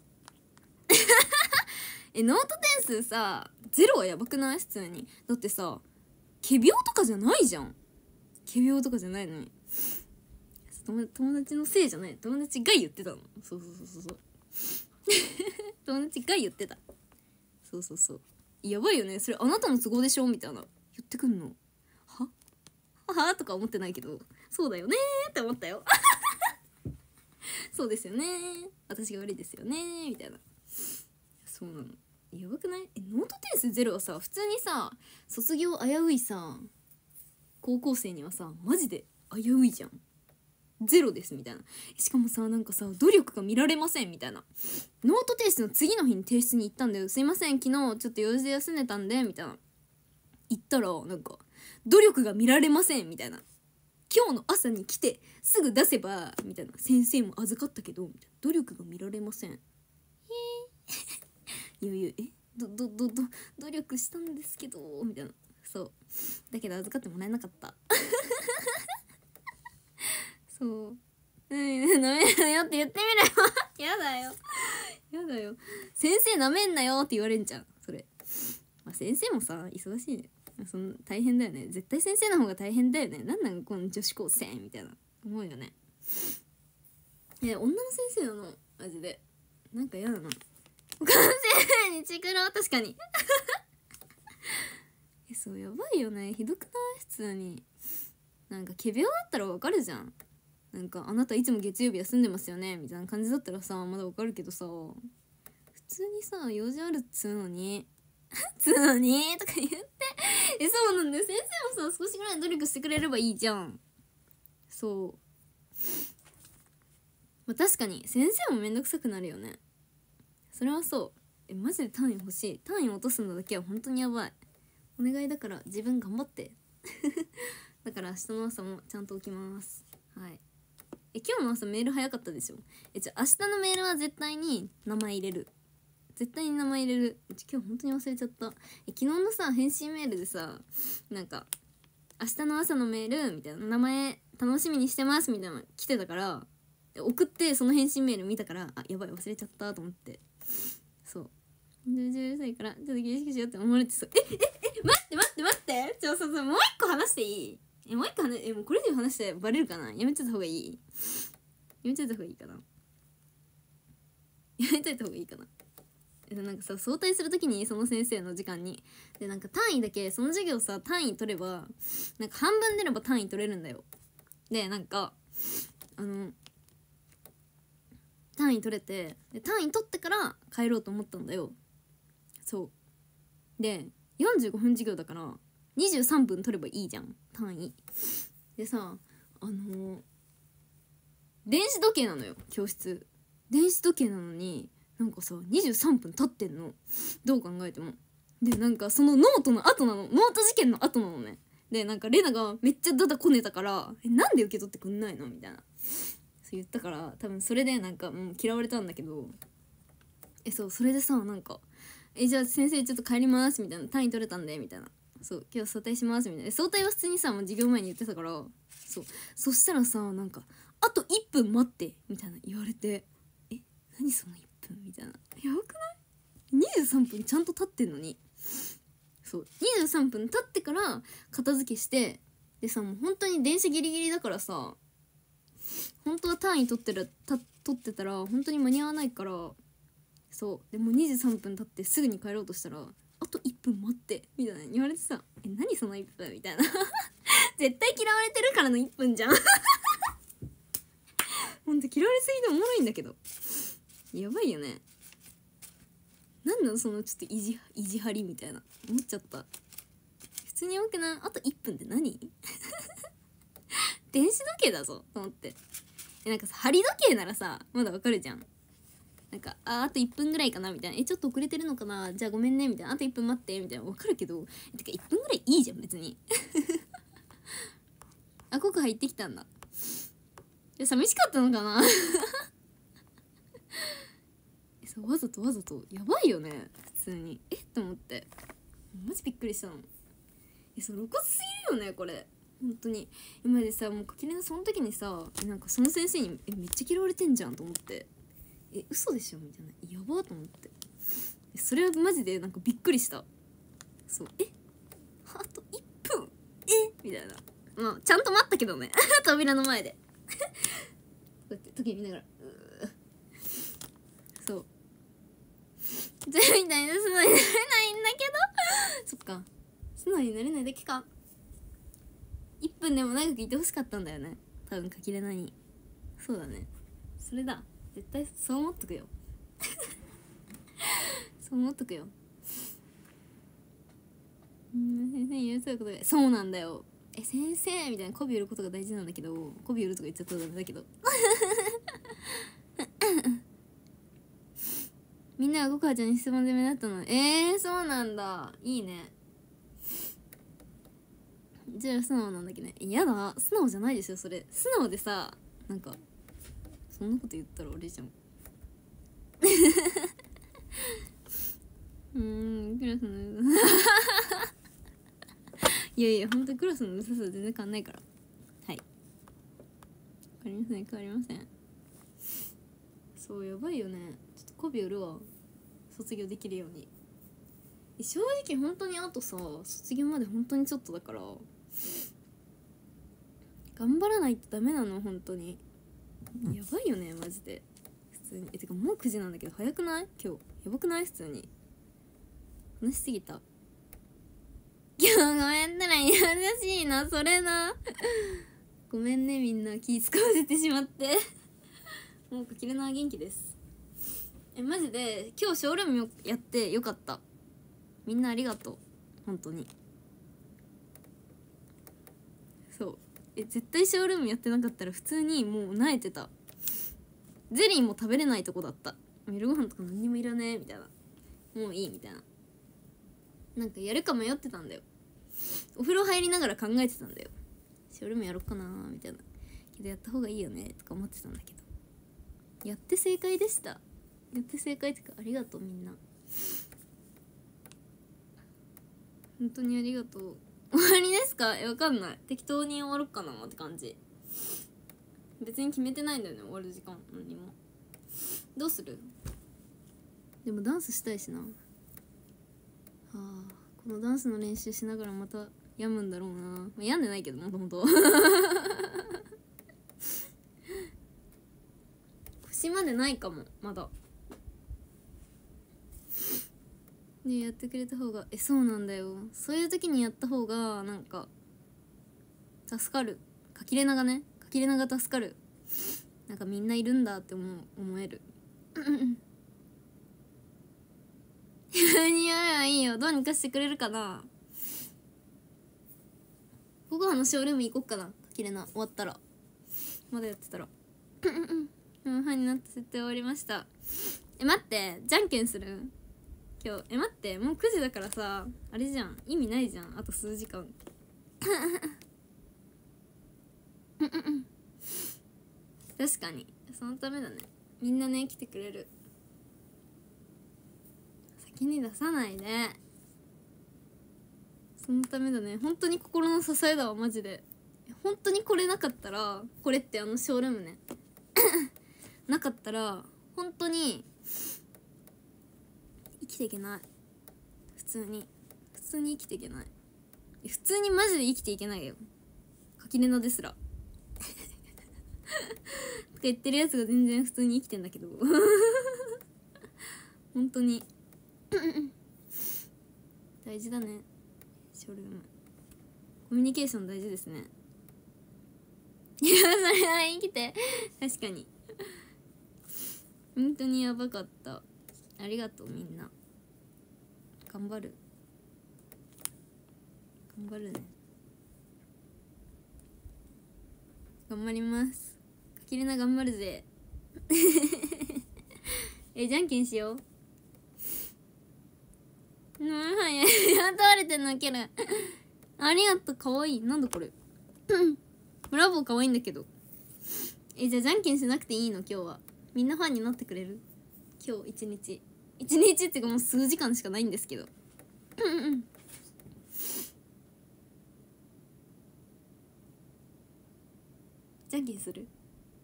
えノート点数さゼロはやばくない？普通に。だってさ仮病とかじゃないじゃん。仮病とかじゃないのに友, 友達のせいじゃない、友達が言ってたの。そうそうそうそう友達が言ってた。そうそうそうやばいよねそれ。あなたの都合でしょみたいな言ってくんの。ははとか思ってないけどそうだよねーって思ったよそうですよね私が悪いですよねみたいな。そうなのやばくない？えノート点数ゼロはさ普通にさ卒業危ういさ高校生にはさマジで危ういじゃん。ゼロですみたいな。しかもさなんかさ努力が見られませんみたいな。ノート提出の次の日に提出に行ったんだよ。すいません昨日ちょっと用事で休んでたんでみたいな言ったらなんか努力が見られませんみたいな。今日の朝に来てすぐ出せばみたいな。先生も預かったけどみたいな。努力が見られません。へえいやいやえどどどど努力したんですけどみたいな。そうだけど預かってもらえなかったそううんなめんなよって言ってみろよやだよやだよ先生なめんなよって言われんじゃんそれ。まあ、先生もさ忙しいね。その大変だよね絶対。先生の方が大変だよね。なんなんこの女子高生みたいな思うよね。え女の先生なのマジでなんか嫌だな。他の先生にチクら確かにえそうやばいよねひどくない？普通になんか仮病だったらわかるじゃん。 なんかあなたいつも月曜日休んでますよねみたいな感じだったらさまだわかるけどさ、普通にさ用事あるっつうのにつうのにとか言ってえ、そうなんだよ。先生もさ少しぐらい努力してくれればいいじゃん。そう、まあ、確かに先生もめんどくさくなるよね。それはそう。え、マジで単位欲しい。単位落とすのだけは本当にやばい。お願いだから自分頑張ってだから明日の朝もちゃんと起きます。はい。え、今日の朝メール早かったでしょ。え、じゃあ明日のメールは絶対に名前入れる。絶対に名前入れる。今日本当に忘れちゃった。え、昨日のさ返信メールでさ、なんか明日の朝のメールみたいな、名前楽しみにしてますみたいなの来てたから、送ってその返信メール見たから、あ、やばい忘れちゃったと思って、そうじゅうさいからちょっと厳しくしようって思われてさ、えええ待って待って待ってちょっとさ、もう一個話していい？え、もう一個話えもうこれ以上話してバレるかな。やめちゃった方がいい？やめちゃった方がいいかな。やめといた方がいいかな。なんかさ、早退するときにその先生の時間にで、なんか単位だけその授業さ単位取ればなんか半分出れば単位取れるんだよ。でなんかあの単位取れてで単位取ってから帰ろうと思ったんだよ。そうでよんじゅうごふん授業だからにじゅうさんぷん取ればいいじゃん単位でさ、あのー、電子時計なのよ教室。電子時計なのになんかさにじゅうさんぷん経ってんの、どう考えても。でなんかそのノートの後なの、ノート事件の後なのね。でなんかレナがめっちゃダダこねたからえなんで受け取ってくんないのみたいなそう言ったから、多分それでなんかもう嫌われたんだけど、えそうそれでさなんかえじゃあ先生ちょっと帰りますみたいな、単位取れたんでみたいな、そう今日早退しますみたいな、早退は普通にさもう授業前に言ってたから、そうそしたらさなんかあといっぷん待ってみたいな言われて、え何そのいっぷんみたいな、やばくない？にじゅうさんぷんちゃんと経ってんのに、そうにじゅうさんぷん経ってから片付けして、でさもう本当に電車ギリギリだからさ、本当は単位取ってるた取ってたら本当に間に合わないから、そうでもうにじゅうさんぷん経ってすぐに帰ろうとしたらあといっぷん待ってみたいな言われてさ、え何そのいっぷんみたいな絶対嫌われてるからのいっぷんじゃんほんと嫌われすぎておもろいんだけど、やばいよね。なんなのそのちょっと意地意地張りみたいな思っちゃった。普通によくない？あといっぷんって何電子時計だぞと思って。えなんかさ針時計ならさまだわかるじゃん。なんかああといっぷんぐらいかなみたいな、えちょっと遅れてるのかなじゃあごめんねみたいな、あといっぷん待ってみたいなわかるけど、えてかいっぷんぐらいいいじゃん別にあここ入ってきたんだ。え寂しかったのかなえそうわざとわざとやばいよね普通に、えっと思ってマジびっくりしたの。えそう露骨すぎるよねこれ本当に。今でさもうかきれなその時にさなんかその先生にえめっちゃ嫌われてんじゃんと思って、え嘘でしょみたいな、やばーと思って、それはマジでなんかびっくりした。そうえあといっぷんえみたいな、まあちゃんと待ったけどね扉の前でこうやって時計見ながらうそうみたいな素直になれないんだけどそっか素直になれないだけか。いっぷんでも長くいてほしかったんだよね多分かきれなに。そうだねそれだ絶対そう思っとくよそう思っとくよ。うん先生言うそういうことでそうなんだよ。え先生みたいな媚び売ることが大事なんだけど、媚び売るとか言っちゃったらダメだけどみんながココアちゃんに質問攻めだったの。えー、そうなんだいいね。じゃあ素直なんだけどね。やだ素直じゃないでしょそれ。素直でさなんかそんなこと言ったら俺じゃんうーんクラスのいやいやほんとクラスのうるささ全然変わんないから。はい変わりません変わりません。そうやばいよね。ちょっと媚び売るわ卒業できるように。正直本当にあとさ卒業まで本当にちょっとだから頑張らないとダメなの本当に。やばいよねマジで普通に。えてかもうくじなんだけど早くない？今日やばくない？普通に話しすぎた。今日ごめんなら優しいなそれなごめんねみんな気使わせてしまってもうかきれな元気です。えマジで今日ショールームやってよかった。みんなありがとう本当に。そうえ絶対ショールームやってなかったら普通にもう萎えてた。ゼリーも食べれないとこだった。夜ご飯とか何にもいらねえみたいな、もういいみたいな、なんかやるか迷ってたんだよ。お風呂入りながら考えてたんだよ。ショールームやろっかなみたいな、けどやった方がいいよねとか思ってたんだけど、やって正解でした。やって正解ってかありがとうみんな、本当にありがとう。終わりですか？えわかんない、適当に終わろっかなって感じ。別に決めてないんだよね終わる時間何も。どうする？でもダンスしたいしな。はあこのダンスの練習しながらまた病むんだろうな、まあ、病んでないけどもともと腰までないかもまだね。やってくれた方がえそうなんだよ。そういう時にやった方がなんか助かる。かきれながねかきれなが助かる。なんかみんないるんだって思う思える似合えばいいよ。どうにかしてくれるかな。午後のショールーム行こっかな。かきれな終わったらまだやってたらうんファンになった設定終わりました。え待ってじゃんけんする今日。え待ってもうくじだからさあれじゃん、意味ないじゃんあと数時間確かにそのためだね。みんなね来てくれる。先に出さないで、そのためだね。本当に心の支えだわマジで。本当にこれなかったら、これってあのショールームねなかったら本当に生きていけない。普通に普通に生きていけない。普通にマジで生きていけないよかきれなですらとか言ってるやつが全然普通に生きてんだけど本当に大事だねショールーム。コミュニケーション大事ですね。いやそれは生きて確かに本当にやばかった。ありがとうみんな。頑張る頑張るね。頑張ります。かきれな頑張るぜえじゃんけんしよう。うんはいや問われてんのウケるありがとう。かわいい。なんだこれブラボーかわいいんだけど。えじゃあじゃんけんしなくていいの今日は。みんなファンになってくれる今日一日一日っていうかもう数時間しかないんですけどじゃんけんする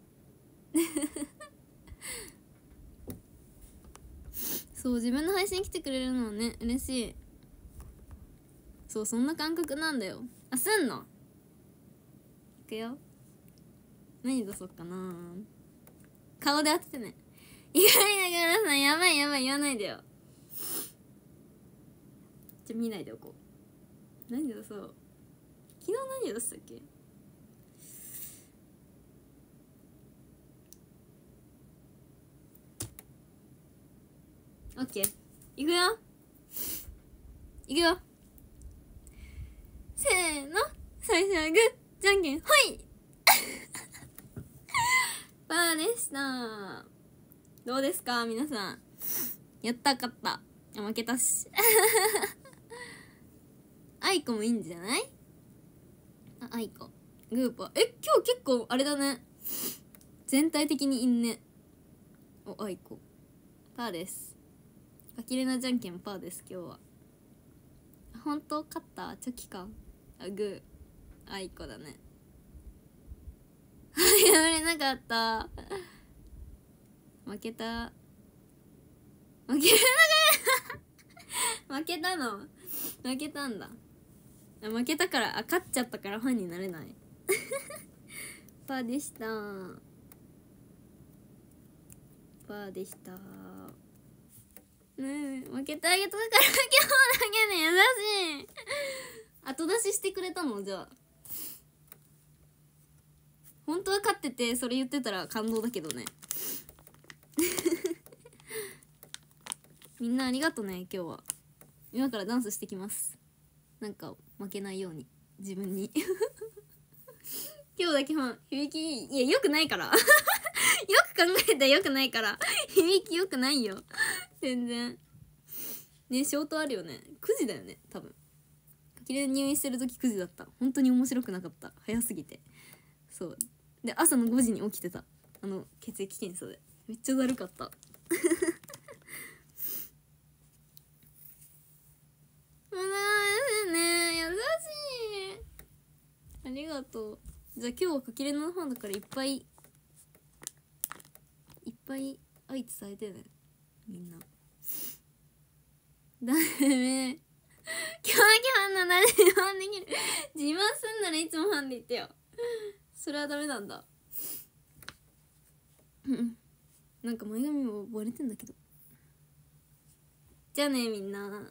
そう自分の配信来てくれるのはね嬉しい。そうそんな感覚なんだよ。あすんのいくよ。何出そうかな。顔で当ててね。意外なください。やばいやばい言わないでよ。じゃ見ないでおこう。何出そう。昨日何出したっけ。オッケーいくよいくよ。せーの最初はグーじゃんけんほいパーでした。どうですか皆さん。やった勝った。負けたしあいこもいいんじゃない。ああいこグーパー。え今日結構あれだね、全体的にいんね。おあいこパーです。かきれなじゃんけんパーです今日は。本当勝った。チョキか。あグーあいこだねやられなかった負けた負け負けたの負けたんだ。あ負けたからあ勝っちゃったからファンになれないパーでした。パーでしたねえ負けてあげたから今日だけで優しい後出ししてくれたのじゃあ本当は勝っててそれ言ってたら感動だけどねみんなありがとね。今日は今からダンスしてきます。なんか負けないように自分に今日だけは響きいやよくないからよく考えたらよくないから響きよくないよ全然ね。ショートあるよね。くじだよね多分。きれい入院してる時くじだった。本当に面白くなかった。早すぎて。そうで朝のごじに起きてた。あの血液検査でめっちゃだるかったうわーね、優しい。ありがとう。じゃあ今日はかきれのファンだからいっぱいいっぱい愛伝えてねみんな。ダメ今日だけファンなら自慢できる自慢すんならいつもファンで言ってよ。それはダメなんだなんか前髪も割れてんだけど。じゃあねみんな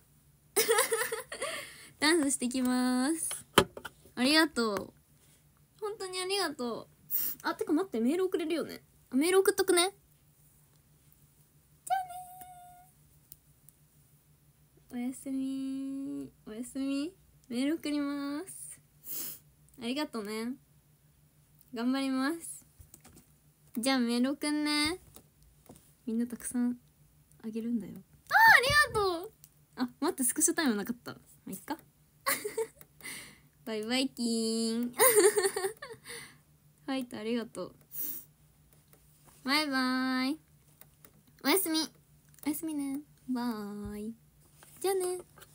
ダンスしてきます。ありがとう。本当にありがとう。あ、てか待って、メール送れるよね。あ、メール送っとくね。じゃあねー。おやすみー。おやすみ。メール送ります。ありがとうね。頑張ります。じゃあメール送んね。みんなたくさんあげるんだよ。あー、ありがとう。あ、待って、スクショタイムなかった。まあ、いっかバイバイキーンファイトありがとう。バイバーイ。おやすみ。おやすみね。バイ。じゃあね。